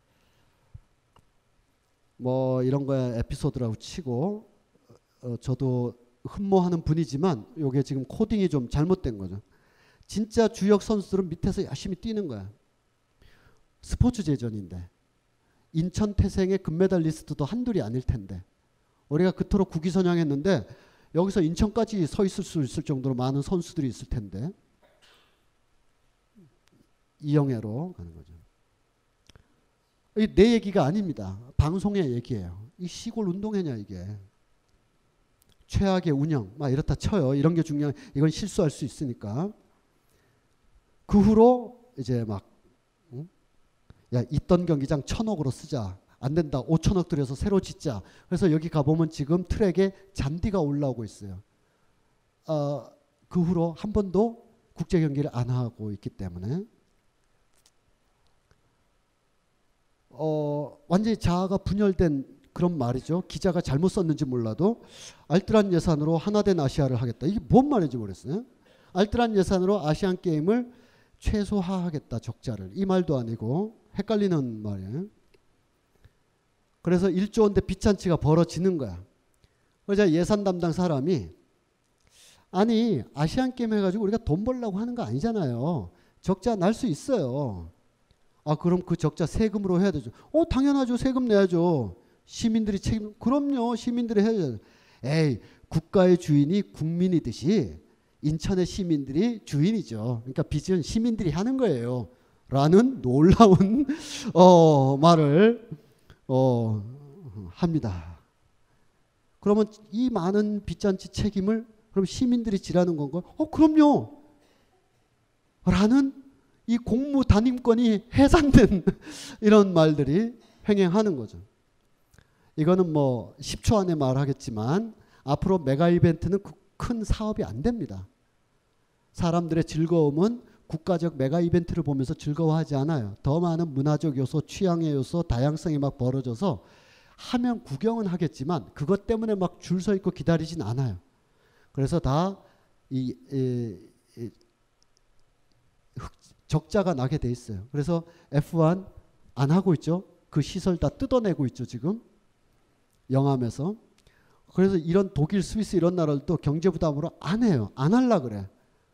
뭐 이런 거에 에피소드라고 치고 어, 저도 흠모하는 분이지만 이게 지금 코딩이 좀 잘못된 거죠. 진짜 주역 선수들은 밑에서 열심히 뛰는 거야. 스포츠 제전인데 인천 태생의 금메달리스트도 한둘이 아닐 텐데 우리가 그토록 국위선양했는데 여기서 인천까지 서 있을 수 있을 정도로 많은 선수들이 있을 텐데 이영애로 가는 거죠. 내 얘기가 아닙니다. 방송의 얘기예요. 이 시골 운동회냐 이게. 최악의 운영 막 이렇다 쳐요. 이런 게 중요한 이건 실수할 수 있으니까. 그 후로 이제 막 응? 야 있던 경기장 천억으로 쓰자. 안 된다. 오천억 들여서 새로 짓자. 그래서 여기 가보면 지금 트랙에 잔디가 올라오고 있어요. 어, 그 후로 한 번도 국제 경기를 안 하고 있기 때문에 어, 완전히 자아가 분열된 그런 말이죠. 기자가 잘못 썼는지 몰라도 알뜰한 예산으로 하나된 아시아를 하겠다. 이게 뭔 말인지 모르겠어요. 알뜰한 예산으로 아시안 게임을 최소화하겠다. 적자를. 이 말도 아니고 헷갈리는 말이에요. 그래서 일조 원대 빚잔치가 벌어지는 거야. 그래서 예산 담당 사람이 아니 아시안 게임 해가지고 우리가 돈 벌려고 하는 거 아니잖아요. 적자 날 수 있어요. 아 그럼 그 적자 세금으로 해야 되죠. 어 당연하죠. 세금 내야죠. 시민들이 책임. 그럼요. 시민들이 해야죠. 에이 국가의 주인이 국민이듯이 인천의 시민들이 주인이죠. 그러니까 빚은 시민들이 하는 거예요. 라는 놀라운 어, 말을 어, 합니다. 그러면 이 많은 빚잔치 책임을 그럼 시민들이 지라는 건가요? 어 그럼요. 라는 이 공무 단임권이 해산된 이런 말들이 횡행하는 거죠. 이거는 뭐 십 초 안에 말하겠지만 앞으로 메가 이벤트는 큰 사업이 안 됩니다. 사람들의 즐거움은 국가적 메가 이벤트를 보면서 즐거워하지 않아요. 더 많은 문화적 요소, 취향의 요소, 다양성이 막 벌어져서 하면 구경은 하겠지만 그것 때문에 막 줄 서 있고 기다리진 않아요. 그래서 다 이, 이, 이 적자가 나게 돼 있어요. 그래서 에프 원 안 하고 있죠. 그 시설 다 뜯어내고 있죠. 지금 영암에서. 그래서 이런 독일, 스위스 이런 나라들도 경제 부담으로 안 해요. 안 하려고 그래.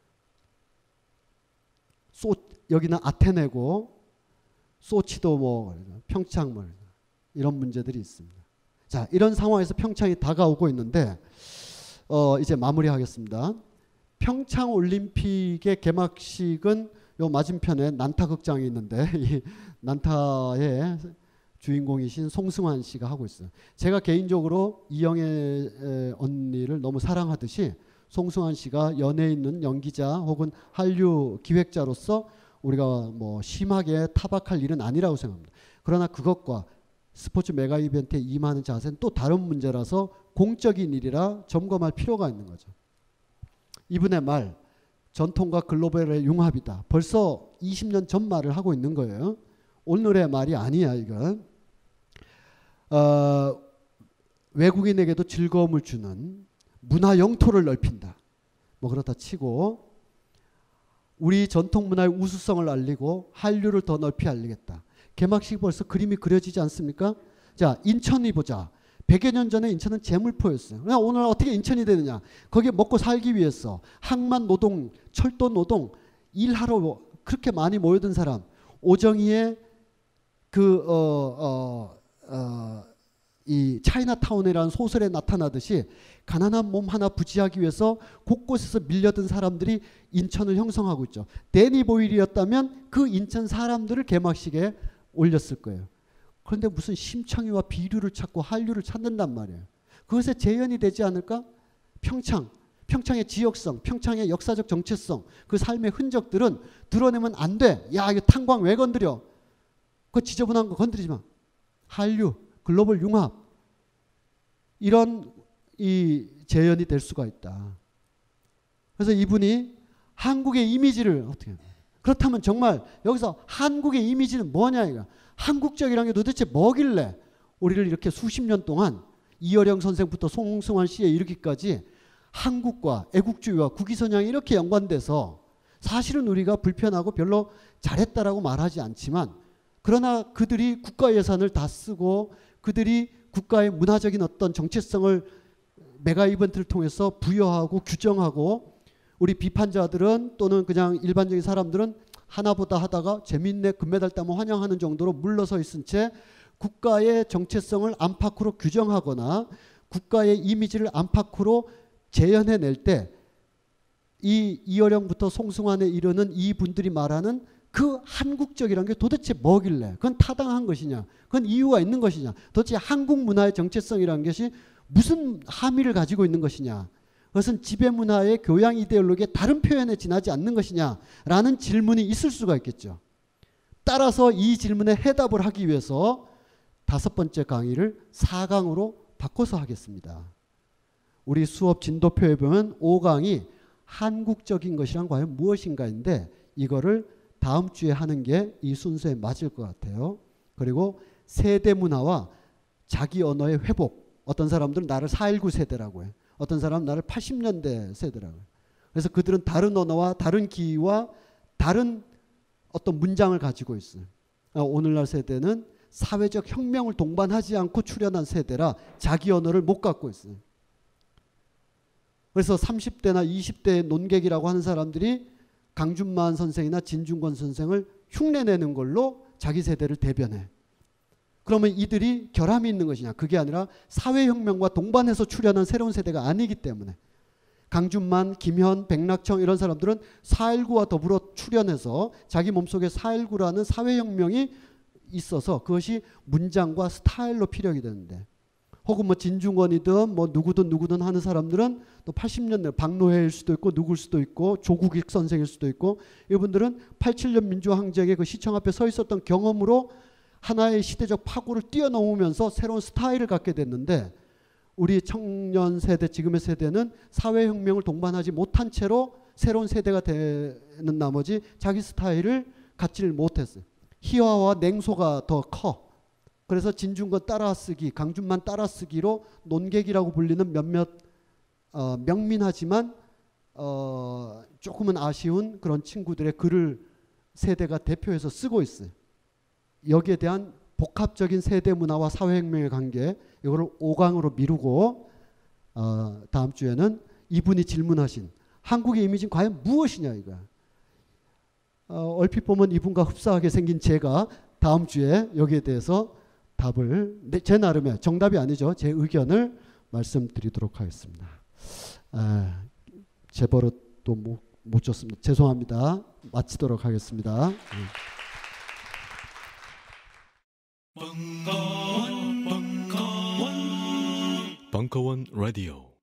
소, 여기는 아테네고 소치도 뭐 평창 뭐 이런 문제들이 있습니다. 자, 이런 상황에서 평창이 다가오고 있는데 어, 이제 마무리하겠습니다. 평창 올림픽의 개막식은 요 맞은편에 난타극장이 있는데 이 난타의 주인공이신 송승환 씨가 하고 있어요. 제가 개인적으로 이영애 언니를 너무 사랑하듯이 송승환 씨가 연예에 있는 연기자 혹은 한류 기획자로서 우리가 뭐 심하게 타박할 일은 아니라고 생각합니다. 그러나 그것과 스포츠 메가 이벤트에 임하는 자세는 또 다른 문제라서 공적인 일이라 점검할 필요가 있는 거죠. 이분의 말, 전통과 글로벌의 융합이다. 벌써 이십 년 전 말을 하고 있는 거예요. 오늘의 말이 아니야 이건. 어, 외국인에게도 즐거움을 주는 문화 영토를 넓힌다. 뭐 그렇다 치고 우리 전통 문화의 우수성을 알리고 한류를 더 넓히 알리겠다. 개막식 벌써 그림이 그려지지 않습니까? 자, 인천이 보자. 백여 년 전에 인천은 재물포였어요. 그냥 오늘 어떻게 인천이 되느냐. 거기에 먹고 살기 위해서 항만 노동, 철도 노동, 일하러 그렇게 많이 모여든 사람. 오정희의 그, 어, 어, 어, 이 차이나타운이라는 소설에 나타나듯이 가난한 몸 하나 부지하기 위해서 곳곳에서 밀려든 사람들이 인천을 형성하고 있죠. 데니 보일이었다면 그 인천 사람들을 개막식에 올렸을 거예요. 그런데 무슨 심청이와 비류를 찾고 한류를 찾는단 말이에요. 그것에 재현이 되지 않을까? 평창, 평창의 지역성, 평창의 역사적 정체성, 그 삶의 흔적들은 드러내면 안 돼. 야, 이거 탄광 왜 건드려? 그 지저분한 거 건드리지 마. 한류, 글로벌 융합, 이런 이 재현이 될 수가 있다. 그래서 이분이 한국의 이미지를 어떻게 해요? 그렇다면 정말 여기서 한국의 이미지는 뭐냐 이거. 한국적이라는 게 도대체 뭐길래 우리를 이렇게 수십 년 동안 이어령 선생부터 송승환 씨에 이르기까지 한국과 애국주의와 국위선양이 이렇게 연관돼서 사실은 우리가 불편하고 별로 잘했다라고 말하지 않지만 그러나 그들이 국가 예산을 다 쓰고 그들이 국가의 문화적인 어떤 정체성을 메가 이벤트를 통해서 부여하고 규정하고 우리 비판자들은 또는 그냥 일반적인 사람들은 하나보다 하다가 재밌네 금메달 따면 환영하는 정도로 물러서 있은 채 국가의 정체성을 안팎으로 규정하거나 국가의 이미지를 안팎으로 재현해낼 때 이 이어령부터 송승환에 이르는 이분들이 말하는 그 한국적이라는 게 도대체 뭐길래 그건 타당한 것이냐 그건 이유가 있는 것이냐 도대체 한국 문화의 정체성이라는 것이 무슨 함의를 가지고 있는 것이냐 그것은 지배문화의 교양 이데올로기의 다른 표현에 지나지 않는 것이냐라는 질문이 있을 수가 있겠죠. 따라서 이 질문에 해답을 하기 위해서 다섯 번째 강의를 사 강으로 바꿔서 하겠습니다. 우리 수업 진도표에 보면 오 강이 한국적인 것이란 과연 무엇인가인데 이거를 다음 주에 하는 게 이 순서에 맞을 것 같아요. 그리고 세대 문화와 자기 언어의 회복. 어떤 사람들은 나를 사일구 세대라고 해요. 어떤 사람은 나를 팔십 년대 세대라고 해요. 그래서 그들은 다른 언어와 다른 기와 다른 어떤 문장을 가지고 있어요. 오늘날 세대는 사회적 혁명을 동반하지 않고 출현한 세대라 자기 언어를 못 갖고 있어요. 그래서 삼십 대나 이십 대 논객이라고 하는 사람들이 강준만 선생이나 진중권 선생을 흉내내는 걸로 자기 세대를 대변해. 그러면 이들이 결함이 있는 것이냐? 그게 아니라 사회혁명과 동반해서 출현한 새로운 세대가 아니기 때문에. 강준만, 김현, 백낙청 이런 사람들은 사일구와 더불어 출현해서 자기 몸속에 사일구라는 사회혁명이 있어서 그것이 문장과 스타일로 피력이 되는데, 혹은 뭐 진중권이든 뭐 누구든 누구든 하는 사람들은 또 팔십 년대 박노해일 수도 있고 누굴 수도 있고 조국익 선생일 수도 있고, 이분들은 팔십칠 년 민주항쟁의 그 시청 앞에 서 있었던 경험으로 하나의 시대적 파고를 뛰어넘으면서 새로운 스타일을 갖게 됐는데, 우리 청년 세대, 지금의 세대는 사회혁명을 동반하지 못한 채로 새로운 세대가 되는 나머지 자기 스타일을 갖지를 못했어요. 희화와 냉소가 더 커. 그래서 진중권 따라쓰기, 강준만 따라쓰기로 논객이라고 불리는 몇몇 어, 명민하지만 어, 조금은 아쉬운 그런 친구들의 글을 세대가 대표해서 쓰고 있어요. 여기에 대한 복합적인 세대 문화와 사회혁명의 관계, 이거를 오 강으로 미루고 어, 다음 주에는 이분이 질문하신 한국의 이미지는 과연 무엇이냐 이거야. 어, 얼핏 보면 이분과 흡사하게 생긴 제가 다음 주에 여기에 대해서 답을 내, 제 나름의 정답이 아니죠. 제 의견을 말씀드리도록 하겠습니다. 아, 제 버릇도 못, 못 줬습니다. 죄송합니다. 마치도록 하겠습니다. 벙커원, 벙커원, 벙커원 라디오.